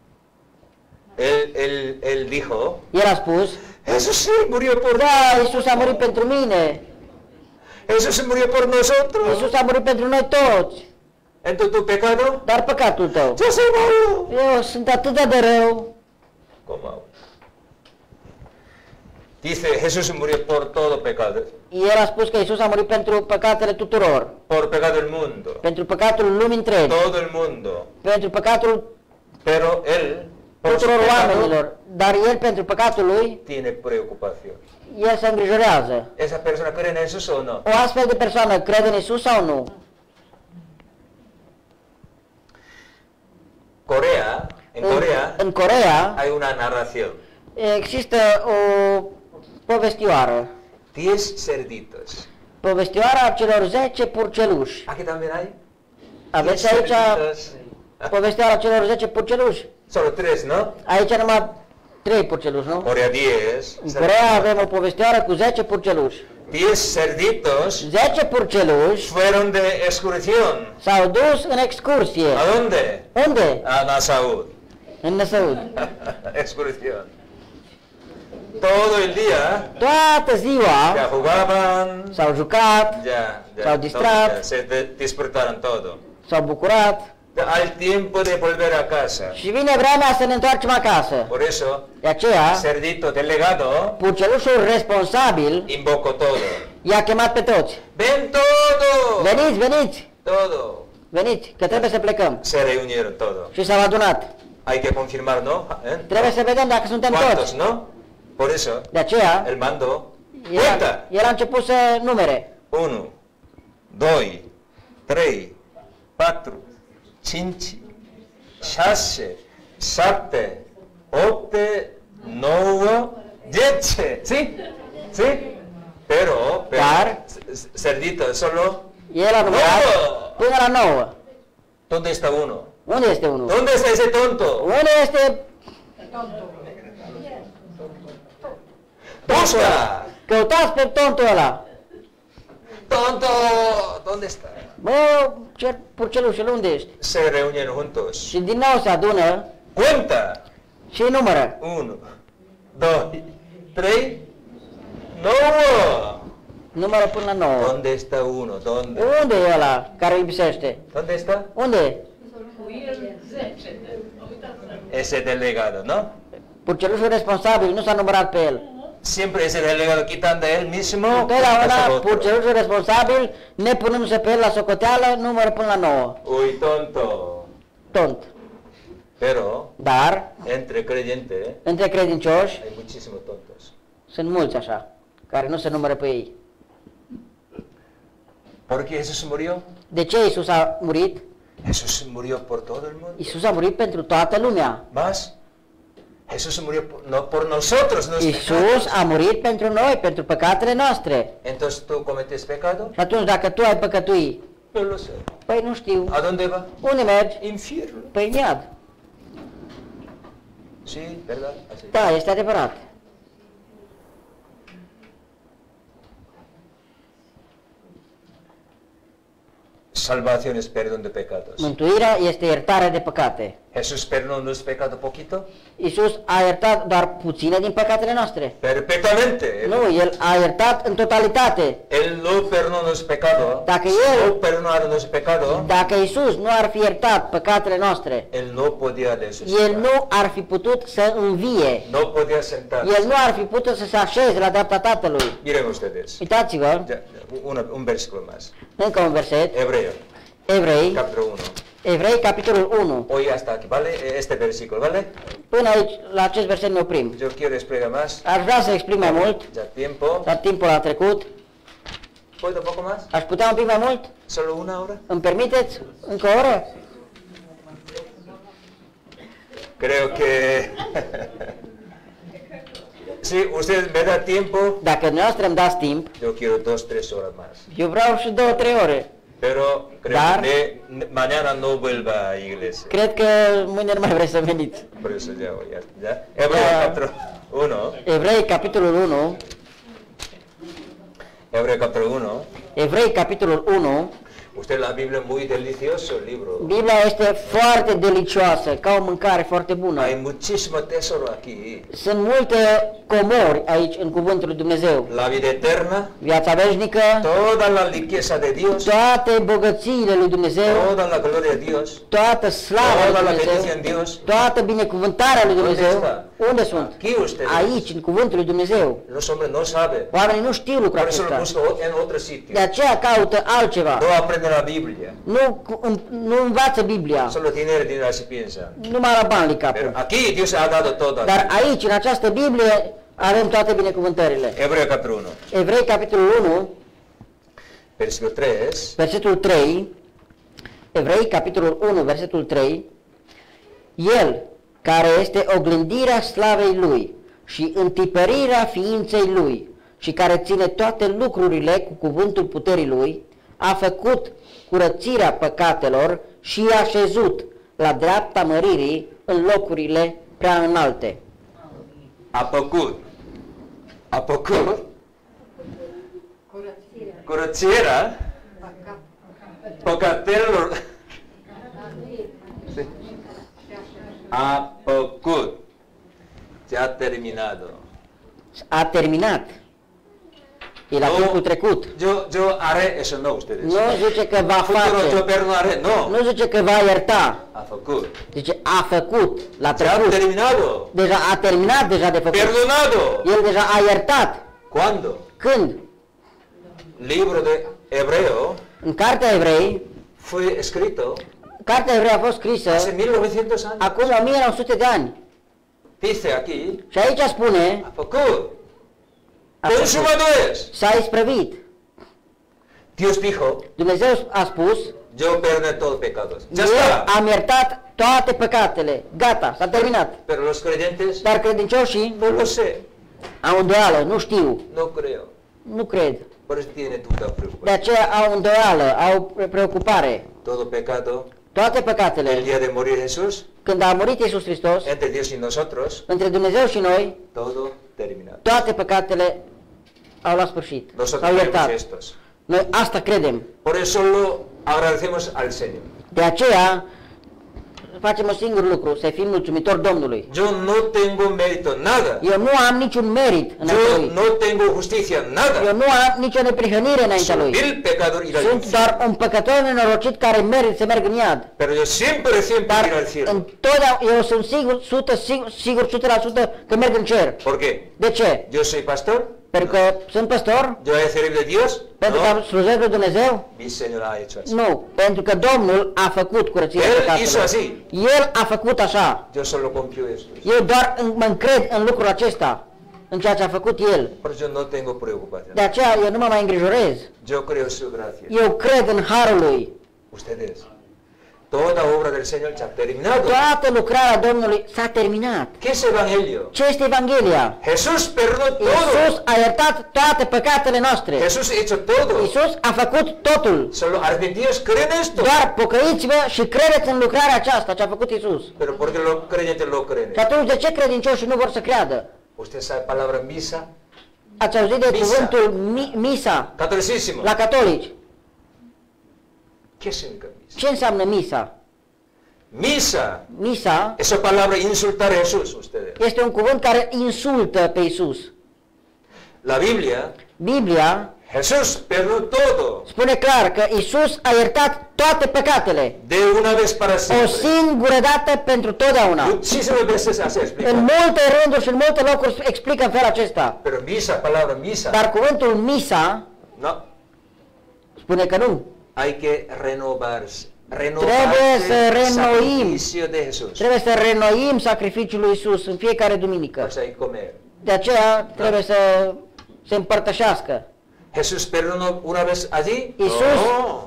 Él dijo, El a spus, Jesús sí murió por ti. da, Isus a murit pentru mine. Jesús murió por nosotros. Isus a murit pentru noi toți. Entonces tu pecado, Dar păcatul tău. yo soy malo. Eu sunt atât de rău. ¿Cómo? Dice, Jesús murió por todo pecado. El a spus că Isus a murit pentru păcatele tuturor. Por pecado del mundo. Pentru păcatul lumii întregi. Todo el mundo. Pentru păcatul Pero él, por su tuturor pecado, oamenilor. Dar el pentru păcatul lui, tiene preocupación. el se îngrijorează. ¿Esa persona cree en Jesús o no? O astfel de persoană crede în Isus sau nu? Corea, en Corea În Coreea hay una narración. există o povestioară. 10 cerditos. Povestioara celor 10 purceluși. Aquí también hay. Aveți 10 aici cerditos. povestioara celor 10 purceluși? Solo 3, ¿no? Aici numai 3 purceluși, nu? Corea 10. În Coreea avem o povestioară cu 10 purceluși. 10 cerditos 10 purceluși fueron de excursión. s-au dus în excursie. ¿A dónde? Unde? A Nasaud. În Năsăud. Excursión. Todo el día Toată ziua ya jugaban, s-au jucat, ya S-au distrat. todo, ya, se disfrutaron todo. s-au bucurat Al tiempo de volver a casa. și vine vremea să ne întoarcem acasă. Por eso, De aceea, cerdito delegado purcelușul responsabil invocó todo. I-a chemat pe toți. ¡Ven todo! Veniți, veniți, Todo. veniți, că trebuie să plecăm. Se reunieron todo. Și s-au adunat. Hay que confirmar, ¿no? ¿Eh? Trebuie să vedem dacă suntem ¿Cuántos, toți. no? Por eso, De aceea, el mando. el ¡Cuenta! a început să numere. 1, 2, 3, 4, 5, 6, 7, 8, 9, 10. ¿Sí? ¿Sí? Pero Dar- Cerdito, solo. El a numărat până la 9. ¿Dónde está uno? Unde este unul? ¿Dónde está ese tonto? Unde este? ¡Busca! Căutați pe tontul ăla. ¡Tonto! ¿Dónde está? Bă, purcelușul, unde ești? Se reunieron juntos. Și din nou se adună ¡Cuenta! și numără. 1, 2, 3, 9. Numără până la 9. ¿Dónde está uno? ¿Dónde? Unde e ăla care îi lipsește? ¿Dónde está? Unde? Ese delegado, ¿no? Purcelușul responsabil nu s-a numărat pe el. Siempre ese delegado quitando él mismo. pasa Întotdeauna otro. purcelușul responsabil, nepunându-se pe el la socoteală, numără până la 9. Uy, tonto. Tont. Pero Dar, entre creyentes între credincioși, hay muchísimos tontos. sunt mulți așa, care nu se numără pe ei. ¿Por qué Jesús murió? De ce Iisus a murit? Jesús murió por todo el mundo. Iisus a murit pentru toată lumea. Más, Jesús murió no por nosotros, no Iisus a murit pentru noi, pentru păcatele noastre. Entonces tú cometes pecado. Și atunci dacă tu ai păcătui, No lo sé. păi nu știu, ¿A dónde va? unde mergi? Infierno. Păi în iad. Sí, ¿verdad? Así. Da, este adevărat. Salvación es perdón de pecados. Mântuirea este iertarea de păcate. Jesús perdonó nuestro pecado poquito. Iisus a iertat doar puține din păcatele noastre. Perfectamente. Nu, El a iertat în totalitate. Él no perdonó nuestro pecado. Dacă Si Él- no perdonara nuestro pecado, Dacă Iisus nu ar fi iertat păcatele noastre, Él no podía resucitar. El nu ar fi putut să învie. No podía sentarse. El nu ar fi putut să se așeze la dreapta Tatălui. Miren ustedes. Uitați-vă, Ya, un versículo más. încă un verset, Hebreo, Evrei, capítulo 1. Evrei, capitolul 1. Hoy hasta aquí, ¿vale? Este versículo, ¿vale? Până aici, la acest verset ne oprim. Yo quiero explicar más. Aș vrea să explic mai mult, Ya tiempo. dar timpul a trecut. ¿Puedo un poco más? Aș putea un pic mai mult? ¿Solo una hora? Îmi permiteți? Încă o oră? Creo que... Si usted me da tiempo, Dacă dumneavoastră îmi dați timp, yo quiero 2-3 horas más. eu vreau și 2-3 ore. Pero creo Dar- que mañana no vuelva a iglesia. Cred că mâine nu mai vreți să veniți. Por eso ya voy. ¿Ya? Hebreo Ya. capítulo 1. Evrei, capitolul 1. Hebreo capítulo 1. Evrei, capitolul 1. Usted la Biblia muy delicioso el libro. Biblia este foarte delicioasă, ca o mâncare foarte bună. Hay muchísimo tesoro aquí. Sunt multe comori aici în cuvântul lui Dumnezeu. La vida eterna, Viața veșnică, toda la riqueza de Dios, toate bogățiile lui Dumnezeu, toda la gloria de Dios, toată slava toda lui la bendición Dumnezeu, de Dios. toată binecuvântarea lui Dumnezeu. Unde sunt? Aquí ustedes. Aici, în cuvântul lui Dumnezeu. Los hombres no saben. Oamenii nu știu lucrul Por eso lo acesta. busco en otro sitio. De aceea caută altceva. No aprende la Biblia. Nu învață Biblia. Solo tiene dinero así piensa. Numai la bani li Pero capul. aquí Dios ha dado todo. Dar aici, în această Biblie, avem toate binecuvântările. Hebreo capítulo 1. Evrei, capitolul 1, Versículo 3. versetul 3. Evrei, capitolul 1, versetul 3. El, care este oglindirea slavei Lui și întipărirea ființei Lui și care ține toate lucrurile cu cuvântul puterii Lui, a făcut curățirea păcatelor și i-a așezut la dreapta măririi în locurile prea înalte. A făcut. A făcut. Curățirea păcatelor. Sí. A făcut. Se ha terminado. A terminat. E la timpul trecut. Yo haré eso, no ustedes. Nu zice că va Futuro yo face. perdonaré, no. Nu zice că va ierta. A făcut. Zice a făcut, la Se ha trecut. terminado. Deja a terminat deja de făcut. Perdonado. El deja a iertat. ¿Cuándo? Când? libro de Hebreo În Cartea Evrei, fue escrito Cartea Evrei a fost scrisă hace 1900 años. acum 1900 de ani. Dice aquí, Și aici spune, a făcut, a făcut, consumado es. s-a isprăvit. Dios dijo, Dumnezeu a spus, yo perdoné todos pecados. Ya eu está. am iertat toate păcatele. Gata, s-a terminat. Pero los creyentes, Dar credincioșii no lo sé, au îndoială, nu știu, no creo. nu cred. Por eso tiene duda, De preocupación. aceea au îndoială, au preocupare. Todo pecado, Toate el păcatele, día de morir Jesús, când a murit Iisus Hristos, entre Dios y nosotros, între Dumnezeu și noi, todo terminado. toate păcatele au la sfârșit, Nosotros au creemos iertat. estos. Noi asta credem. Por eso solo agradecemos al Señor. De aceea facem un singur lucru, să fim mulțumitori Domnului. Yo no tengo mérito, nada. Eu nu am niciun merit înaintea Yo Lui. no tengo justicia, Eu nada. nu am nicio neprihănire înaintea Soy Lui. vil pecador ir al Sunt infierno. doar un păcător nenorocit care merit să merg în iad. Pero yo siempre Dar ir al cielo. întotdeauna eu sunt sigur 100% că merg în cer. ¿Por qué? De ce? ¿Yo soy pastor? Pentru că sunt păstor? ¿Yo voy a servir de Dios? Pentru că No. slujesc lui Dumnezeu? Mi Señor ha hecho así. Nu, pentru că Domnul a făcut curățirea El păcatelor. hizo así. El a făcut așa. Yo solo confío en esto. Eu doar mă încred în lucrul acesta, în ceea ce a făcut El. Por eso no tengo preocupación. De aceea eu nu mă mai îngrijorez. Yo creo en su gracia. Eu cred în harul Lui. Ustedes. Toda obra del Señor ya ha terminado. Toată lucrarea Domnului s-a terminat. ¿Qué es Evangelio? Ce este Evanghelia? Jesús perdonó Iisus todo. a iertat toate păcatele noastre. Jesús ha hecho todo. Iisus a făcut totul. Solo arrepentidos creen esto. Doar pocăiți-vă și credeți în lucrarea aceasta ce a făcut Iisus. Pero porque los creyentes lo creen. Și atunci de ce credincioșii nu vor să creadă? Usted sabe palabra misa, Ați auzit de Misa. cuvântul misa catolicismo. la catolici? ¿Qué significa misa? Ce înseamnă misa? Misa Misa es o palabra insultar a Jesús, ustedes. este un cuvânt care insultă pe Iisus. La Biblia, Biblia Jesús perdonó todo spune clar că Iisus a iertat toate păcatele. de una vez para O siempre. singură dată pentru totdeauna. Muchísimas veces así În explica. multe rânduri și în multe locuri explică în felul acesta. Pero misa, palabra misa, Dar cuvântul misa no, spune că nu. hay que renovarse. Trebuie să el renoim. sacrificio de Jesús. Trebuie să renoim sacrificiul lui Iisus în fiecare duminică. Pues hay que comer. De aceea trebuie să se împărtășească. ¿Jesús perdonó una vez allí? Jesús- No.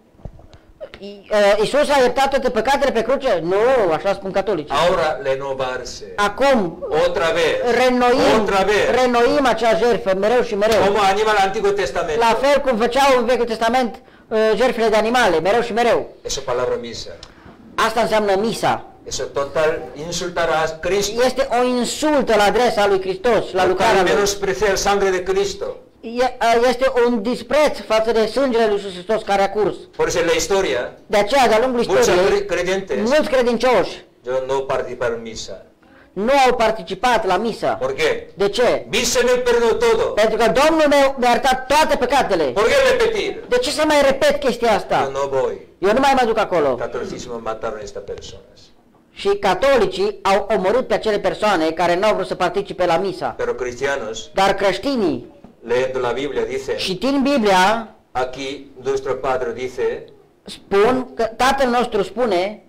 Iisus a iertat toate păcatele pe cruce? Nu, așa spun catolicii. Ahora renovarse. Acum Otra vez. renoim, Otra vez. renoim acea jertfă mereu și mereu. Como anima el Antiguo Testamento. La fel cum făceau în Vechiul Testament jertfele de animale, mereu și mereu. Eso palabra misa. Asta înseamnă misa. Eso total insultar a Cristo. Este o insultă la adresa lui Hristos și la lucrarea Total lui. menospreciar sangre de Cristo. Este un dispreț față de sângele lui Iisus Hristos care a curs. Por eso en la historia, De aceea, de-a lungul muchos istoriei, creyentes mulți credincioși yo no participaron en misa. nu au participat la misă. ¿Por qué? De ce? Mi Señor perdonó todo. Pentru că Domnul meu mi-a iertat toate păcatele. ¿Por qué repetir? De ce să mai repet chestia Yo asta? no voy. Eu nu mai mă duc acolo. Catolicismo mataron a estas personas. Și catolicii au omorât pe acele persoane care nu au vrut să participe la misa. Pero cristianos, Dar creștinii, leyendo la Biblia, dice, citind Biblia, aquí nuestro Padre dice, spun că Tatăl nostru spune,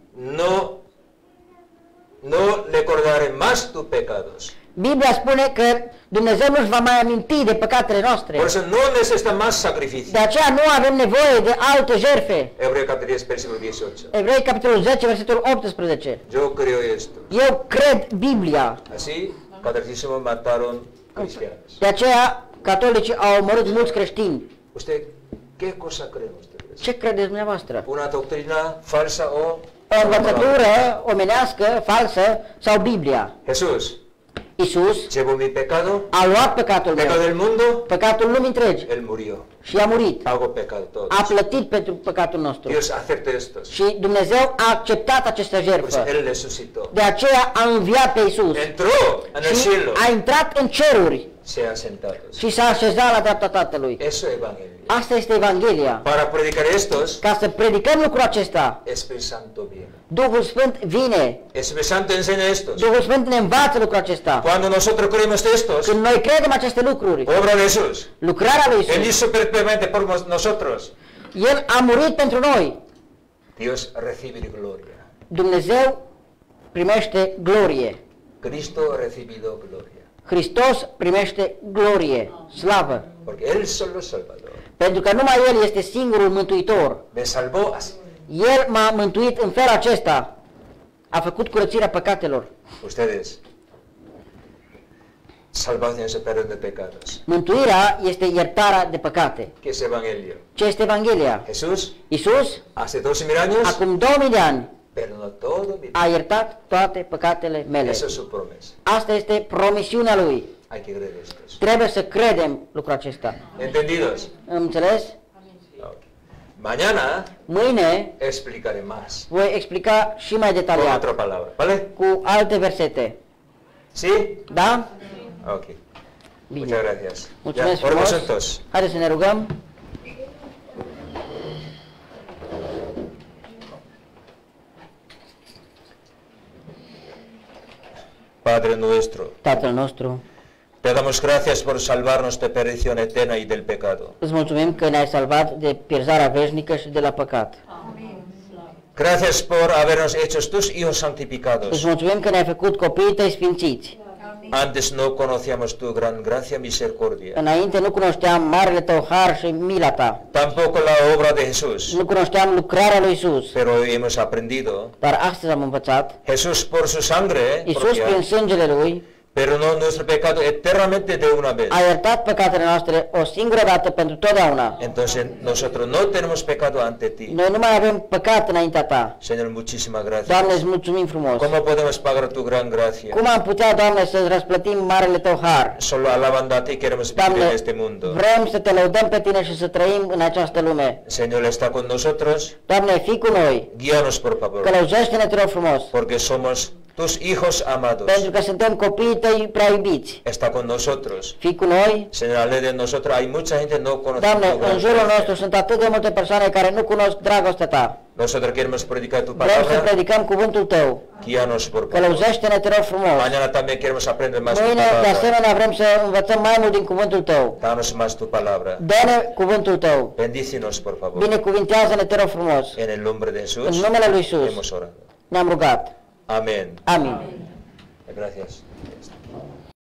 no le acordaré más tus pecados. Biblia spune că Dumnezeu nu-și va mai aminti de păcatele noastre. Por eso no necesitan más sacrificio. De aceea nu avem nevoie de alte jertfe. Hebreo capítulo 10, versículo 18. Evrei, capitolul 10, versetul 18. Yo creo esto. Eu cred Biblia. Así, catolicismo mataron cristianos. De aceea, catolicii au omorât mulți creștini. ¿Usted qué cosa creen ustedes? Ce credeți dumneavoastră? ¿Una doctrina falsa o O învățătură omenească, falsă sau Biblia? Jesús, Iisus llevó mi pecado, a luat păcatul pecado meu, del mundo, păcatul lumii întregi él murió. și a murit. Pago pecado todos. A plătit pentru păcatul nostru. Dios acepta estos. Și Dumnezeu a acceptat această Pues jertfă. él resucitó. De aceea a înviat pe Iisus Entró en el și cielo. a intrat în ceruri sea sentados. și s-a așezat la dreapta Tatălui. Eso es evangelio. Asta este Evanghelia. Para predicar estos, Ca să predicăm lucrul acesta, Espíritu Santo viene. Duhul Sfânt vine. Espíritu Santo enseña estos. Duhul Sfânt ne învață lucrul acesta. Cuando nosotros creemos estos, Când noi credem aceste lucruri, obra de Jesús. lucrarea lui Él Isus, hizo perfectamente por nosotros. El a murit pentru noi. Dios recibe gloria. Dumnezeu primește glorie. Cristo ha recibido gloria. Hristos primește glorie, slavă. Porque Él solo es Salvador. Pentru că numai El este singurul mântuitor. Me salvó así. El m-a mântuit în felul acesta. A făcut curățirea păcatelor. Ustedes, salvación es el perdón de pecados. Mântuirea este iertarea de păcate. ¿Qué es evangelio? Ce este Evanghelia? Jesús, Isus, hace 2000 años, acum 2000 de ani, perdonó todo mi a iertat toate păcatele mele. Eso es su promesa. Asta este promisiunea Lui. Hay que creer esto. Trebuie să credem lucrul acesta. ¿Entendidos? Înțeles? Ok. Mañana Mâine explicaré más. voi explica și mai Con detaliat, otra palabra. ¿Vale? cu alte versete. ¿Sí? Da? Ok. Bine. Muchas gracias. Mulțumesc Ya, oremos frumos. entonces. Haideți să ne rugăm. Padre nuestro, Tatăl nostru, te damos gracias por salvarnos de perdición eterna y del pecado. îți mulțumim că ne-ai salvat de pierzarea veșnică și de la păcat. Gracias por habernos hecho tus hijos Îți santificados. mulțumim că ne-ai făcut copiii tăi sfințiți. Antes no conocíamos tu gran gracia y misericordia. Înainte nu cunoșteam marele tău har și mila ta. Tampoco la obra de Jesús. Nu cunoșteam lucrarea lui Isus. Pero hoy hemos aprendido. Dar astăzi am învățat. Jesús por su sangre, Isus propia, prin sângele lui perdonó nuestro pecado eternamente de una vez. a iertat păcatele noastre o singură dată pentru totdeauna. Entonces nosotros no tenemos pecado ante ti. Noi nu mai avem păcat înaintea ta. Señor, muchísimas Doamne, gracias. îți mulțumim frumos. ¿Cómo podemos pagar tu gran gracia? Cum am putea, Doamne, să-ți răsplătim marele tău har? Solo alabando a ti queremos vivir Doamne, en este mundo. vrem să te lăudăm pe tine și să trăim în această lume. Señor, está con nosotros. Doamne, fii cu noi. Guíanos, por favor. Călăuzește-ne, te rog frumos. Porque somos tus hijos amados. Pentru că suntem copiii tăi prea iubiți. Está con nosotros. Fii cu noi. Señor, alrededor de nosotros hay mucha gente no conoce Doamne, tu gran în jurul gracia. nostru sunt atât de multe persoane care nu cunosc dragostea ta. Nosotros queremos predicar tu Vrem să palabra. predicăm cuvântul tău. Guíanos, por favor. Călăuzește-ne, te rog frumos. Mañana también queremos aprender más tu Mâine, de palabra. asemenea, vrem să învățăm mai mult din cuvântul tău. Danos más tu palabra. Dă-ne cuvântul tău. Bendícenos, por favor. Binecuvintează-ne, te rog frumos. En el nombre de Jesús. În numele lui Isus. Hemos orado. Ne-am rugat. Amén. Amin. Gracias.